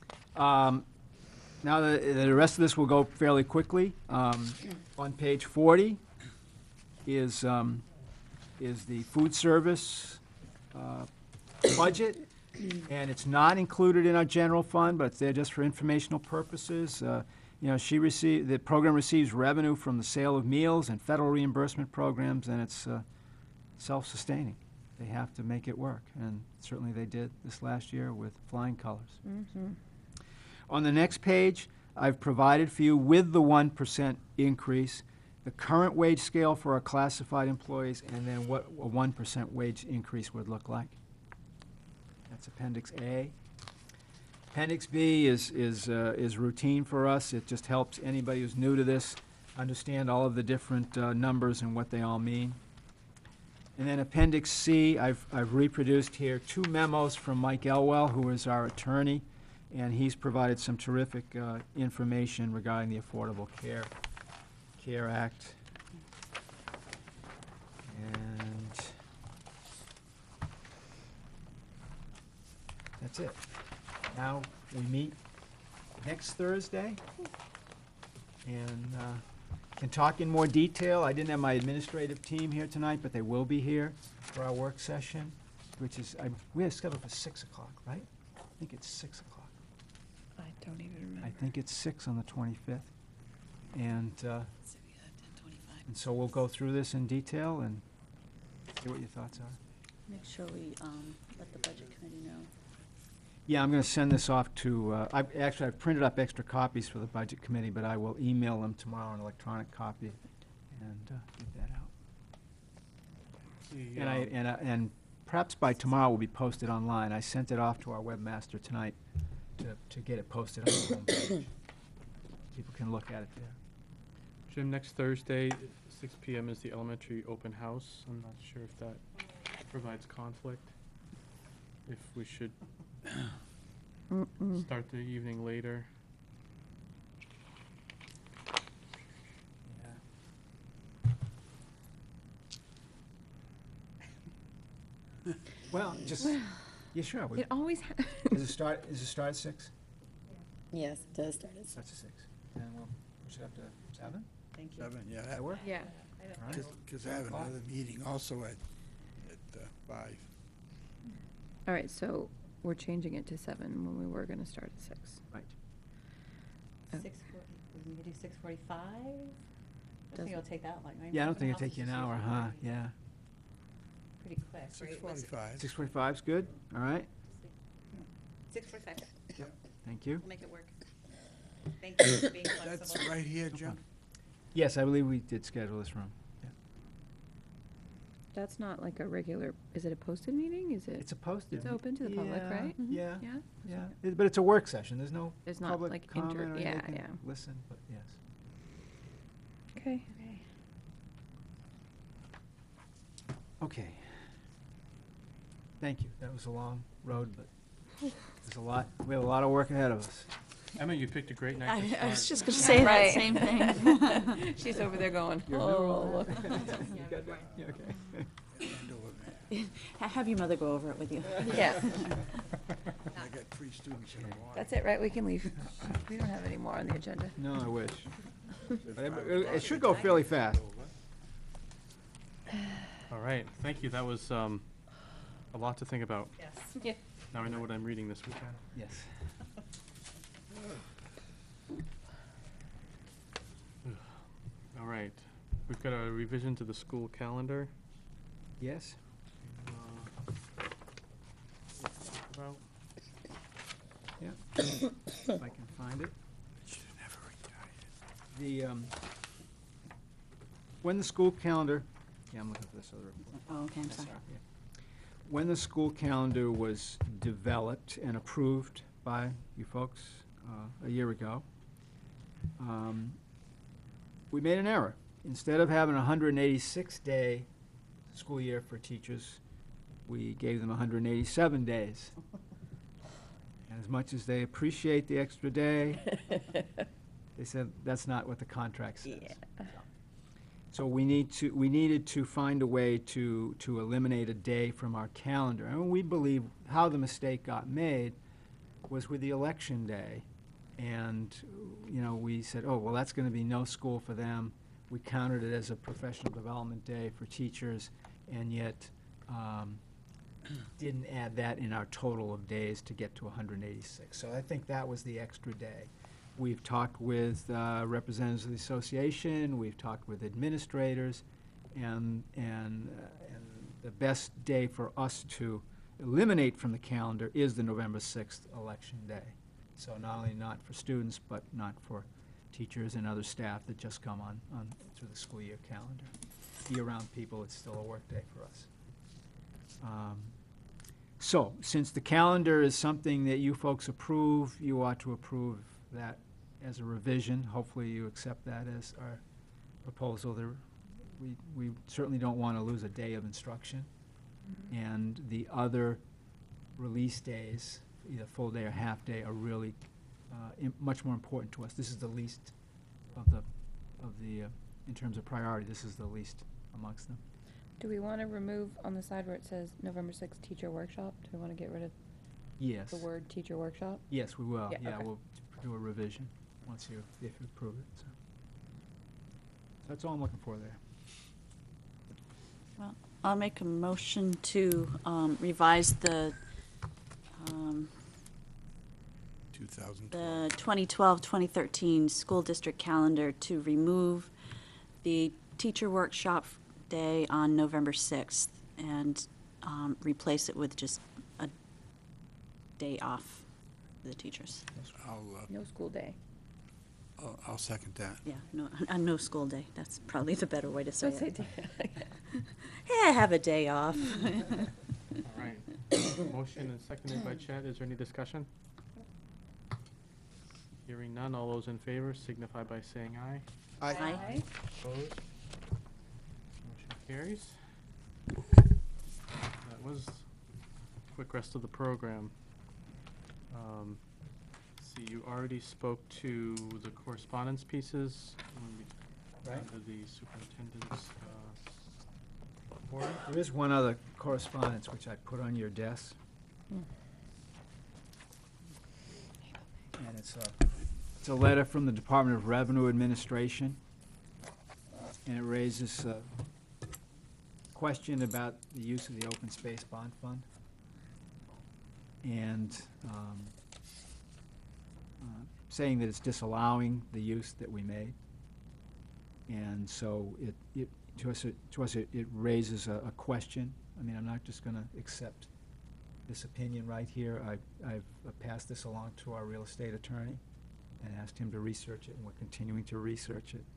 Now, the rest of this will go fairly quickly. On page 40 is the food service budget, and it's not included in our general fund, but it's there just for informational purposes. The program receives revenue from the sale of meals and federal reimbursement programs, and it's self-sustaining. They have to make it work, and certainly they did this last year with flying colors. On the next page, I've provided for you with the 1% increase, the current wage scale for our classified employees, and then what a 1% wage increase would look like. That's Appendix A. Appendix B is routine for us. It just helps anybody who's new to this understand all of the different numbers and what they all mean. And then Appendix C, I've reproduced here 2 memos from Mike Elwell, who is our attorney, and he's provided some terrific information regarding the Affordable Care Act. And that's it. Now, we meet next Thursday, and can talk in more detail. I didn't have my administrative team here tonight, but they will be here for our work session, which is, we have scheduled for 6 o'clock, right? I think it's 6 o'clock. I don't even remember. I think it's 6 on the 25th. And, And so we'll go through this in detail and see what your thoughts are. Make sure we let the budget committee know. Yeah, I'm going to send this off to, I've printed up extra copies for the budget committee, but I will email them tomorrow, an electronic copy, and get that out. And perhaps by tomorrow will be posted online. I sent it off to our webmaster tonight to get it posted on the homepage. People can look at it there. Jim, next Thursday, 6 PM is the elementary open house. I'm not sure if that provides conflict. If we should start the evening later. Well, just, yeah, sure. It always, Does it start at 6? Yes, it does start at Starts at 6. And we'll push it up to 7? Thank you. 7, yeah, That work? yeah. All right. because I have another meeting also at 5. All right, so we're changing it to 7 when we were going to start at 6. Right. 6:40, we can do 6:45? I don't think it'll take that long, right? Yeah, I don't Open think house it'll take you is an hour, usually huh? Yeah. Pretty quick, right? Was it 6:45. 6:45 is good? All right. 6:45, Thank you. we'll make it work. Thank you for being That's flexible. right here, Jim? Yes, I believe we did schedule this room. Yeah. That's not like a regular, is it a posted meeting? Is it? It's a posted. It's open to the public, Yeah, right? Yeah, Yeah? yeah. But it's a work session. There's no There's not, public like, comment or yeah, they can yeah. listen, but yes. Okay. Okay. Thank you. That was a long road, but there's a lot, we have a lot of work ahead of us. Emma, you picked a great night to I start. was just gonna say that Right. same thing. She's over there going, You're oh. You got that? Yeah, okay. Have your mother go over it with you. Yeah, I got 3 students in the morning. that's it, right? We can leave. We don't have any more on the agenda. No, I wish. But it should go fairly fast. All right, thank you. That was a lot to think about. Yes. Yeah. Now I know what I'm reading this weekend. Yes. All right, we've got a revision to the school calendar. Yes? Well, Yeah. If I can find it. Should have never retired. The, when the school calendar, yeah, I'm looking for this other report. Oh, okay, I'm sorry. Yeah. When the school calendar was developed and approved by you folks a year ago, we made an error. Instead of having a 186-day school year for teachers, we gave them 187 days. And as much as they appreciate the extra day, they said that's not what the contract says. Yeah. So we needed to find a way to eliminate a day from our calendar. And we believe how the mistake got made was with the election day. And, you know, we said, oh, well, that's going to be no school for them. We counted it as a professional development day for teachers, and yet didn't add that in our total of days to get to 186. So I think that was the extra day. We've talked with representatives of the association, we've talked with administrators, and the best day for us to eliminate from the calendar is the November 6th election day. So not only not for students, but not for teachers and other staff that just come on through the school year calendar. Year-round people, it's still a work day for us. So, since the calendar is something that you folks approve, you ought to approve that as a revision. Hopefully you accept that as our proposal. We certainly don't want to lose a day of instruction. And the other release days, either full day or half day, are really much more important to us. This is the least of the in terms of priority, this is the least amongst them. Do we want to remove on the side where it says November 6th teacher workshop? Do we want to get rid of Yes. the word teacher workshop? Yes, we will. Yeah, Yeah, okay. we'll do a revision if you approve it. So that's all I'm looking for there. Well, I'll make a motion to revise the 2012. 2012-2013 school district calendar to remove the teacher workshop day on November 6th and replace it with just a day off for the teachers. No school day. I'll second that. Yeah, no, a no school day. That's probably the better way to say Don't say it. day. Yeah, have a day off. All right. Motion and seconded by Chet. Is there any discussion? Hearing none, all those in favor signify by saying aye. Aye. Opposed? Motion carries. That was a quick rest of the program. See, you already spoke to the correspondence pieces. Right. Under the superintendent's report. There is one other correspondence which I put on your desk. And it's a letter from the Department of Revenue Administration. And it raises a question about the use of the Open Space Bond Fund. And saying that it's disallowing the use that we made. And so to us, it raises a question. I mean, I'm not just gonna accept this opinion right here. I've passed this along to our real estate attorney and asked him to research it, and we're continuing to research it.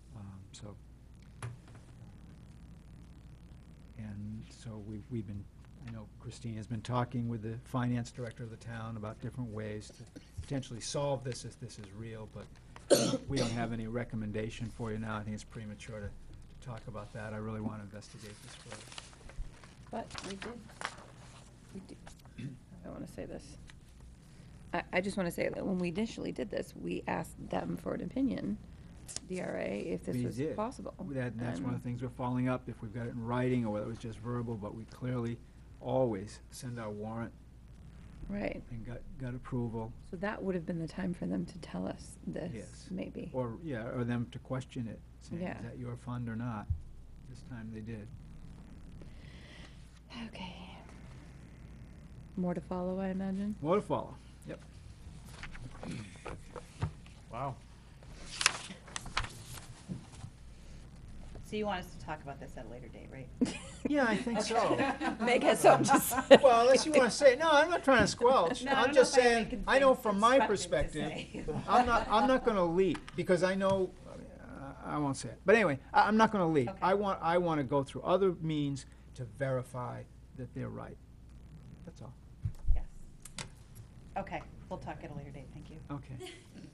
And so we've been, I know Christine has been talking with the finance director of the town about different ways to potentially solve this if this is real, but we don't have any recommendation for you now. I think it's premature to talk about that. I really want to investigate this further. But we did, I want to say this. I just want to say that when we initially did this, we asked them for an opinion, DRA, if this We was did. possible. That's one of the things we're following up, if we've got it in writing or whether it was just verbal, but we clearly always send our warrant Right. and got approval. So that would have been the time for them to tell us this, Yes. maybe. Or them to question it, saying, Yeah. is that your fund or not? This time they did. Okay. More to follow, I imagine? More to follow. Yep. Wow. So you want us to talk about this at a later date, right? Yeah, I think so. Meg has something to say. Well, unless you want to say, no, I'm not trying to squelch. No, I I'm don't just know if I have saying, any I know constraints from my constructive to perspective, say. I'm not going to leap, because I know, I won't say it. But anyway, I'm not going to leap. Okay. I want to go through other means to verify that they're right. That's all. Yes. Okay, we'll talk at a later date, thank you. Okay.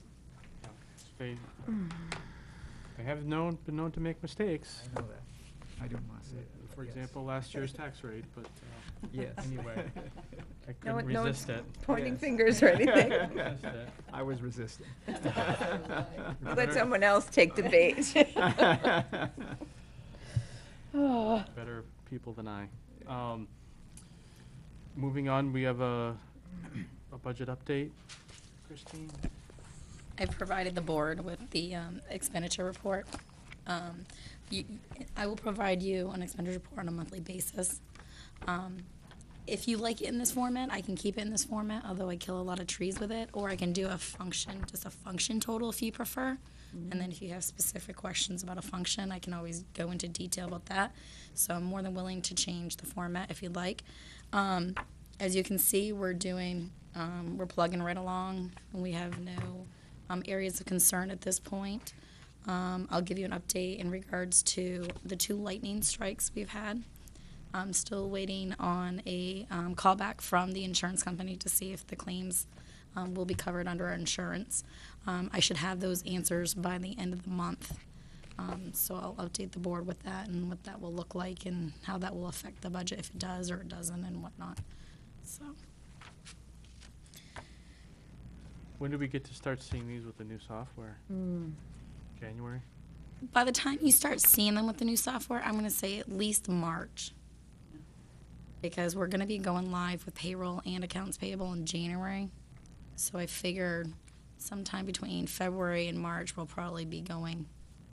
They have been known to make mistakes. I know that. I didn't want to say that. For Yes. example, last year's tax rate, but Yes. anyway, I No couldn't one's resist it. pointing Yes. fingers or anything. Resist it. I was resisting. Let someone else take the bait. Oh. Better people than I. Moving on, we have a budget update. Christine? I've provided the board with the expenditure report. I will provide you an expenditure report on a monthly basis. If you like it in this format, I can keep it in this format, although I kill a lot of trees with it, or I can do just a function total if you prefer. And then if you have specific questions about a function, I can always go into detail about that. So I'm more than willing to change the format if you'd like. As you can see, we're plugging right along, and we have no areas of concern at this point. I'll give you an update in regards to the 2 lightning strikes we've had. I'm still waiting on a callback from the insurance company to see if the claims will be covered under our insurance. I should have those answers by the end of the month. So I'll update the board with that and what that will look like and how that will affect the budget, if it does or it doesn't and whatnot. So. When do we get to start seeing these with the new software? January? By the time you start seeing them with the new software, I'm going to say at least March. Because we're going to be going live with payroll and accounts payable in January. So I figured sometime between February and March we'll probably be going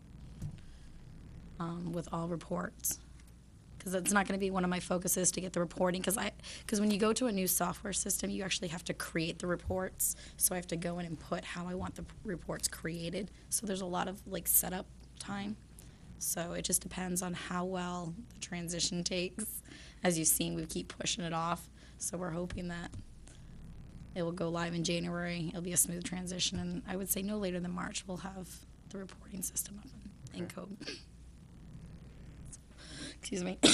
with all reports. Because it's not going to be one of my focuses to get the reporting. Because when you go to a new software system, you actually have to create the reports. So I have to go in and put how I want the reports created. So there's a lot of setup time. So it just depends on how well the transition takes. As you've seen, we keep pushing it off. So we're hoping that it will go live in January. It'll be a smooth transition, and I would say no later than March we'll have the reporting system up in code. Excuse me.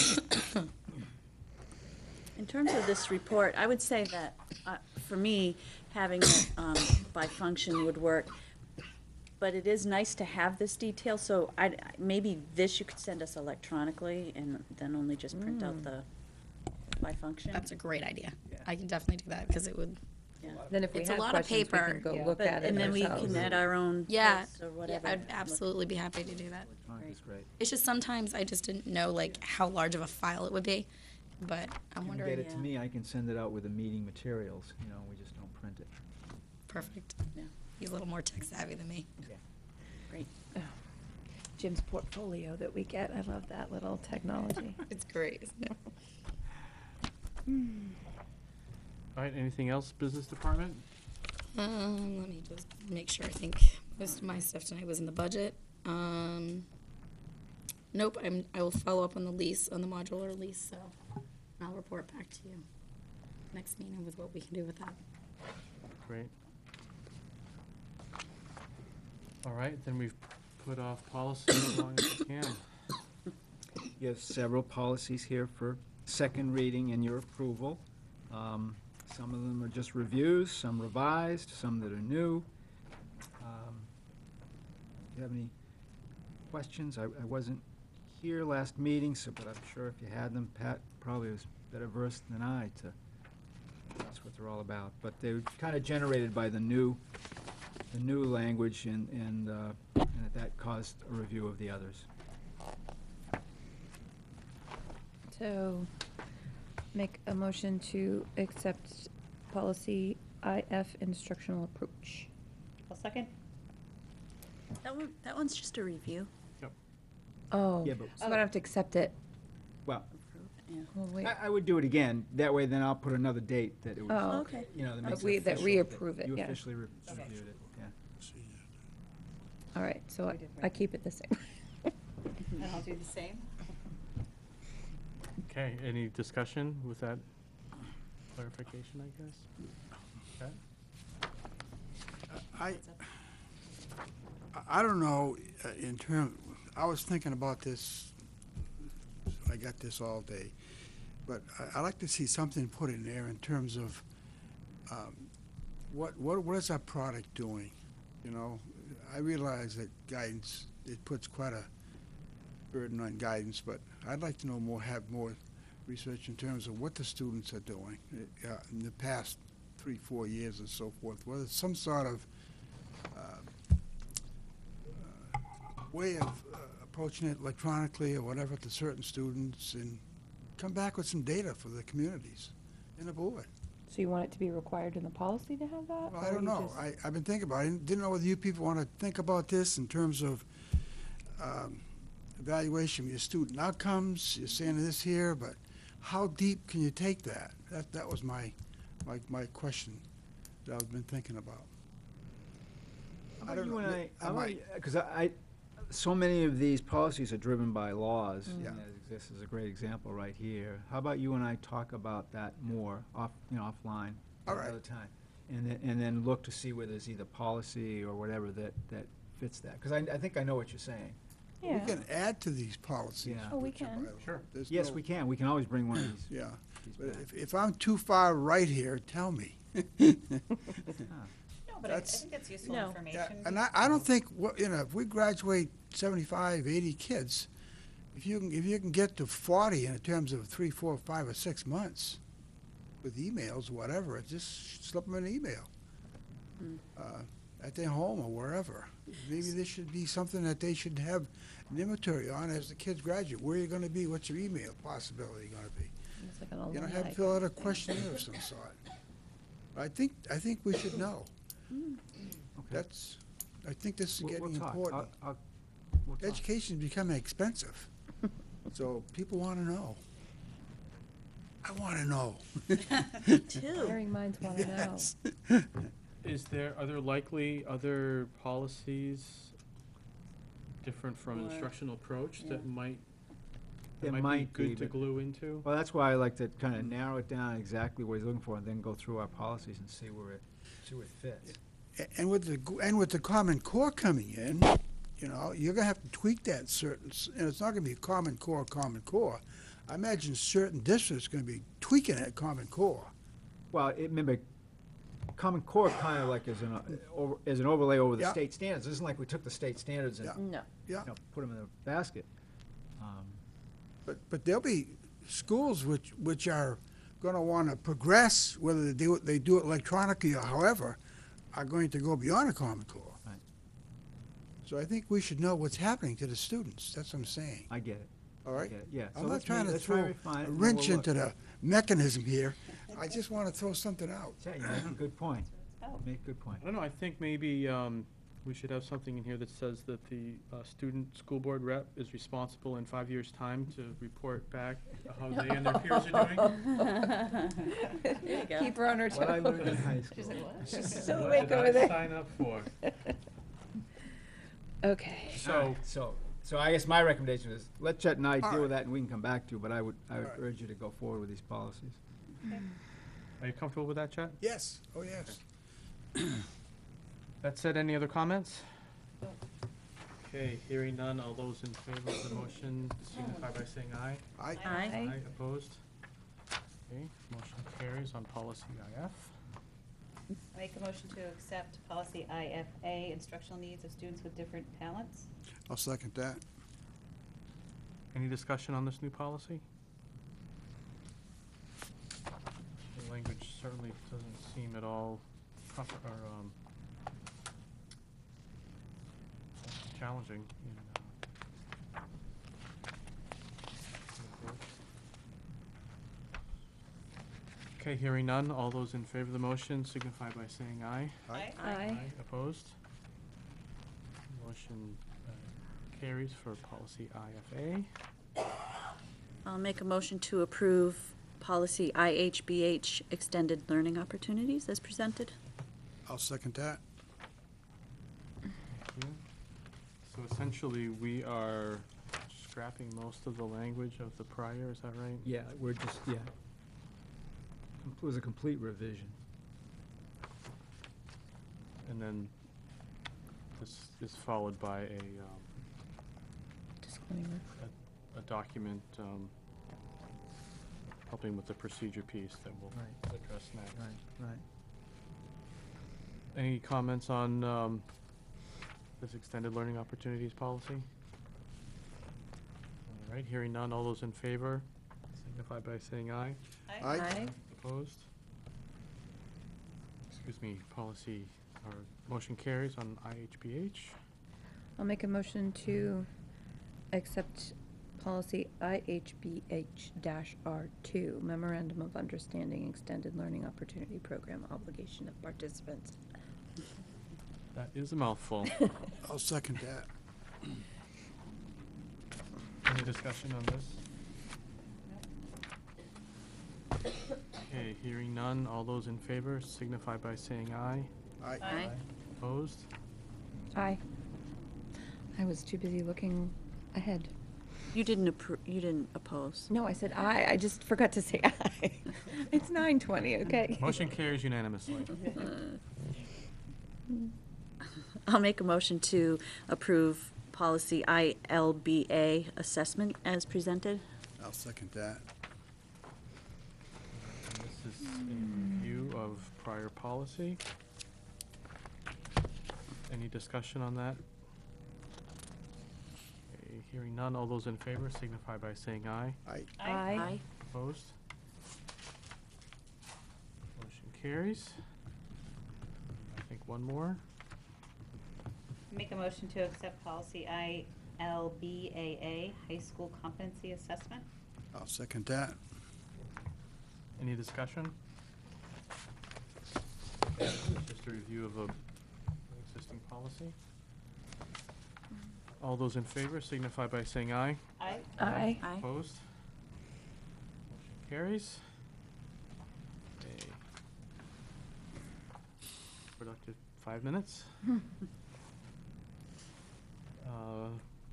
In terms of this report, I would say that, for me, having it by function would work. But it is nice to have this detail, so maybe this you could send us electronically and then only just print out the by function. That's a great idea. I can definitely do that because it would. Yeah. Then if we It's a have lot of questions, we paper. can go Yeah. look But- at it and then we ourselves. can add our own Yeah, notes or whatever. I'd absolutely be happy to do that. Electronic is great. It's just sometimes I just didn't know like how large of a file it would be, but I'm You can wondering. get it to Yeah. me, I can send it out with the meeting materials, we just don't print it. Perfect. Yeah. He's a little more tech savvy than me. Great. Jim's portfolio that we get, I love that little technology. It's great, isn't it? All right, anything else, business department? Let me just make sure. I think most of my stuff tonight was in the budget. Nope. I will follow up on the lease, on the modular lease. So I'll report back to you next meeting with what we can do with that. Great. All right, then we've put off policy as long as we can. You have several policies here for second reading and your approval. Some of them are just reviews, some revised, some that are new. Do you have any questions? I wasn't here last meeting, but I'm sure if you had them, Pat probably was better versed than I to, that's what they're all about. But they were kind of generated by the new language, and that caused a review of the others. So, make a motion to accept policy IF instructional approach. I'll second. That one's just a review. Oh, Yeah, but- so I don't have to accept it. Well, Yeah. Well, wait. I would do it again. That way, then I'll put another date that it was. Oh, Okay. That makes we- it that official, reapprove it, You yeah. officially reviewed it, yeah. All right, so I keep it the same. And I'll do the same. Okay, any discussion with that clarification, I guess? Okay. I don't know, I was thinking about this, I got this all day, but I'd like to see something put in there in terms of, what is our product doing? I realize that guidance, it puts quite a burden on guidance, but I'd like to know have more research in terms of what the students are doing in the past 3-4 years and so forth, whether it's some sort of way of approaching it electronically or whatever to certain students, and come back with some data for the communities and the board. So you want it to be required in the policy to have that? Well, or I don't you know. just- I've been thinking about it. I didn't know whether you people want to think about this in terms of evaluation of your student outcomes. You're saying this here, but how deep can you take that? That was my question that I've been thinking about. I don't know. I might. Because so many of these policies are driven by laws. Yeah. And this is a great example right here. How about you and I talk about that more offline All at right. another time? And then look to see whether there's either policy or whatever that fits that. Because I think I know what you're saying. We Yeah. can add to these policies. Yeah. Oh, we which are can. vital. Sure. There's Yes, no- we can. We can always bring one of these. Yeah. these But back. if I'm too far right here, tell me. No, but I That's- think that's useful No. Yeah, information. and I don't think, if we graduate 75, 80 kids, if you can get to 40 in terms of 3, 4, 5, or 6 months with emails, whatever, just slip them an email at their home or wherever. Maybe this should be something that they should have an inventory on as the kids graduate. Where are you going to be? What's your email possibility going to be? It's like an Have alumni them fill out a thing. questionnaire of some sort. I think we should know. Okay. I think this is We'll getting talk. important. We'll talk. Education is becoming expensive, so people want to know. I want to know. Two. Caring minds want to know. Yes. Are there likely other policies, different from Or- instructional approach yeah. that might, It that might might be be, good to but- glue into? Well, that's why I like to kind of narrow it down exactly what he's looking for, and then go through our policies and see where it fits. And with the Common Core coming in, you're gonna have to tweak that and it's not gonna be Common Core. I imagine certain districts are gonna be tweaking that Common Core. Well, remember, Common Core kind of like as an overlay over the Yeah. state standards. It isn't like we took the state standards and, Yeah. No. Yeah, put them in a basket. but there'll be schools which are gonna wanna progress, whether they do it electronically or however, are going to go beyond the Common Core. Right. So I think we should know what's happening to the students. That's what I'm saying. I get it. All right? Yeah, yeah. So I'm not let's trying to let's throw refine it a and then wrench we'll into look. the mechanism here. I just want to throw something out. Yeah, you make a good point. Oh. Make a good point. I don't know, I think maybe we should have something in here that says that the student school board rep is responsible in 5 years' time to report back how they and their peers are doing. There you go. Keep her on her toes. What I learned in high school. She's like, what? She's still What awake did over I there. sign up for? Okay. So I guess my recommendation is, let Chet and I All deal with right. that and we can come back to it, but I would right. urge you to go forward with these policies. Are you comfortable with that, Chet? Yes, oh, yes. That said, any other comments? Okay, hearing none, all those in favor of the motion signify by saying aye. Aye. Opposed? Okay, motion carries on policy IF. I make a motion to accept policy IFA, instructional needs of students with different talents. I'll second that. Any discussion on this new policy? The language certainly doesn't seem at all proper, or, challenging in, Okay, hearing none, all those in favor of the motion signify by saying aye. Aye. Opposed? Motion carries for policy IFA. I'll make a motion to approve policy IHBH, extended learning opportunities as presented. I'll second that. Thank you. So essentially, we are scrapping most of the language of the prior, is that right? Yeah, we're just, yeah. It was a complete revision. And then this is followed by Disclaimer. a document helping with the procedure piece that we'll Right. address next. Right. Any comments on this extended learning opportunities policy? All right, hearing none, all those in favor signify by saying aye. Aye. Opposed? Excuse me, policy, or motion carries on IHBH. I'll make a motion to accept policy IHBH-R2, Memorandum of Understanding Extended Learning Opportunity Program Obligation of Participants. That is a mouthful. I'll second that. Any discussion on this? Okay, hearing none, all those in favor signify by saying aye. Aye. Aye. Opposed? Aye. I was too busy looking ahead. You didn't oppose. No, I said aye. I just forgot to say aye. It's 9:20, okay? Motion carries unanimously. I'll make a motion to approve policy ILBA, assessment as presented. I'll second that. And this is a review of prior policy. Any discussion on that? Okay, hearing none, all those in favor signify by saying aye. Aye. Aye. Opposed? Motion carries. I think one more. Make a motion to accept policy ILBAA, high school competency assessment. I'll second that. Any discussion? Just a review of an existing policy. All those in favor signify by saying aye. Aye. Aye. Aye. Opposed? Motion carries. A productive 5 minutes.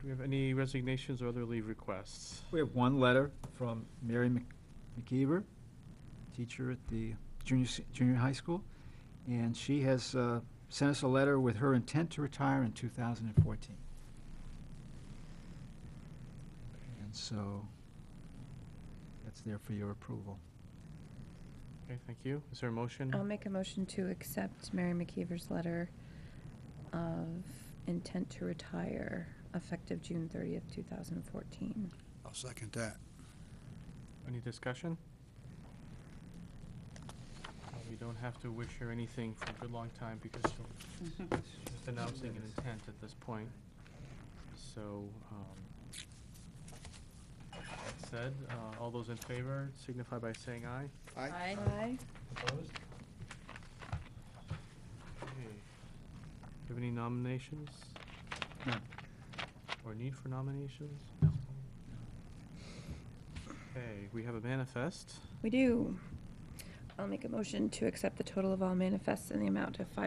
resignations or other leave requests? We have one letter from Mary McKeever, teacher at the junior high school, and she has sent us a letter with her intent to retire in 2014. And so that's there for your approval. Okay, thank you. Is there a motion? I'll make a motion to accept Mary McKeever's letter of intent to retire effective June 30th, 2014. I'll second that. Any discussion? We don't have to wish her anything for a good long time because she's just announcing an intent at this point. So, that said, all those in favor signify by saying aye. Aye. Aye. Opposed? Okay. Do you have any nominations? None. Or need for nominations? No. Okay, we have a manifest. We do. I'll make a motion to accept the total of all manifests in the amount of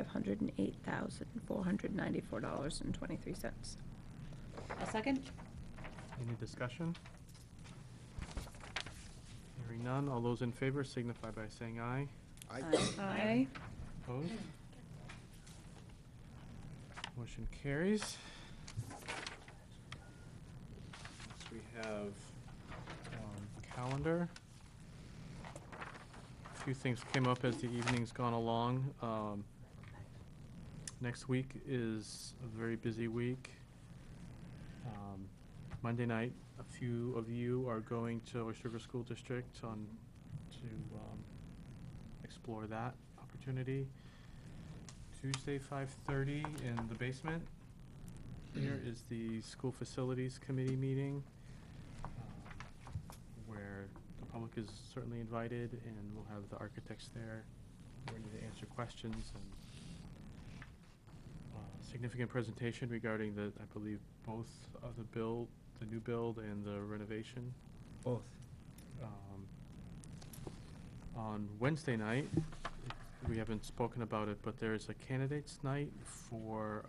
$508,494.23. A second? Any discussion? Hearing none, all those in favor signify by saying aye. Aye. Opposed? Motion carries. Next we have calendar. A few things came up as the evening's gone along. Next week is a very busy week. Monday night, a few of you are going to Oyster River School District to explore that opportunity. Tuesday, 5:30 in the basement. Here is the School Facilities Committee meeting, where the public is certainly invited, and we'll have the architects there ready to answer questions, and significant presentation regarding the, I believe, both of the new build and the renovation. Both. On Wednesday night, we haven't spoken about it, but there's a candidates night for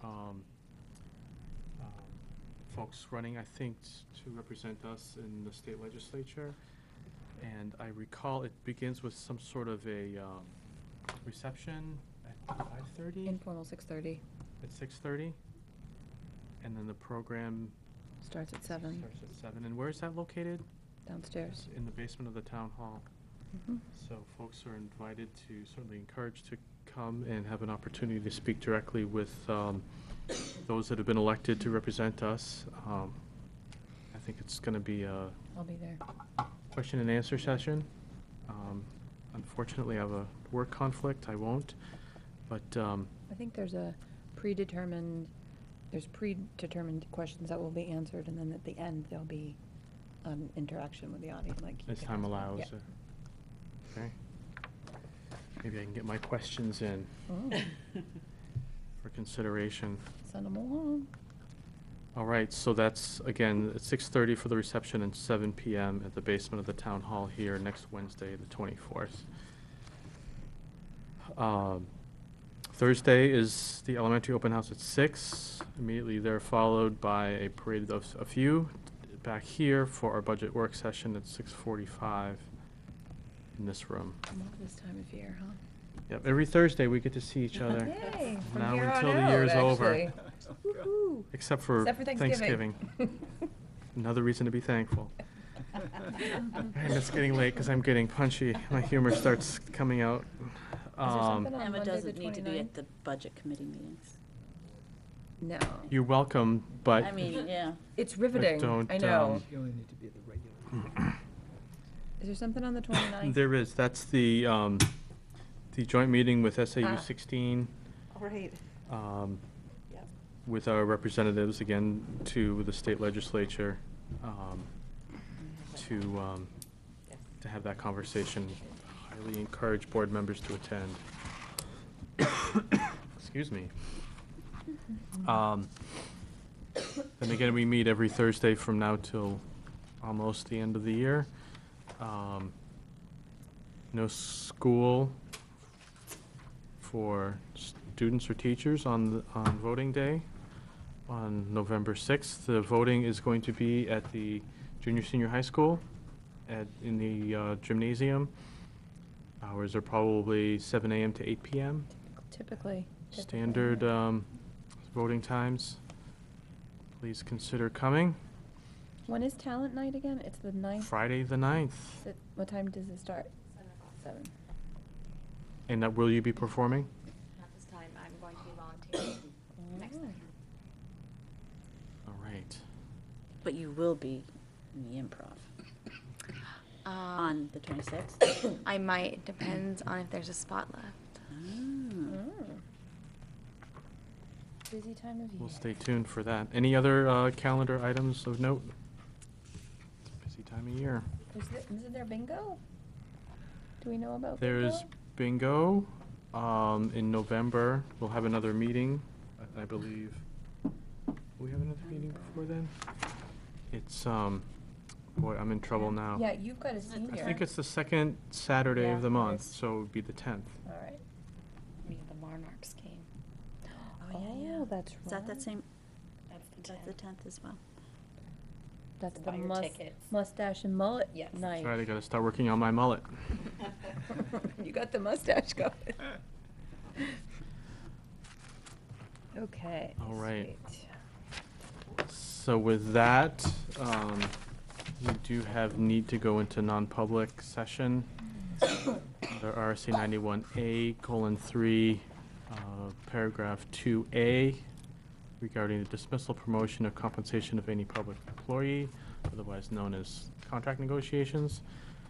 folks running, I think, to represent us in the state legislature. And I recall it begins with some sort of a reception at 5:30? Informal 6:30. At 6:30? And then the program Starts at 7 starts at 7. And where is that located? downstairs. In the basement of the town hall. Mhm. So folks are invited to, certainly encouraged to come and have an opportunity to speak directly with those that have been elected to represent us. I think it's going to be a I'll be there. question and answer session. Unfortunately, I have a work conflict. I won't. But I think there's predetermined questions that will be answered, and then at the end, there'll be interaction with the audience, like. you as can time ask them. allows. Yeah. Okay. Maybe I can get my questions in Oh, for consideration. send them along. All right, so that's, again, at 6:30 for the reception and 7 PM at the basement of the town hall here next Wednesday, the 24th. Thursday is the elementary open house at 6. Immediately there, followed by a parade of a few back here for our budget work session at 6:45 in this room. I love this time of year, huh? Yep, every Thursday we get to see each other. Yay, from Now here on until the out, year's over. actually. Woo-hoo. Except for Except for Thanksgiving. Another reason to be thankful. And it's getting late because I'm getting punchy. My humor starts coming out. something on Emma Monday, doesn't the need to be 29th? at the budget committee meetings. No. You're welcome, but I mean, yeah. It's riveting, don't, I know. You only need to be at the regular. Is there something on the 29th? there is. That's the joint meeting with SAU Ah. 16. All right. Yep. With our representatives, again, to the state legislature, to have that conversation. Highly encourage board members to attend. Excuse me. Then again, we meet every Thursday from now till almost the end of the year. No school for students or teachers on voting day. on November 6th. The voting is going to be at the junior, senior high school in the gymnasium. Hours are probably 7 a.m. to 8 p.m. Typically. Standard voting times. Please consider coming. When is talent night again? It's the 9th. Friday the 9th. What time does it start? 7. And will you be performing? Not this time. I'm going to be volunteering next time. All right. But you will be in the improv Um, on the 26th? I might. It depends on if there's a spot left. Busy time of year. We'll stay tuned for that. Any other calendar items of note? It's a busy time of year. Isn't there bingo? Do we know about There's bingo in November. We'll have another meeting, I believe. Will we have another meeting before then? It's, boy, I'm in trouble now. Yeah, you've got a senior. I think it's the second Saturday of the Yeah, month, it is. so it would be the 10th. All right. The Monarchs game. Oh, that's right. Is that that same, That's the that's the 10th as well? That's the Buy your tickets. mustache and mullet Yes. night. That's right, I gotta start working on my mullet. You got the mustache going. Okay. All right. sweet. So with that, we do have need to go into non-public session. Under RSA 91A:3, paragraph 2A, regarding the dismissal, promotion, or compensation of any public employee, otherwise known as contract negotiations.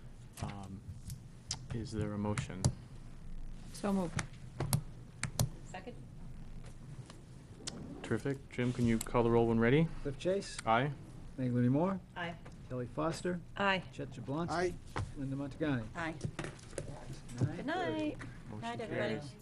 Is there a motion? So moved. Second? Terrific. Jim, can you call the roll when ready? Cliff Chase, Aye? Meg Moore, Aye. Kelly Foster, Aye. Chet Jablonski, Aye. Linda Montagani. Aye. Good night. Motion Night, everybody. carries.